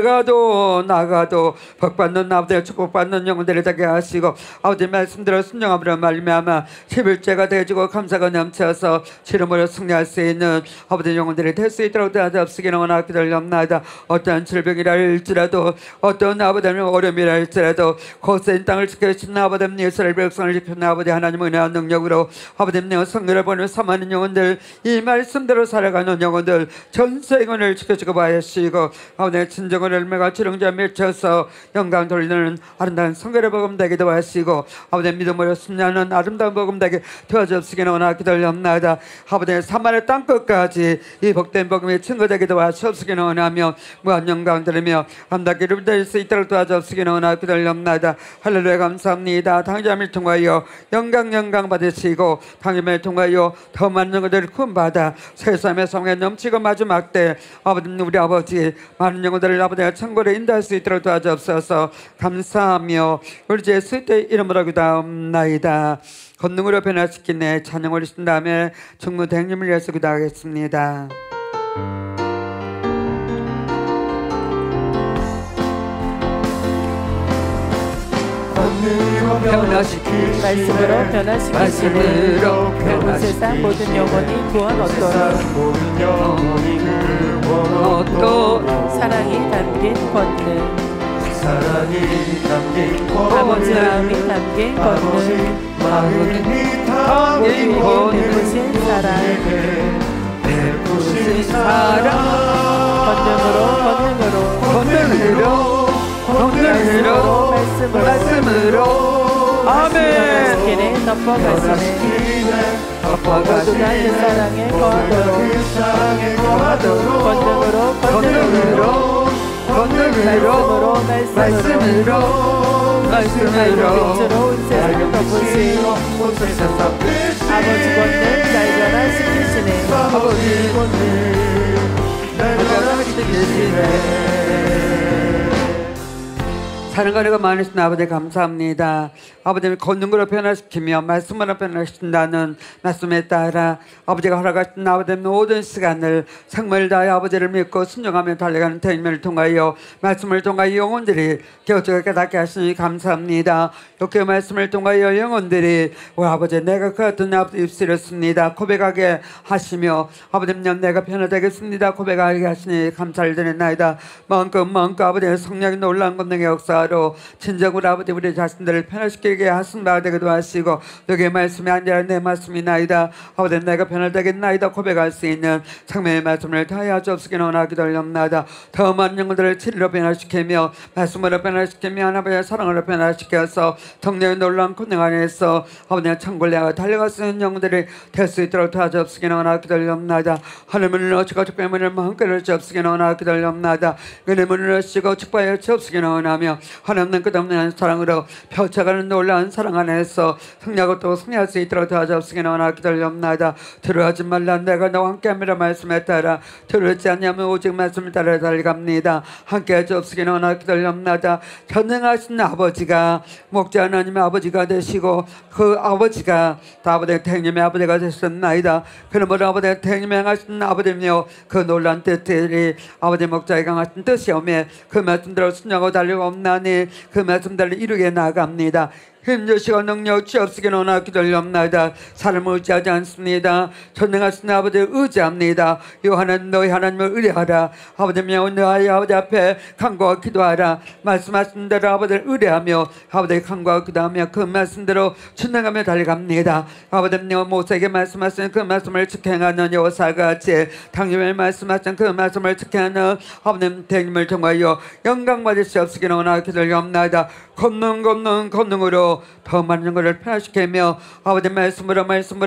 들어가도 나가도 복받는 아버지의 축복받는 영혼들을 되게 하시고 아버지 말씀대로 순종함으로 말미암아 11제가 되어지고 감사가 넘쳐서 치름으로 승리할 수 있는 아버지 영혼들이 될 수 있도록 도와주시기는 원하고 기다리옵나이다. 어떠한 질병이라 할지라도 어떤 아버지는 어려움이라 할지라도 거센 땅을 지켜주신 아버지님 이스라엘 백성을 지키는 아버지 하나님 은혜와 능력으로 아버지님 성결을 보는 사모하는 영혼들 이 말씀대로 살아가는 영혼들 전세 영혼을 지켜주고 봐주시고 아버지 진정한 열매가 주렁주렁 맺혀서 영광 돌리는 아름다운 성결의 복음 되기도 하시고 아버지 믿음으로 승리하는 아름다운 복음 되게 도와주시기는 원하고 기다리옵나이다. 아버지 사마리아 땅 끝까지 이 복된 복음이 증거되기도 하시옵시기는 원하며 무한 영광 드리며 아름답게 이루어질 수 있도록 도와주시기는 원하고 기다리옵나이다. 할렐루야 감사합니다. 당장을 통하여 영광 받으시고 당장을 통하여 더 많은 것들을 구원받아 세상의 성에 넘치고 마지막 때 아버지 우리 아버지 많은 영혼들을 아버지가 천국으로 인도할 수 있도록 도와주옵소서. 감사하며 우리 예수의 이름으로 기도하옵나이다. 권능으로 변화시키네 찬양 올리신 다음에 충무대행님을 위해서 기도하겠습니다. 말씀으로 변화시키시는 온 세상 모든 영혼이 구원 얻도록 사랑이 담긴 권능 아버지 마음이 담긴 권능 베푸신 사랑 권능으로 말씀으로 아멘 덮어가시네 그 사랑에 거하도록 권능으로 말씀으로 빛으로 온 세상을 덮으시고 아버지 권능 날 변화시키시네 사랑과 은혜가 많으신 아버지 감사합니다. 아버지 걷는 걸로 변화시키며 말씀으로 변화시킨다는 말씀에 따라 아버지가 허락하신 아버지 모든 시간을 생명을 다해 아버지를 믿고 순종하며 달려가는 대인을 통하여 말씀을 통하여 영혼들이 깨우쳐 깨닫게 하시니 감사합니다. 이렇게 말씀을 통하여 영혼들이 오 아버지 내가 그 같은 아버지 입술이었습니다 고백하게 하시며 아버지님 내가 변화되겠습니다 고백하게 하시니 감사를 드리나이다. 마음껏 아버지의 성령이 놀라운 권능의 역사로 진정으로 아버지 우리 자신들을 변화시키게 하신 바 되기도 하시고 너의 말씀이 아니라 내 말씀이나이다. 아버지 내가 변화되겠나이다 고백할 수 있는 생명의 말씀을 다하여 주옵시기를 원하기 돌렵나이다. 더 많은 영혼들을 진리로 변화시키며 말씀으로 변화시키며 하나님의 사랑으로 변화시켜서 성령의 놀라운 권능 안에서 아버지의 천국을 향해 달려갈 수 있는 영혼들이 될 수 있도록 도와주옵시기를 원하기 돌렵나이다. 하늘문을 여시고 축복의 문을 마음껏 주옵시기를 원하기 돌렵나이다. 은혜의 문을 여시고 축복하여 주옵시기를 원하며 하나님은 끝없는 사랑으로 펼쳐가는 놀라운 사랑 안에서 승리하고 또 승리할 수 있도록 도와주옵시기를 원하기 돌렵나이다. 두려워하지 말라 내가 너와 함께함이라 말씀에 따라 두렵지 않냐면 오직 말씀을 따라 달려갑니다. 함께해 주옵시기를 원하기 돌렵나이다. 전능하신 아버지가 목자 하나님의 아버지가 되시고 그 아버지가 아버지의 태님의 아버지가 되셨나이다. 그러므로 아버지의 태님의 행하신 아버지며 그 놀란 뜻들이 아버지 목자의 강하신 뜻이오매 그 말씀대로 순종하고 달려옵나니 그 말씀대로 이루게 나아갑니다. 힘주시고 능력 주옵시기를 원하기 돌렵나이다. 사람을 의지하지 않습니다. 전능하신 아버지를 의지합니다. 요한은 너희 하나님을 의뢰하라. 아버지며 너희 아버지 앞에 간구하고 기도하라. 말씀하신 대로 아버지를 의뢰하며 아버지의 간구하고 기도하며 그 말씀대로 순응하며 달려갑니다. 아버지며 모세에게 말씀하신 그 말씀을 지켜행하는 여호사같이 당신의 말씀하신 그 말씀을 지켜하는 아버님 대님을 통하여 영광 받을 수 없으기를 원하기 돌렵나이다. 권능으로 더 많은 것을 변화시키며 아버지 말씀으로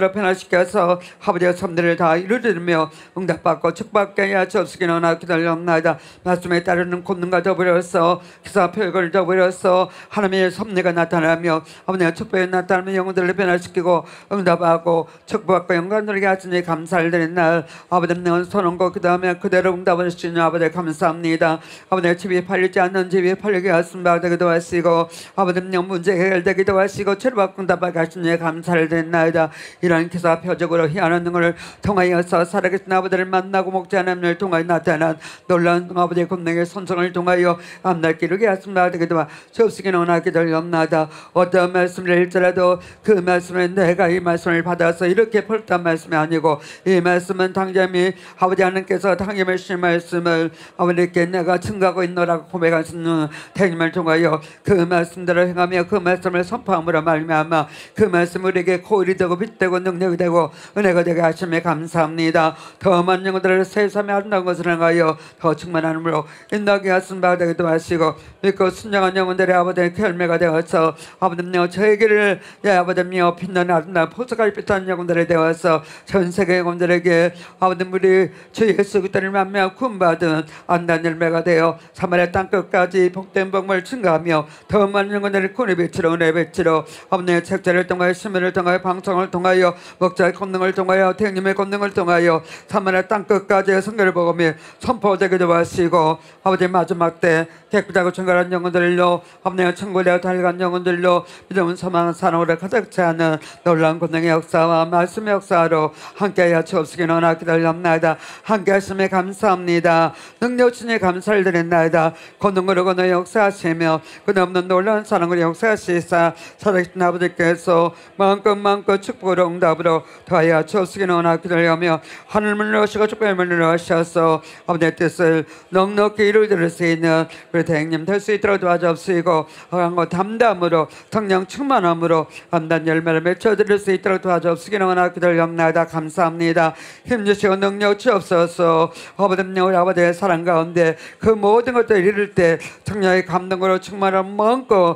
변화시켜서 아버지의 섬들을 다 이루리며 응답받고 축복받게 하여 주옵시기를 원하기 돌렵나이다. 말씀에 따르는 권능과 더불어서 기사 표적을 더불어서 하나님의 섭리가 나타나며 아버지의 축복이 나타나며 영혼들을 변화시키고 응답하고 축복받고 영광 누리게 하시니 감사를 드린 날 아버지는 선언고 그 다음에 그대로 응답을 주시는 아버지 감사합니다. 아버지의 집이 팔리지 않는 집이 팔리게 하신 바 되기도 하시고 아버지님 문제 해결되기도 하시고 치료받고 응답하게 하시니 감사를 드리나이다. 이런 기사 표적으로 희한한 능을 통하여서 살아계신 아버지를 만나고 목자 하나님을 통하여 나타난 놀라운 아버지의 권능의 손성을 통하여 앞날 기르게 하신 바 되기도 하시고 주옵시기를 원하기 돌렵나이다. 어떤 말씀을 일지라도 그 말씀에 내가 이 말씀을 받아서 이렇게 펼쳤단 말씀이 아니고 이 말씀은 당장이 아버지 하나님께서 당임을 주신 말씀을 아버지께 내가 증거하고 있노라고 고백하시는 태님을 통하여 그 말씀대로 행하며 그 말씀을 선포함으로 말미암아 그 말씀 우리에게 고일이 되고 빛되고 능력이 되고 은혜가 되게 하심에 감사합니다. 더 많은 영혼들을 세상에 아름다운 것을 행하여 더 충만함으로 인도하게 하신 바 되기도 하시고 믿고 순종한 영혼들의 아버지의 결매가 되어서 아버지여 저에게를 아버지여 빛나는 아름다운 포도까지 빛나는 영혼들이 되어서 전 세계 영혼들에게 아버지 우리 주 예수 그리스도를 만나며 구원받은 안단 열매가 되어 사마리아 땅끝까지 복된 복을 증가하며 더 많은 영혼들을 구원의 빛으로 은혜의 빛으로 아버지의 책자를 통하여 신문을 통하여 방송을 통하여 목자의 권능을 통하여 대님의 권능을 통하여 사마리아 땅끝까지 성결을 복음이 선포되기도 하시고 아버지 마지막 때 깨끗하고 정결한 영혼들로 아버지의 천국에 달려간 영혼들로 믿음은 소망은 사랑으로 가득 차는 놀라운 권능의 역사와 말씀의 역사로 함께하여 주옵시기를 원하기 돌렵나이다. 함께하심에 감사합니다. 능력 주님 감사를 드린나이다. 권능으로 권능 역사하시며 끝없는 놀라운 사랑으로 역사하시사 살아계신 아버지께서 마음껏 축복으로 응답으로 더하여 주옵시기를 원하기 돌려며 하늘문을 여시고 축복의 문을 여셔서 아버지의 뜻을 넉넉히 이루어질 수 있는 우리 대행님 될 수 있도록 도와주옵시고 강고 담담으로 성령 충만함으로 감단 열매를 맺혀드릴 수 있도록 도와주옵시기를 원하기 돌렵나이다. 감사합니다. 힘주시고 능력 주옵소서. 아버지님 우리 아버지의 사랑 가운데 그 모든 것들을 이룰 때 성령의 감동으로 충만한 마음껏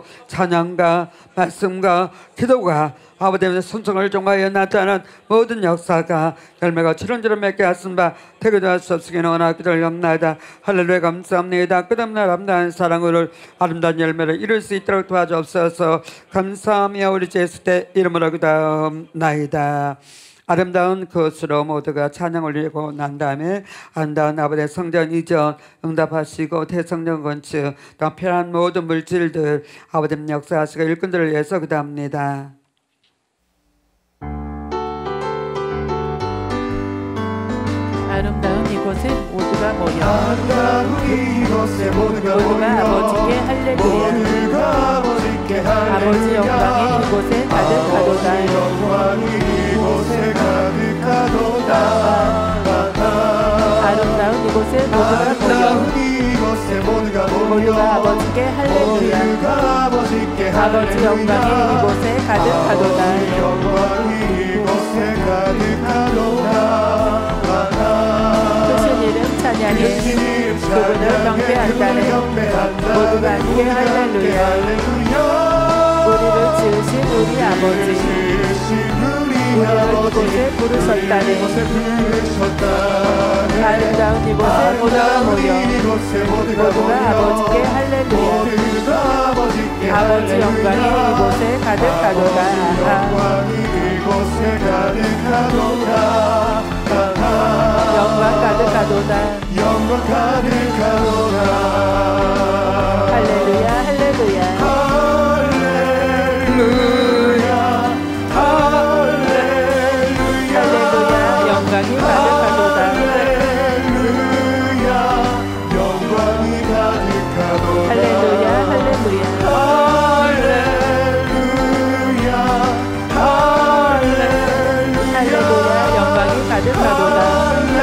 찬양과 말씀과 기도가 아버지의 순종을 통하여 나타난 모든 역사가 열매가 주렁주렁 맺게 하신 바 되기도 할 수 없으기는 원하기 돌렵나이다. 할렐루야 감사합니다. 끝없는 아름다운 사랑으로 아름다운 열매를 이룰 수 있도록 도와주옵소서. 감사하며 우리 주 예수의 이름으로 기도하옵나이다. 아름다운 것으로 모두가 찬양 올리고 난 다음에 아름다운 아버지의 성전 이전 응답하시고 대성전 건축 또 필요한 모든 물질들 아버지님 역사하시고 일꾼들을 위해서 기도합니다. 아름다운 이곳에 모두가 모여 아름다운 이곳에 모두가 모두가 아버지께 할렐루야 모두가 아버지께 아버지 영광이 이곳에 가득하도다 영광이 이곳에 가득하도다 아름다운 이곳에 모두가 모여 아름다운 이곳에 모두가 모여 모두가 아버지께 할렐루야 모두가 아버지께 아버지 영광이 이곳에 가득하도다 영광이 이곳에 가득하도다 크신 이름 찬양해 그분을 경배한다네 모두가 함께 할렐루야 우리를 지으신 우리 아버지 우리를 이곳에 부르셨다네 아름다운 이곳에 모두가 모여 모두가 아버지께 할렐루야 아버지 영광이 이곳에 가득하도다 영광 가득하도다 영광 가득하도다 할렐루야 할렐루야 할렐루야 할렐루야 할렐루야 영광이 가득하도다 할렐루야 영광이 가득하도다 할렐루야 할렐루야 할렐루야 영광이 가득하도다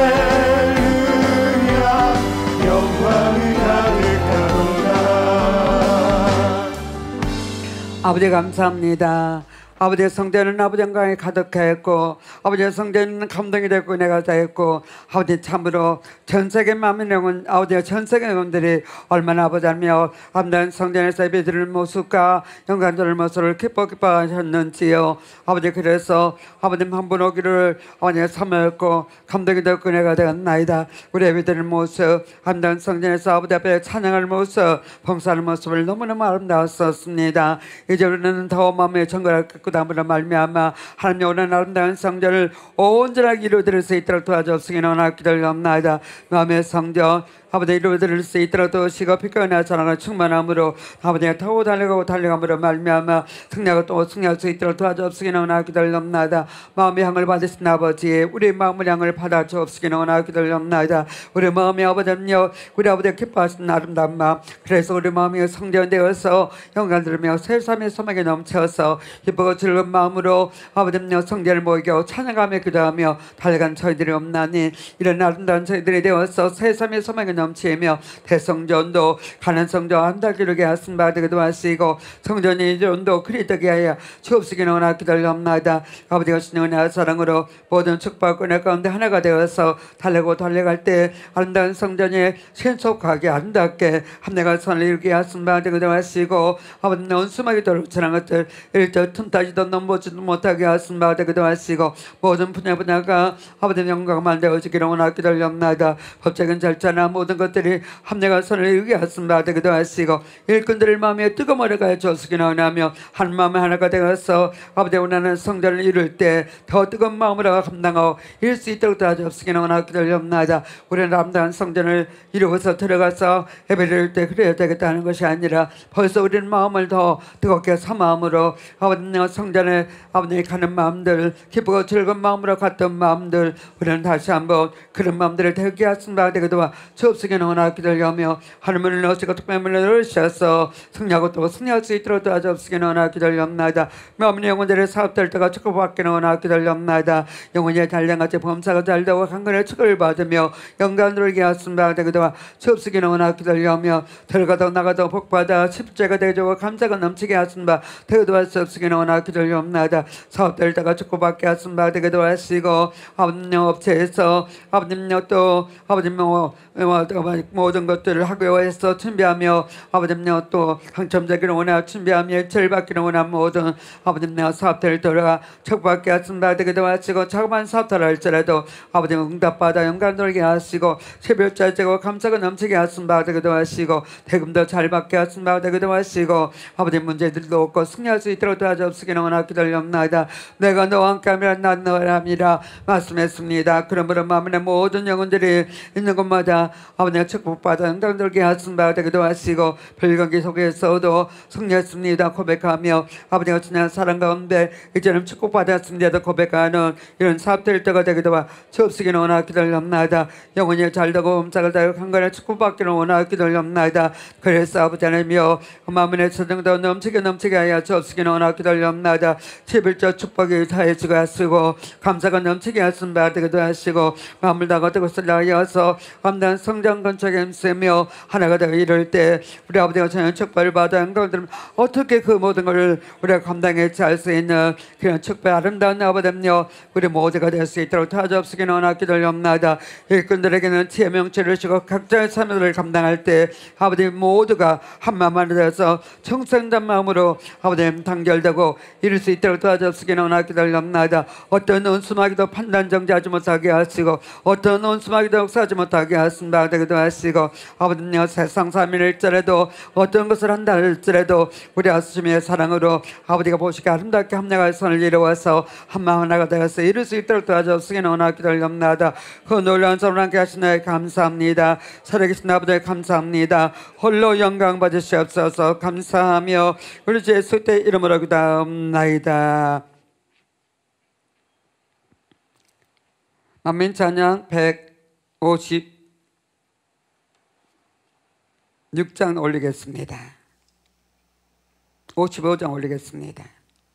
아버지 감사합니다. 아버지의 성전은 아버지 영광이 가득하였고 아버지의 성전은 감동이 됐고 내가 다했고 아버지 참으로 전 세계 만민 영혼 아버지의 전 세계 영혼들이 얼마나 아버지며 아름다운 성전에서 예배드리는 모습과 영광스러운 모습을 기뻐하셨는지요. 아버지 그래서 아버님 한 분 오기를 아버지의 사모였고 감동이 됐고 내가 되었나이다. 우리 예배드리는 모습 아름다운 성전에서 아버지 앞에 찬양할 모습 봉사하는 모습을 너무너무 아름다웠었습니다. 이제 우리는 더 마음의 정결할 다음으로 말미암아 하나님의 오는 아름다운 성전을 온전하게 이루어드릴 수 있도록 도와주옵시기를 원하고 기도합나이다. 마음의 성전 아버지 이루어드릴 수 있도록 도시고 빛과 사랑을 충만함으로 아버지가 타고 달려감으로 말미암아 승리하고 또 승리할 수 있도록 도와주옵시기를 원하고 기도합나이다. 마음의 향을 받으신 아버지 우리 마음의 향을 받아 주옵시기를 원하고 기도합나이다. 우리 마음의 아버지여 우리 아버지가 기뻐하시는 아름다운 마음 그래서 우리 마음이 성전되어서 영광 들으며 새삼의 소망이 넘쳐서 기쁘고 즐거운 마음으로 아버지여 성전을 모이고 찬양하며 기도하며 달려간 저희들이 없나니 이런 아름다운 저희들이 되어서 새삼의 소망이 넘치며 대성전도 가는 성전 한 달 기록에 하신 바 되기도 하시고 성전이 이전도 그리스도게 하여 주옵시기를 원하고 기도합나이다. 아버지가 신의 은혜와 사랑으로 모든 축복과 은혜 가운데 하나가 되어서 달려갈 때 아름다운 성전에 신속하게 아름답게 함내가 선을 이루게 하신 바 되기도 하시고 아버지는 온수막이 돌처럼 것들 일절 틈타지도 넘보지도 못하게 하신 바 되기도 하시고 모든 분야가 아버지의 영광만 되어지기를 원하고 기도합나이다. 법적인 절차나 모든 것들이 함내가 선을 이루게 하신 바 되기도 하시고 일꾼들의 마음에 뜨거운 머리가 주시기를 원하며 한 마음에 하나가 되어서 아버지 원하는 성전을 이룰 때 더 뜨거운 마음으로 감당하고 이룰 수 있도록 도와주시기를 원하고 기도합나이다. 우리는 아름다운 성전을 이루어서 들어가서 예배를 때 그래야 되겠다는 것이 아니라 벌써 우리는 마음을 더 뜨겁게 삼아함으로 아버지의 성전에 아버지 가는 마음들 기쁘고 즐거운 마음으로 갔던 마음들 우리는 다시 한번 그런 마음들을 되게 하신 바 되기도 주옵시기를 원하고 기도하며 하늘문을 넣으시고 특별문을 열으셔서 승리하고 또 승리할 수 있도록 도와주옵시기를 원하고 기도합나이다. 마음의 영혼들의 사업될 때가 축복받기를 원하고 기도합나이다. 영혼이 달량같이 범사가 잘되고 강건의 축을 받으며 영광을 이루게 하신 바 되기도 주옵시기를 원하고 기도하며 들어가도 나가도 복받아 십자가 되고 감사가 넘치게 하신 바 되기도 하시옵시기를 원하고 기도합나이다. 사업될 때가 축복받게 하신 바 되기도 하시고 아버님 업체에서 아버님 또 아버님 모든 것들을 학교에서 준비하며 아버지여 또 당첨되기를 원하여 준비하며 일체를 받기를 원하는 모든 아버지여 사업들을 돌아가 축복받게 하신 바 되기도 하시고 자그마한 사업들을 할지라도 아버지 응답받아 영광 돌게 하시고 새벽잘 되고 감사가 넘치게 하신 바 되기도 하시고 대금도 잘 받게 하신 바 되기도 하시고 아버지 문제들도 없고 승리할 수 있도록 도와주옵시기 없으기는 원하 기다렸나이다. 내가 너와 함께하면 난 너와 함이라 말씀했습니다. 그러므로 마음의 모든 영혼들이 있는 곳마다 아버지가 축복받아 응당들게 하신 바 되기도 하시고 별경기 속에서도 승리했습니다. 고백하며 아버지가 주님의 사랑 가운데 이제는 축복받았습니다. 고백하는 이런 사업될 때가 되기도 하 주옵시기는 원하 기다렸나이다. 영혼이 잘되고 음삭을 다하고 강건에 축복받기를 원하 기다렸나이다. 그래서 아버지 하나님이여 마음의 서정도 넘치게 하여 주옵시기는 원하 기다렸나이다. 11조 축복이 다해지고 하시고 감사가 넘치게 하신 바 되기도 하시고 마음을 다하고 뜻을 다하여서 감당 성장 건축에 힘쓰며 하나가 되어 이룰 때 우리 아버지가 전혀 축복을 받아 행동들은 어떻게 그 모든 것을 우리가 감당해지 할 수 있는 그런 축복 아름다운 아버지여 우리 모두가 될 수 있도록 도와주옵시기는 원하 기다렸나이다. 일꾼들에게는 지혜 명철을 주시고 각자의 삶을 감당할 때 아버지 모두가 한 마음만이 되어서 청성된 마음으로 아버지 단결되고 이룰 수 있도록 도와주옵시기는 원하 기다렸나이다. 어떤 온수마귀도 판단 정지하지 못하게 하시고 어떤 온수마귀도 역사하지 못하게 하신 바 되기도 하시고 아버지여 세상 삶을 일절에도 어떤 것을 한다 할지라도 우리 하나님의 사랑으로 아버지가 보시기에 아름답게 합력할 선을 이루어서 한마음 하나가 되어서 이룰 수 있도록 도와주옵시기는 원하 기다렸나이다. 그 놀라운 선을 함께 하시나에 감사합니다. 살아계신 아버지 감사합니다. 홀로 영광 받으시옵소서. 감사하며 우리 주 예수 의 이름으로 기도하옵나이다. 만민 찬양 156장 올리겠습니다. 55장 올리겠습니다.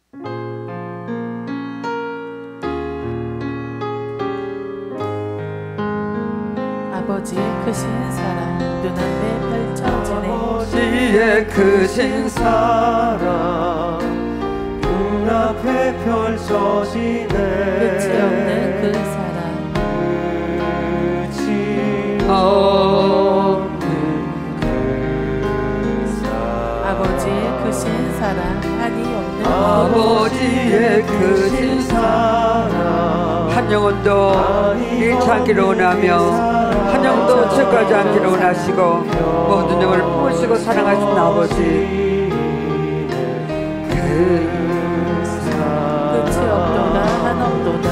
아버지의 크신 사랑 눈앞에 펼쳐지네. 아버지의 크신 사랑 눈앞에 펼쳐지네. 끝이 없는 그 사랑 끝이 없는 그 사랑. 아버지의 크신 사랑 한이 없는 아버지의 크신 사랑 한 영혼도 잃지 않기를 원하며 한 영혼도 죄까지 않기를 원하시고 모든 영혼을 품으시고 사랑하신 아버지 끝이 없도다 한없도다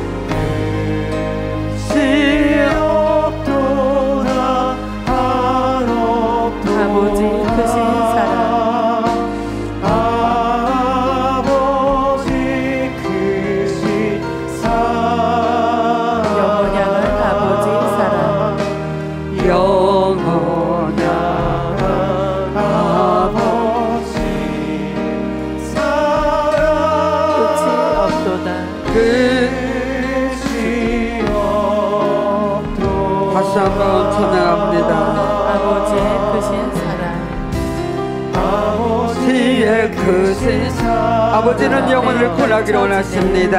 아버지 크신 사랑 다시 한번 찬양합니다. 아버지의 크신 사랑 아버지의 크신 사랑 아버지는 영혼을 구원하기를 원하십니다.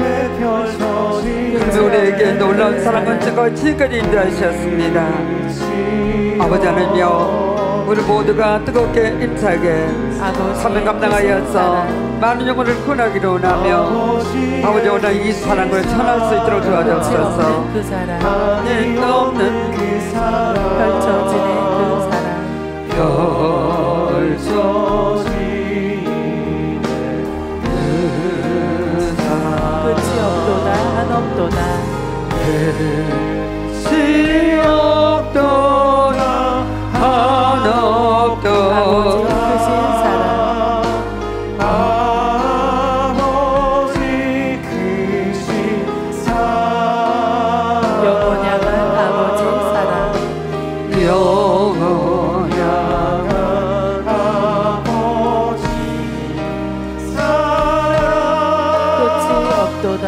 그러면 우리에게 놀라운 사랑을 주고 지금까지 인도하셨습니다. 아버지 하나님이여 우리 모두가 뜨겁게 힘차게 사명 감당하여서 많은 영혼을 구원하기를 원하며 아버지 오늘 이 사랑을 전할 수 있도록 도와주옵소서. 그 사랑 한이 없는 그 사랑 펼쳐지네 그 사랑 펼쳐지네 그 사랑. 끝이 없도다 한없도다 끝이 없도다 한없도다 아버지 크신 사랑 아버지 크신 사랑 영원 향한 아버지 사랑 영원 향한 아버지 사랑 끝이 없도다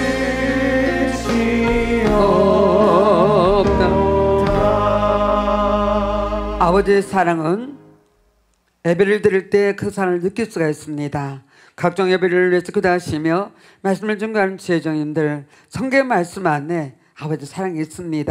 아버지의 사랑은 예배를 드릴 때 그 사랑을 느낄 수가 있습니다. 각종 예배를 위해서 기도하시며 말씀을 증거하는 지혜정인들 성경 말씀 안에 아버지 사랑이 있습니다.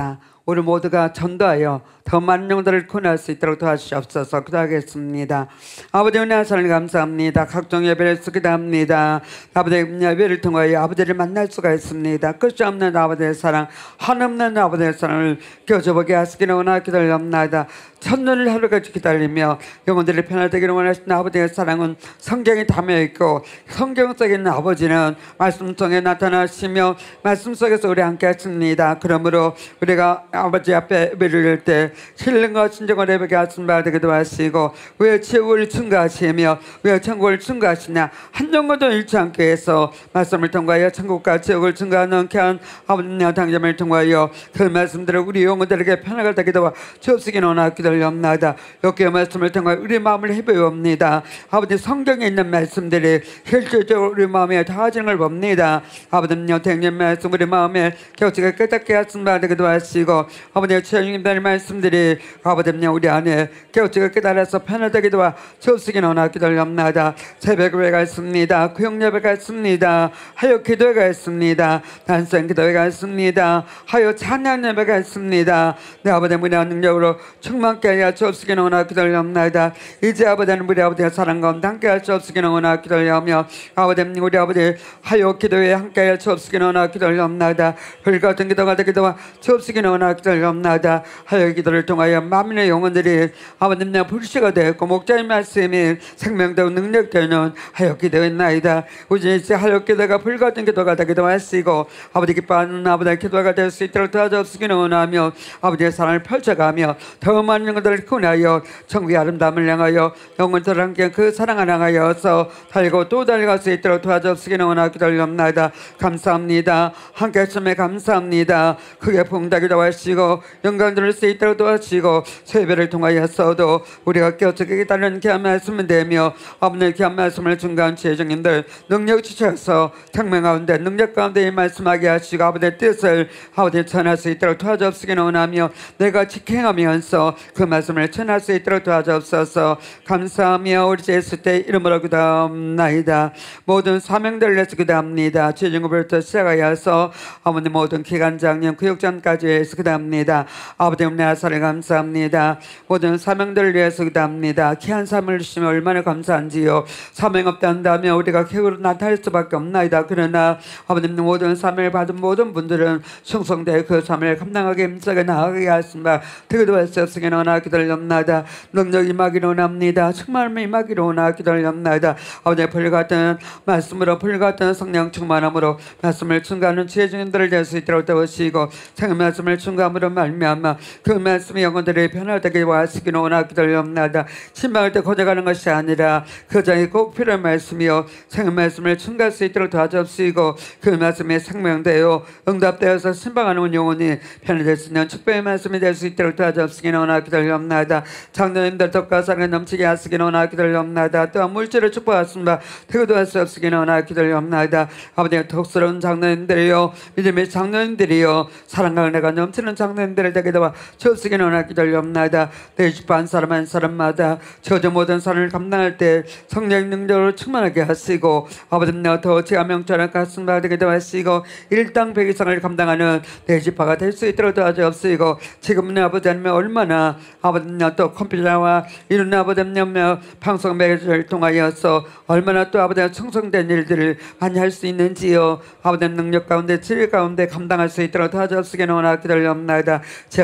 우리 모두가 전도하여 더 많은 영들을 구원할 수 있도록 도와주시옵소서. 기도하겠습니다. 아버지 은혜 하사를 감사합니다. 각종 예배를 기도합니다. 아버지 예배를 통하여 아버지를 만날 수가 있습니다. 끝이 없는 아버지의 사랑, 한없는 아버지의 사랑을 겨져보게 하시기를 원하기를 기도합니다. 첫눈을 하루같이 기다리며 영혼들이 편안되기를 원하시는 아버지의 사랑은 성경에 담겨있고, 성경 속에 있는 아버지는 말씀 속에 나타나시며 말씀 속에서 우리 함께 하십니다. 그러므로 우리가 아버지 앞에 예배를 드릴 때 신령과 진정을 예배게 하신 바 되기도 하시고, 왜 지옥을 증가하시며 왜 천국을 증가하시냐, 한 영혼도 잃지 않게 해서 말씀을 통하여 천국과 지옥을 증가하는 한 아버지의 당점을 통하여 그 말씀들을 우리 영혼들에게 편하게 되기도 주옵시기는 원하기도 합니다. 여기의 말씀을 통해 우리 마음을 해배웁니다. 아버지 성경에 있는 말씀들이 실질적으로 우리 마음에 닿아지는 걸 봅니다. 아버지님 대행님 말씀 우리 마음에 격지가 깨닫게 하신 바 되기도 하시고, 아버지 주님들의 말씀들이 아버지님 우리 안에 격지가 깨달아서 편하되기도 주옵시기는 원하기도 합니다. 새벽 예배가 있습니다. 구역 예배가 있습니다. 하여 기도회가 있습니다. 단성 기도회가 있습니다. 하여 찬양 예배가 있습니다. 내 아버지의 무리한 능력으로 충만케 하여 주옵시기는 원하기도 합니다. 이제 아버지는 우리 아버지의 사랑 가운데 함께 할 수 없으기는 원하기도 하며, 아버지님 우리 아버지 하여 기도회에 함께 할 수 없으기는 원하기도 합니다. 불같은 기도가 되기도 주옵시기는 원하기도 합니다. 하여 기도를 통하여 만민의 영혼들이 아버지님 불씨가 되었고 목자의 말씀이 생명되고 능력되는 하여 기도했나이다. 우리 이제 하여 기도가 불같은 기도가 되기도 하시고, 아버지 기뻐하는 아버지의 기도가 될 수 있도록 도와주옵시기는 원하며, 아버지의 사랑을 펼쳐가며 더 많은 영혼들을 구원하여 천국의 아름다움을 향하여 영혼들을 함께 그 사랑을 향하여서 달고 또 달갈 수 있도록 도와주옵시기는 원하기도 합니다. 감사합니다. 함께 하심에 감사합니다. 크게 봉다기도 하시고 영광 들을 수 있도록 도와주시고, 세배를 통하여서도 우리가 껴쓰게 기다리는 귀한 말씀을 되며, 아버지의 귀한 말씀을 중간 지혜정님들 능력 주셔서 생명 가운데 능력 가운데 말씀하게 하시고, 아버지의 뜻을 아버지 전할 수 있도록 도와주옵시기는 원하며, 내가 직행하면서 그 말씀을 전할 수 있도록 도와주옵소서. 감사하며 우리 예수 때 이름으로 기도합나이다. 모든 사명들을 위해서 기도합니다. 주중부터 시작하여서 아버지 모든 기관장님 구역장까지 해서 기도합니다. 아버지 은혜 하사를 감사합니다. 모든 사명들을 위해서 기도합니다. 귀한 삶을 주시면 얼마나 감사한지요. 사명 없다 한다면 우리가 객으로 나타날 수밖에 없나이다. 그러나 아버님 모든 사명을 받은 모든 분들은 충성되어 그 사명을 감당하게 힘쓰게 나아가게 하신바 되기도 하시옵시기는 원하기도 합니다. 능력 임하기로 원합니다. 충만함이 임하기로 원하기도 합니다. 아버지 불같은 말씀으로 불같은 성령 충만함으로 말씀을 증가하는 지혜 중인들을 될 수 있도록 도우시고, 생의 말씀을 증가함으로 말미암아 그 말씀이 영혼들이 변화되게 하시기는 원하기도 합니다. 신방할 때 고쳐가는 것이 아니라 그 장이 꼭 필요한 말씀이요 생의 말씀을 증가할 수 있도록 도와주시고, 그 말씀이 생명되어 응답되어서 신방하는 영혼이 변화될 수 있는 축복의 말씀이 될 수 있도록 도와주시기는 원하기도 합니다. 장로님들 덕과 사랑을 넘치게 하시기는 원하기도 합니다. 또한 물질을 축복하신다 되고도 할 수 없으기는 원하기도 합니다. 아버지의 독스러운 장로님들이요 믿음의 장로님들이요 사랑과 은혜가 넘치는 장로님들을 되게도 주옵시기는 원하기도 합니다. 내 집 한 사람 한 사람마다 저저 모든 사람을 감당할 때 성령 능력으로 충만하게 하시고, 아버지님 더 제아명처럼 가슴 받게 하시고 일당백이상을 감당하는 내 집화가 될 수 있도록 도와주옵시고, 지금은 아버지 하나님 얼마나 아버지님 또 컴퓨터와 이런 아버지님 방송 매개를 통하여서 얼마나 또 아버지가 충성된 일들을 많이 할 수 있는지요. 아버지님 능력 가운데 지혜 가운데 감당할 수 있도록 도와주시기는 원하기도 합니다.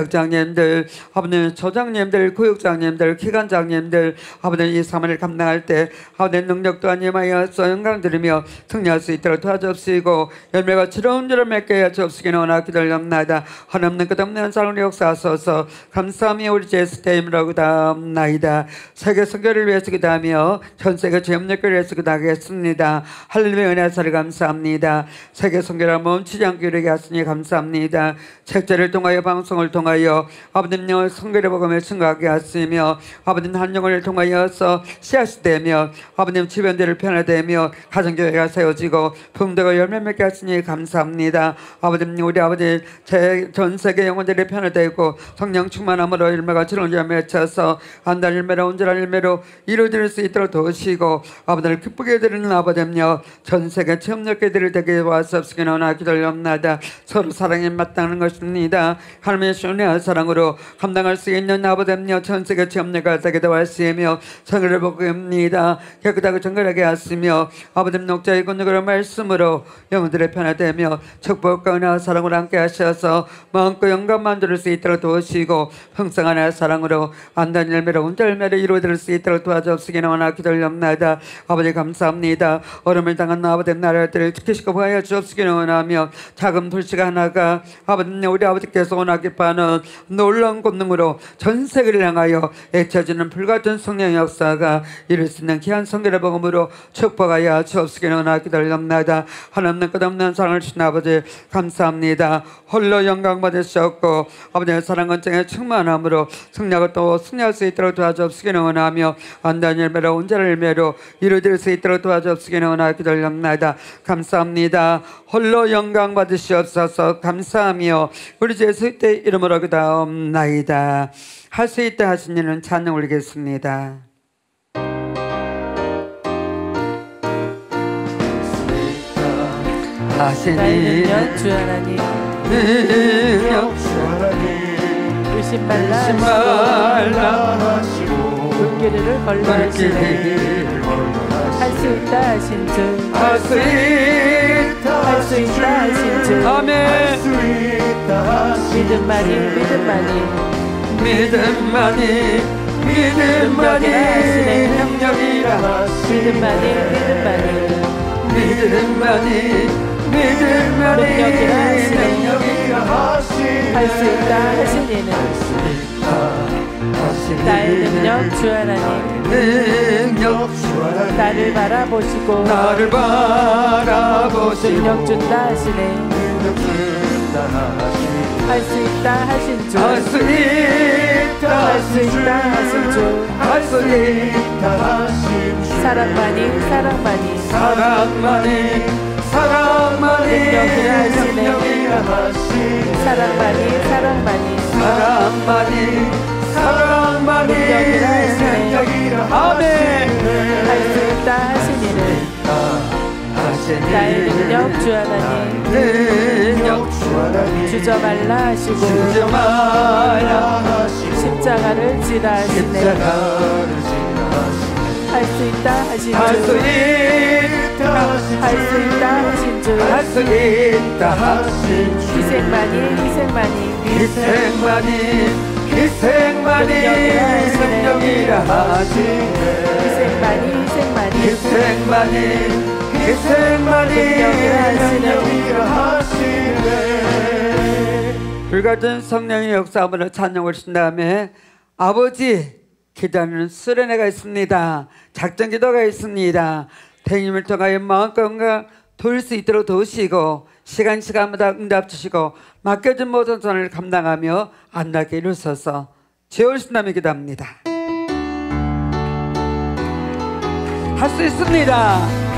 지역장님들 아버지님 조장님들 구역장님들 기관장님들 아버지님 이 사명을 감당할 때 아버지님 능력 또한 임하여서 영광 드리며 승리할 수 있도록 도와주시고, 열매가 지러운 줄을 맺게 하여 주옵시기는 원하기도 합니다. 한없는 끝없는 사랑을 역사하소서. 감사하며 우리 예수 이름으로 기도합나이다. 세계 선교를 위해서 기도하며 전 세계 죄업력을 위해서 기도하겠습니다. 할렐루야. 은혜사를 감사합니다. 세계 선교를 멈추지 않게 이르게 하시니 감사합니다. 책자를 통하여 방송을 통하여 아버지님 선교를 복음을 증거하게 하시며, 아버지님 한영을 통하여서 씨앗이 되며 아버지님 주변들을 변화되며 가정교회가 세워지고 풍덕을 열매 맺게 하시니 감사합니다. 아버지님 우리 아버지 전 세계 영혼들이 변화되고 성령 충만함으로 열매가 주는 열매 맺혀서 한달 열매로 온전한 열매로 이루어질 수 있도록 도우시고, 아버지를 기쁘게 드리는 아버지님요 전 세계 체험력계들을 되게 와서 없으기는 원하기도 합니다. 서로 사랑에 마땅한 것입니다. 감사합니다. 하나님의 신뢰한 사랑으로 감당할 수 있는 아버지여 전세계 체험내가 되게 하시며 성을 복입니다. 깨끗하고 정결하게 하시며 아버지님 녹자의 권능으로 말씀으로 영혼들의 편화되며 축복과 은혜와 사랑으로 함께 하셔서 마음껏 영감 만들 수 있도록 도우시고 평생한 하나의 사랑으로 안단 열매로 온전 열매를 이루어질 수 있도록 도와주옵시기를 원하기 기도합니다. 아버지 감사합니다. 얼음을 당한 아버지 나라들을 지키시고 보하여 주옵시기를 원하며 작은 불씨가 하나가 아버지님 우리 아버지께서 원하기 바는 놀라운 권능으로 전 세계를 향하여 애쳐지는 불같은 성령의 역사가 이룰 수 있는 귀한 성결의 복음으로 축복하여 주옵시기를 원하기 기도합니다. 하나님의 끝없는 사랑을 주신 아버지 감사합니다. 홀로 영광 받으셨고 아버지의 사랑 건장에 충만함으로 승리하고 또 승리할 수 있도록 도와주옵시기를 원하며 안단 열매로 온전한 열매로 이루어질 수 있도록 도와주옵시기를 원하기 기도합니다. 감사합니다. 홀로 영광 받으시옵소서. 감사하며 우리 주 예수 때 이름으로 기도하옵나이다. 할 수 있다 하신 이는 찬양 올리겠습니다. 나이는요 주 하나님 능력 의심 말라 하시고 불길을 걸러 하시네 할 수 있다 하신 줄 할 수 있다 할 수 있다 하신 줄 아멘. 믿음만이 믿음만이 능력이라 믿음만이 능력이라 할 수 있다 하신 이는 나의 능력 주 하나님 능력 나를 바라보시고 나를 바라보시고 능력 준다 하시네 할 수 있다 하신 줄 할 수 있다 할 수 있다 하신 줄 할 수 있다 사랑만이 사랑만이 능력이라 하시네 사랑만이 능력이라 하시네 아멘. 할 수 있다 하신 이는 나의 능력 주 하나님 능력 주저 말라 하시고 주저 말라 십자가를 지라 하시네 할 수 있다 하신 할 수 줄 있다 할 수 있다 하신 줄 할 수 있다 희생만이 능력이라 하시네 희생만이 능력이라 하시네 불같은 성령의 역사함으로 찬양을 하신 다음에 아버지 기도하는 수련회가 있습니다. 작전 기도가 있습니다. 대님을 통하여 마음껏 도울 수 있도록 도우시고 시간마다 응답 주시고 맡겨진 모든 선을 감당하며 안락에 이루소서. 제올신남이 기도합니다. 할 수 있습니다.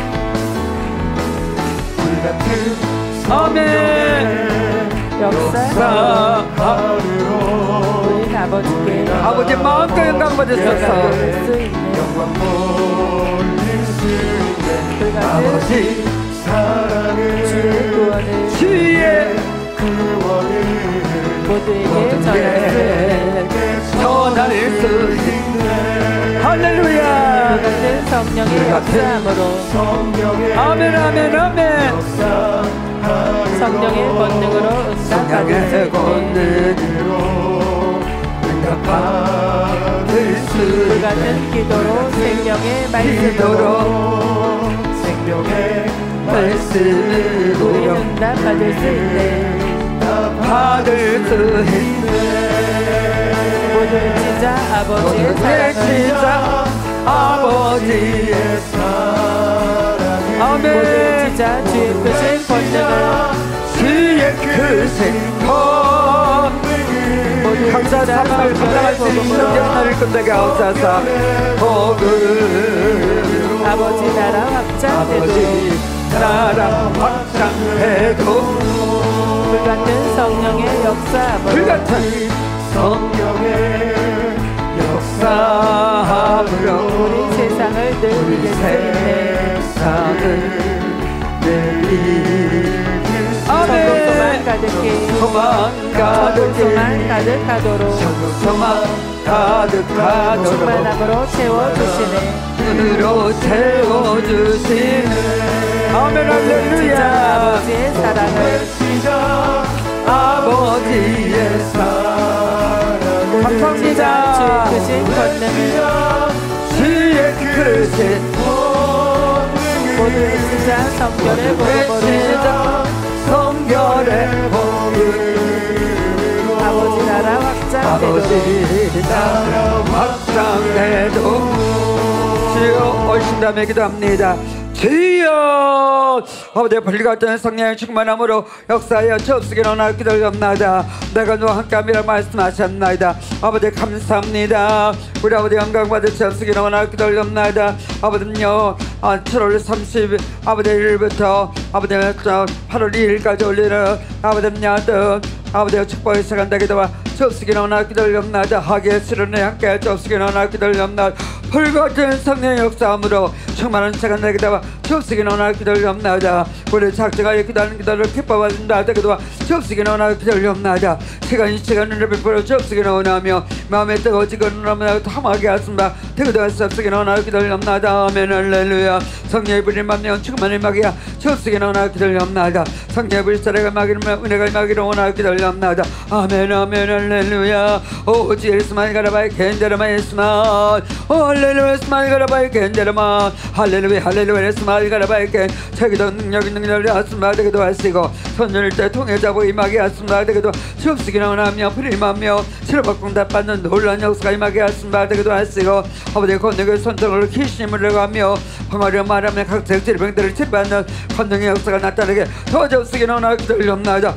아멘. 역사 우리 아버지께 아버지 마음껏 영광 받으소서. 아버지 사랑을 주의 구원을 모두에게 전할 수 있네. 할렐루야. 같은 성령의 역사함으로 아멘. 성령의 권능으로 응답받을 수 있네. 불같은 기도로 생명의 말씀으로 우리 응답받을 수 있네. 모두를 찢자 아버지의 사랑을 모두를 찢자 주의 크신 권능을 모두를 감사 찢자 사랑을 감당할 수 있는 나를 끝내게 하옵소서. 아버지 나라 확장해도 불같은 성령의 역사함으로 우리 세상을 늘 이길 수 있네. 아멘. 가득히 소망 소망 가득히 가득하도록 소망 가득하도록 충만함으로 채워주시네. 눈으로 채워주시네. 아멘 할렐루야. 아버지의 사랑을 아버지의 사랑을 감사합니다. 주의 크신 권능을 주의 크신 모두 외치자. 성결의 복음으로 외치자. 성결의 복음 아버지 나라 확장되도록 아버지 나라 확장되도록 주여 얼씬다며 기도합니다. 주여 아버지 불같은 성령의 충만함으로 역사하여 주옵시기 원하옵기 기도합나이다. 내가 너와 함께함이라 말씀하셨나이다. 아버지 감사합니다. 우리 아버지 영광 받으 주옵시기 원하옵기 기도합나이다. 아버지요 7월 30일 아버지 1일부터 아버지 8월 2일까지 올리는 아버지요 아버지의 축복의 시간 되기도와 주옵시기 원하옵기 기도합나이다. 하기의 실현에 함께 주옵시기 원하옵기 기도합나이다. 불같은 성령의 역사함으로 충만한 시간 되기도와 주옵시기 원하옵기 기도합나이다. 우리 작정하여 기도하는 기도를 기뻐받는다 되기도와 주옵시기 원하옵기 기도합나이다. 시간을 베풀어 주옵시기 원하며 마음에 뜨거워지고 눈하며 탐하게 하신다 되기도와 주옵시기 원하옵기 기도합나이다. 아멘 할렐루야. 성령의 불이 만명 충만의 마귀야 주옵시기 원하옵기 기도합나이다. 성령의 불이 사랑의 마귀를 은혜가 마귀를 원하옵기 기도합나이다. 아멘 아멘 할렐루야. 오지 예수만 가라바이 겐데라마 예수만 할렐루야 예수만 가라바이 겐데라마 할렐루야 할렐루야 예수만 가라바이 겐 자기도 능력을 하신다 되기도 하시고 손을 때 통해 잡고 임하게 하신다 되기도 주옵시기 원하며 불임하며 치료받고 받는 놀라운 역사가 임하게 하신다 되기도 하시고 아버지의 권능의 손등으로 기심을 하며 방어려 말하며 각색 질병들을 치료받는 권능의 역사가 나타나게 도와주옵시기 원하옵기 기도합나이다.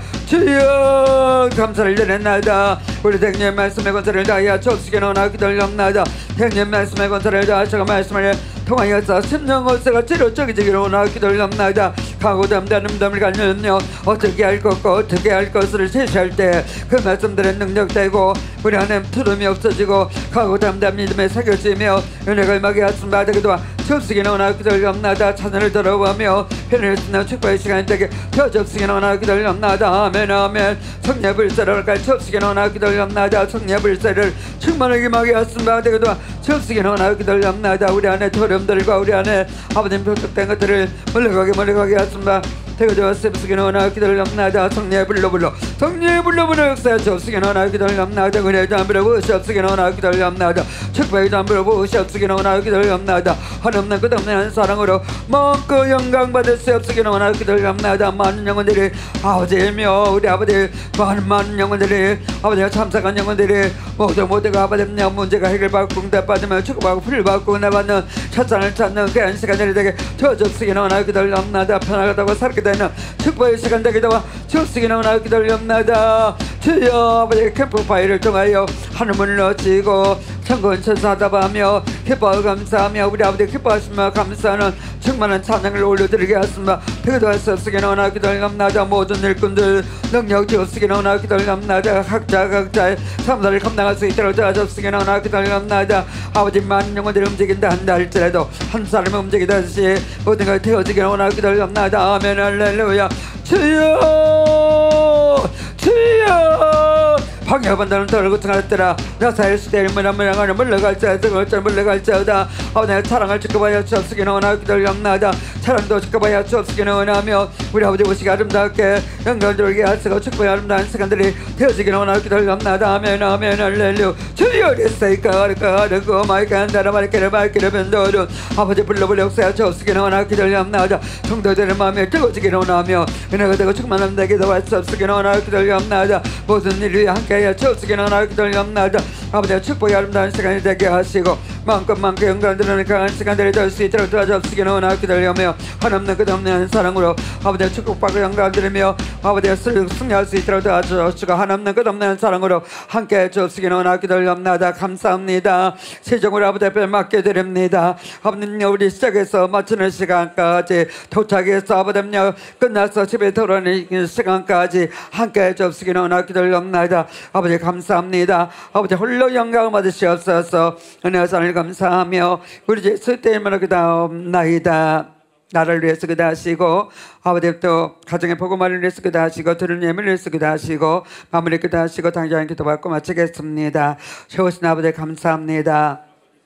주여 감사를 드렸나이다. 우리 대행님 말씀의 권세를 다하여 주옵시기 원하옵기 기도합나이다. 대행님 말씀의 권세를 다하셔서 말씀을 통하여서 심령어세가 치료적이기를 원하옵기 기도합나이다. 가고 담담을 갖는요 어떻게 할 것과 어떻게 할 것을 제시할 때 그 말씀들의 능력되고 우리 안에 투름이 없어지고 가고 담담 믿음에 새겨지며 은혜가 임하게 하신다 되기도 주옵시기 원하옵기 기도합나이다. 찬양을 들어보며 편을 쓰는 축복의 시간이 되게 주옵시기 원하옵기 기도합나이다. 아멘 아멘. 성령의 불사를 갈 주옵시기 원하옵기 기도합나이다. 성령의 불사를 충만하게 임하게 하신다 되기도 주옵시기 원하옵기 기도합나이다. 우리 안에 투름들과 우리 안에 아버님 표적된 것들을 물러가게 하신다 되어져 주옵시기 원하옵기 기도합나이다. 성령의 불로 성령의 불로 역사에 주옵시기 원하옵기 기도합나이다. 은혜의 담으로 부으시옵시기 원하옵기 기도합나이다. 축복의 담으로 부으시옵시기 원하옵기 기도합나이다. 한없는 끝없는 사랑으로 마음껏 영광 받으시옵시기 원하옵기 기도합나이다. 많은 영혼들이 아버지이며 우리 아버지 많은 영혼들이 아버지가 참석한 영혼들이 모두가 아버지의 문제가 해결받고 응답받으며 축복하고 풀받고 나받는 첫산을 찾는 그런 시간들이 되게 주옵시기 원하옵기 기도합나이다. 편하다고 살게 되는 축복의 시간 되기도와 주옵시기 원하옵기 기도합나이다. 주여 아버지 캠프파이를 통하여 하늘문을 넣으시고 천군 천사답하며 기뻐하고 감사하며 우리 아버지 기뻐하시며 감사하는 충만한 찬양을 올려드리게 하십니다. 되기도 하시옵시기 원하옵기 기도합나이다. 모든 일꾼들 능력 주옵시기 원하옵기 기도합나이다. 각자의 삶들을 감당할 수 있도록 도와주옵시기 원하옵기 기도합나이다. 아버지 많은 영혼들이 움직인다 한다 할지라도 한 사람이 움직이듯이 모든 걸 태워지기 원하옵기 기도합나이다. 아멘 할렐루야. 주여 방해받는 더러고 등하였더라. 나사의 시대를 물러가는 물러갈지어다. 아버지의 사랑을 지켜봐야 주옵시기 원하옵기 기도합나이다. 사랑도 지켜봐야 주옵시기 원하며 우리 아버지 보시기 아름답게 영광 들게 하시고 축복의 아름다운 시간들이 되어지기 원하옵기 기도합나이다. 아멘 아멘 할렐루야. 주여 리세이카르카르고 마이칸다라 마이케르 변도르 아버지 불러 역사에 주옵시기 원하옵기 기도합나이다. 성도들의 마음에 뜨거워지기 원하며 은혜가 되고 충만함 되게 도와주옵시기 원하옵기 기도합나이다. 모든 일이 함께 주옵시기 원하옵기 기도합나이다. 아버지의 축복의 아름다운 시간이 되게 하시고 마음껏 영광 드러내는 강한 시간들이 될 수 있도록 도와주옵시기 원하옵기 기도하며 한없는 끝없는 사랑으로 아버지의 축복받고 영광 드리며 아버지의 승리할 수 있도록 도와주시고 한없는 끝없는 사랑으로 함께 주옵시기 원하옵기 기도합나이다. 감사합니다. 세종으로 아버지 앞에 맡겨드립니다. 아버님 우리 시작해서 마치는 시간까지 도착해서 아버님 끝나서 집에 돌아오는 시간까지 함께 주옵시기 원하옵기 기도합나이다. 아버지 감사합니다. 아버지 홀로 영광을 받으시옵소서. 은혜와 사랑을 감사하며 우리 예수 때문에 기도합나이다. 나라를 위해서 기도하시고 아버지 또 가정의 복음화를 위해서 기도하시고 들은 예물을 위해서 기도하시고 마무리 기도하시고 당장 기도받고 마치겠습니다. 좋으신 아버지 감사합니다.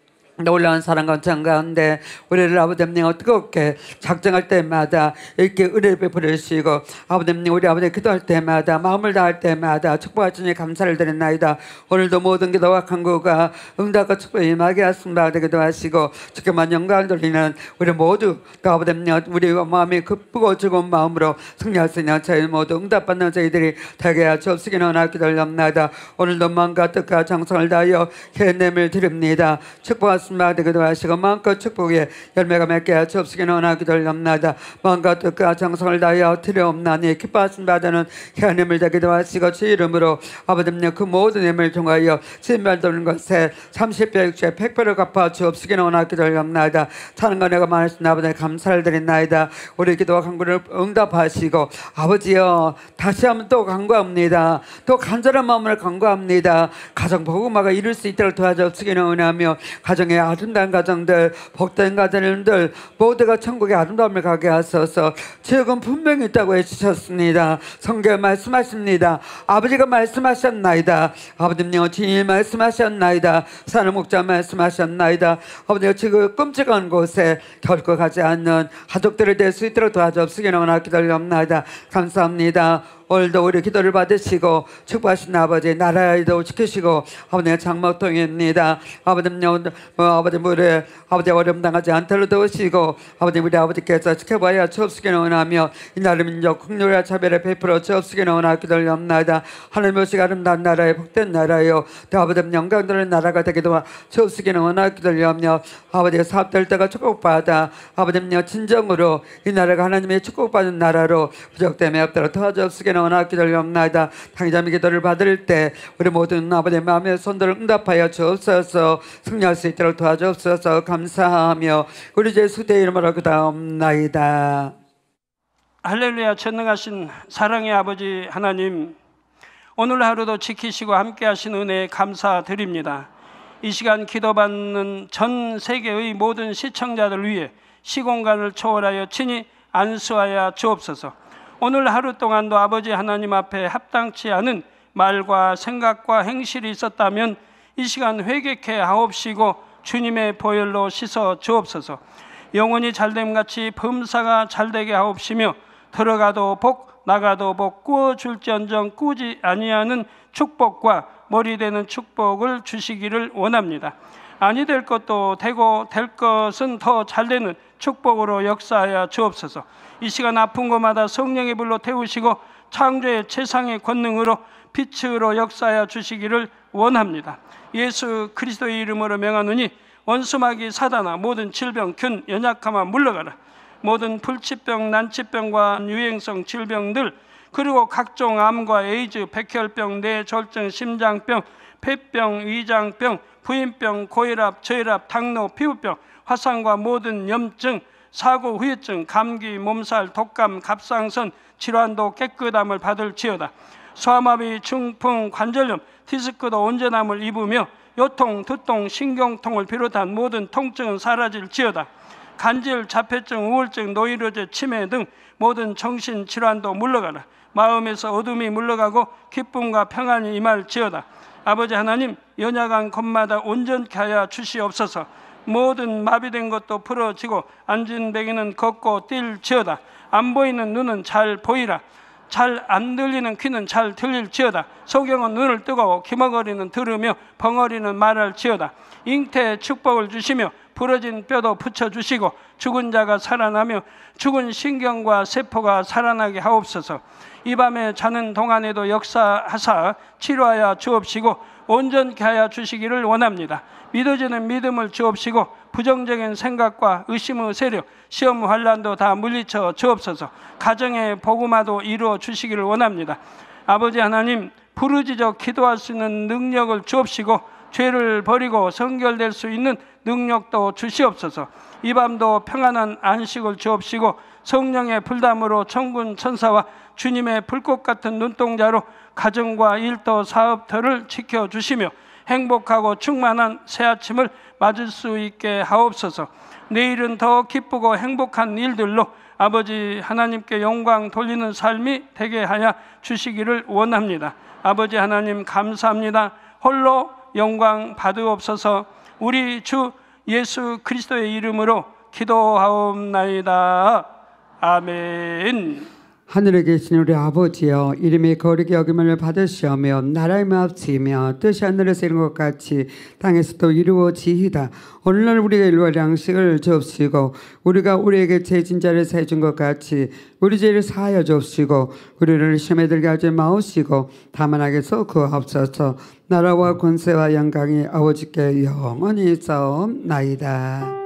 놀라운 사랑과 은총 가운데 우리를 아버지님 뜨겁게 작정할 때마다 이렇게 은혜를 베풀으시고 아버지님 우리 아버지 기도할 때마다 마음을 다할 때마다 축복하시니 감사를 드리나이다. 오늘도 모든 기도와 간구가 응답과 축복이 임하게 하심을 받기도 하시고 주께만 영광을 돌리는 우리 모두 또 아버지님 우리 마음이 기쁘고 즐거운 마음으로 승리할 수 있는 저희 모두 응답받는 저희들이 되게 하시옵시기를 원하기 돌렸나이다. 오늘도 마음과 뜻과 정성을 다하여 예냄을 드립니다. 축복하시니 되기도 하시고 마음껏 축복의 열매가 맺게 하시옵시기를 원하기 돌렸나이다. 마음과 뜻과 정성을 다하여 드려옵나니 기뻐하신 바다는 하나님을 되기도 하시고 주 이름으로 아버지님 그 모든 힘을 통하여 진멸되는 것에 30배 60배 100배를 갚아 주옵시기를 원하기 돌렸나이다. 사는 거 내가 많으신 아버지 감사를 드린나이다. 우리 기도와 간구를 응답하시고 아버지여 다시 한번 또 간구합니다. 또 간절한 마음을 간구합니다. 가정 복음화가 이룰 수 있도록 도와주옵시기를 원하며 가정의 아름다운 가정들 복된 가정들 모두가 천국의 아름다움을 가게 하소서. 지옥은 분명히 있다고 해주셨습니다. 성경에 말씀하십니다. 아버지가 말씀하셨나이다. 아버지님 주님이 말씀하셨나이다. 사는 목자 말씀하셨나이다. 아버지가 지금 끔찍한 곳에 결코 가지 않는 가족들이 될 수 있도록 도와주옵시기를 원하기 돌렸나이다. 감사합니다. 오늘도 우리 기도를 받으시고 축복하신 아버지 나라에도 지키시고 아버지의 장막통입니다. 아버지님 아버지 우리 아버지 어려움 당하지 않도록 도우시고 아버지 우리 아버지께서 지켜봐야 주옵시기를 원하며 이 나라 민족 국률과 차별에 베풀어 주옵시기를 원하기 돌렸나이다. 하늘 모시 아름다운 나라에 복된 나라요 또 아버지님 영광되는 나라가 되기도 주옵시기를 원하기 돌렸며 아버지의 사업될 때가 축복받아 아버지님 진정으로 이 나라가 하나님의 축복받은 나라로 부족됨이 없도록 도와주옵시기를 원하기 돌렸나이다. 당자의 기도를 받을 때 우리 모든 아버지의 마음의 손들을 응답하여 주옵소서. 승리할 수 있도록 도와주옵소서. 감사하며 우리 예수의 이름으로 기도하옵나이다. 할렐루야. 전능하신 사랑의 아버지 하나님, 오늘 하루도 지키시고 함께 하신 은혜에 감사드립니다. 이 시간 기도받는 전 세계의 모든 시청자들 위해 시공간을 초월하여 친히 안수하여 주옵소서. 오늘 하루 동안도 아버지 하나님 앞에 합당치 않은 말과 생각과 행실이 있었다면 이 시간 회개케 하옵시고 주님의 보혈로 씻어 주옵소서. 영혼이 잘됨같이 범사가 잘되게 하옵시며 들어가도 복 나가도 복 꾸어줄지언정 꾸지 아니하는 축복과 머리 되는 축복을 주시기를 원합니다. 아니 될 것도 되고 될 것은 더 잘되는 축복으로 역사하여 주옵소서. 이 시간 아픈 곳마다 성령의 불로 태우시고 창조의 최상의 권능으로 빛으로 역사하여 주시기를 원합니다. 예수 그리스도의 이름으로 명하노니 원수마귀 사단아 모든 질병 균 연약함아 물러가라. 모든 불치병 난치병과 유행성 질병들 그리고 각종 암과 에이즈 백혈병 뇌졸중 심장병 폐병 위장병 부인병 고혈압 저혈압 당뇨 피부병 화상과 모든 염증 사고 후유증 감기 몸살 독감 갑상선 질환도 깨끗함을 받을지어다. 소아마비 중풍 관절염 디스크도 온전함을 입으며 요통 두통 신경통을 비롯한 모든 통증은 사라질지어다. 간질 자폐증 우울증 노이로제 치매 등 모든 정신질환도 물러가라. 마음에서 어둠이 물러가고 기쁨과 평안이 임할지어다. 아버지 하나님 연약한 것마다 온전케 하여 주시옵소서. 모든 마비된 것도 풀어지고 앉은 베개는 걷고 뛸지어다. 안 보이는 눈은 잘 보이라. 잘 안 들리는 귀는 잘 들릴지어다. 소경은 눈을 뜨고 기머거리는 들으며 벙어리는 말할지어다. 잉태의 축복을 주시며 부러진 뼈도 붙여주시고 죽은 자가 살아나며 죽은 신경과 세포가 살아나게 하옵소서. 이 밤에 자는 동안에도 역사하사 치료하여 주옵시고 온전케 하여 주시기를 원합니다. 믿어지는 믿음을 주옵시고 부정적인 생각과 의심의 세력, 시험 환난도 다 물리쳐 주옵소서. 가정의 복음화도 이루어 주시기를 원합니다. 아버지 하나님 부르짖어 기도할 수 있는 능력을 주옵시고 죄를 버리고 성결될 수 있는 능력도 주시옵소서. 이 밤도 평안한 안식을 주옵시고 성령의 불담으로 천군 천사와 주님의 불꽃 같은 눈동자로 가정과 일터 사업터를 지켜주시며 행복하고 충만한 새 아침을 맞을 수 있게 하옵소서. 내일은 더 기쁘고 행복한 일들로 아버지 하나님께 영광 돌리는 삶이 되게 하여 주시기를 원합니다. 아버지 하나님 감사합니다. 홀로 영광 받으옵소서. 우리 주 예수 그리스도의 이름으로 기도하옵나이다. 아멘. 하늘에 계신 우리 아버지여, 이름이 거룩히 여김을 받으시오며 나라의 마옵시며 뜻이 하늘에서 이룬 것 같이 땅에서도 이루어지이다. 오늘날 우리가 일용할 양식을 주옵시고 우리가 우리에게 죄진 자를 사해준 것 같이 우리 죄를 사하여 주옵시고 우리를 시험에 들게 하지 마옵시고 다만 악에서 구하옵소서. 나라와 권세와 영광이 아버지께 영원히 있사옵나이다.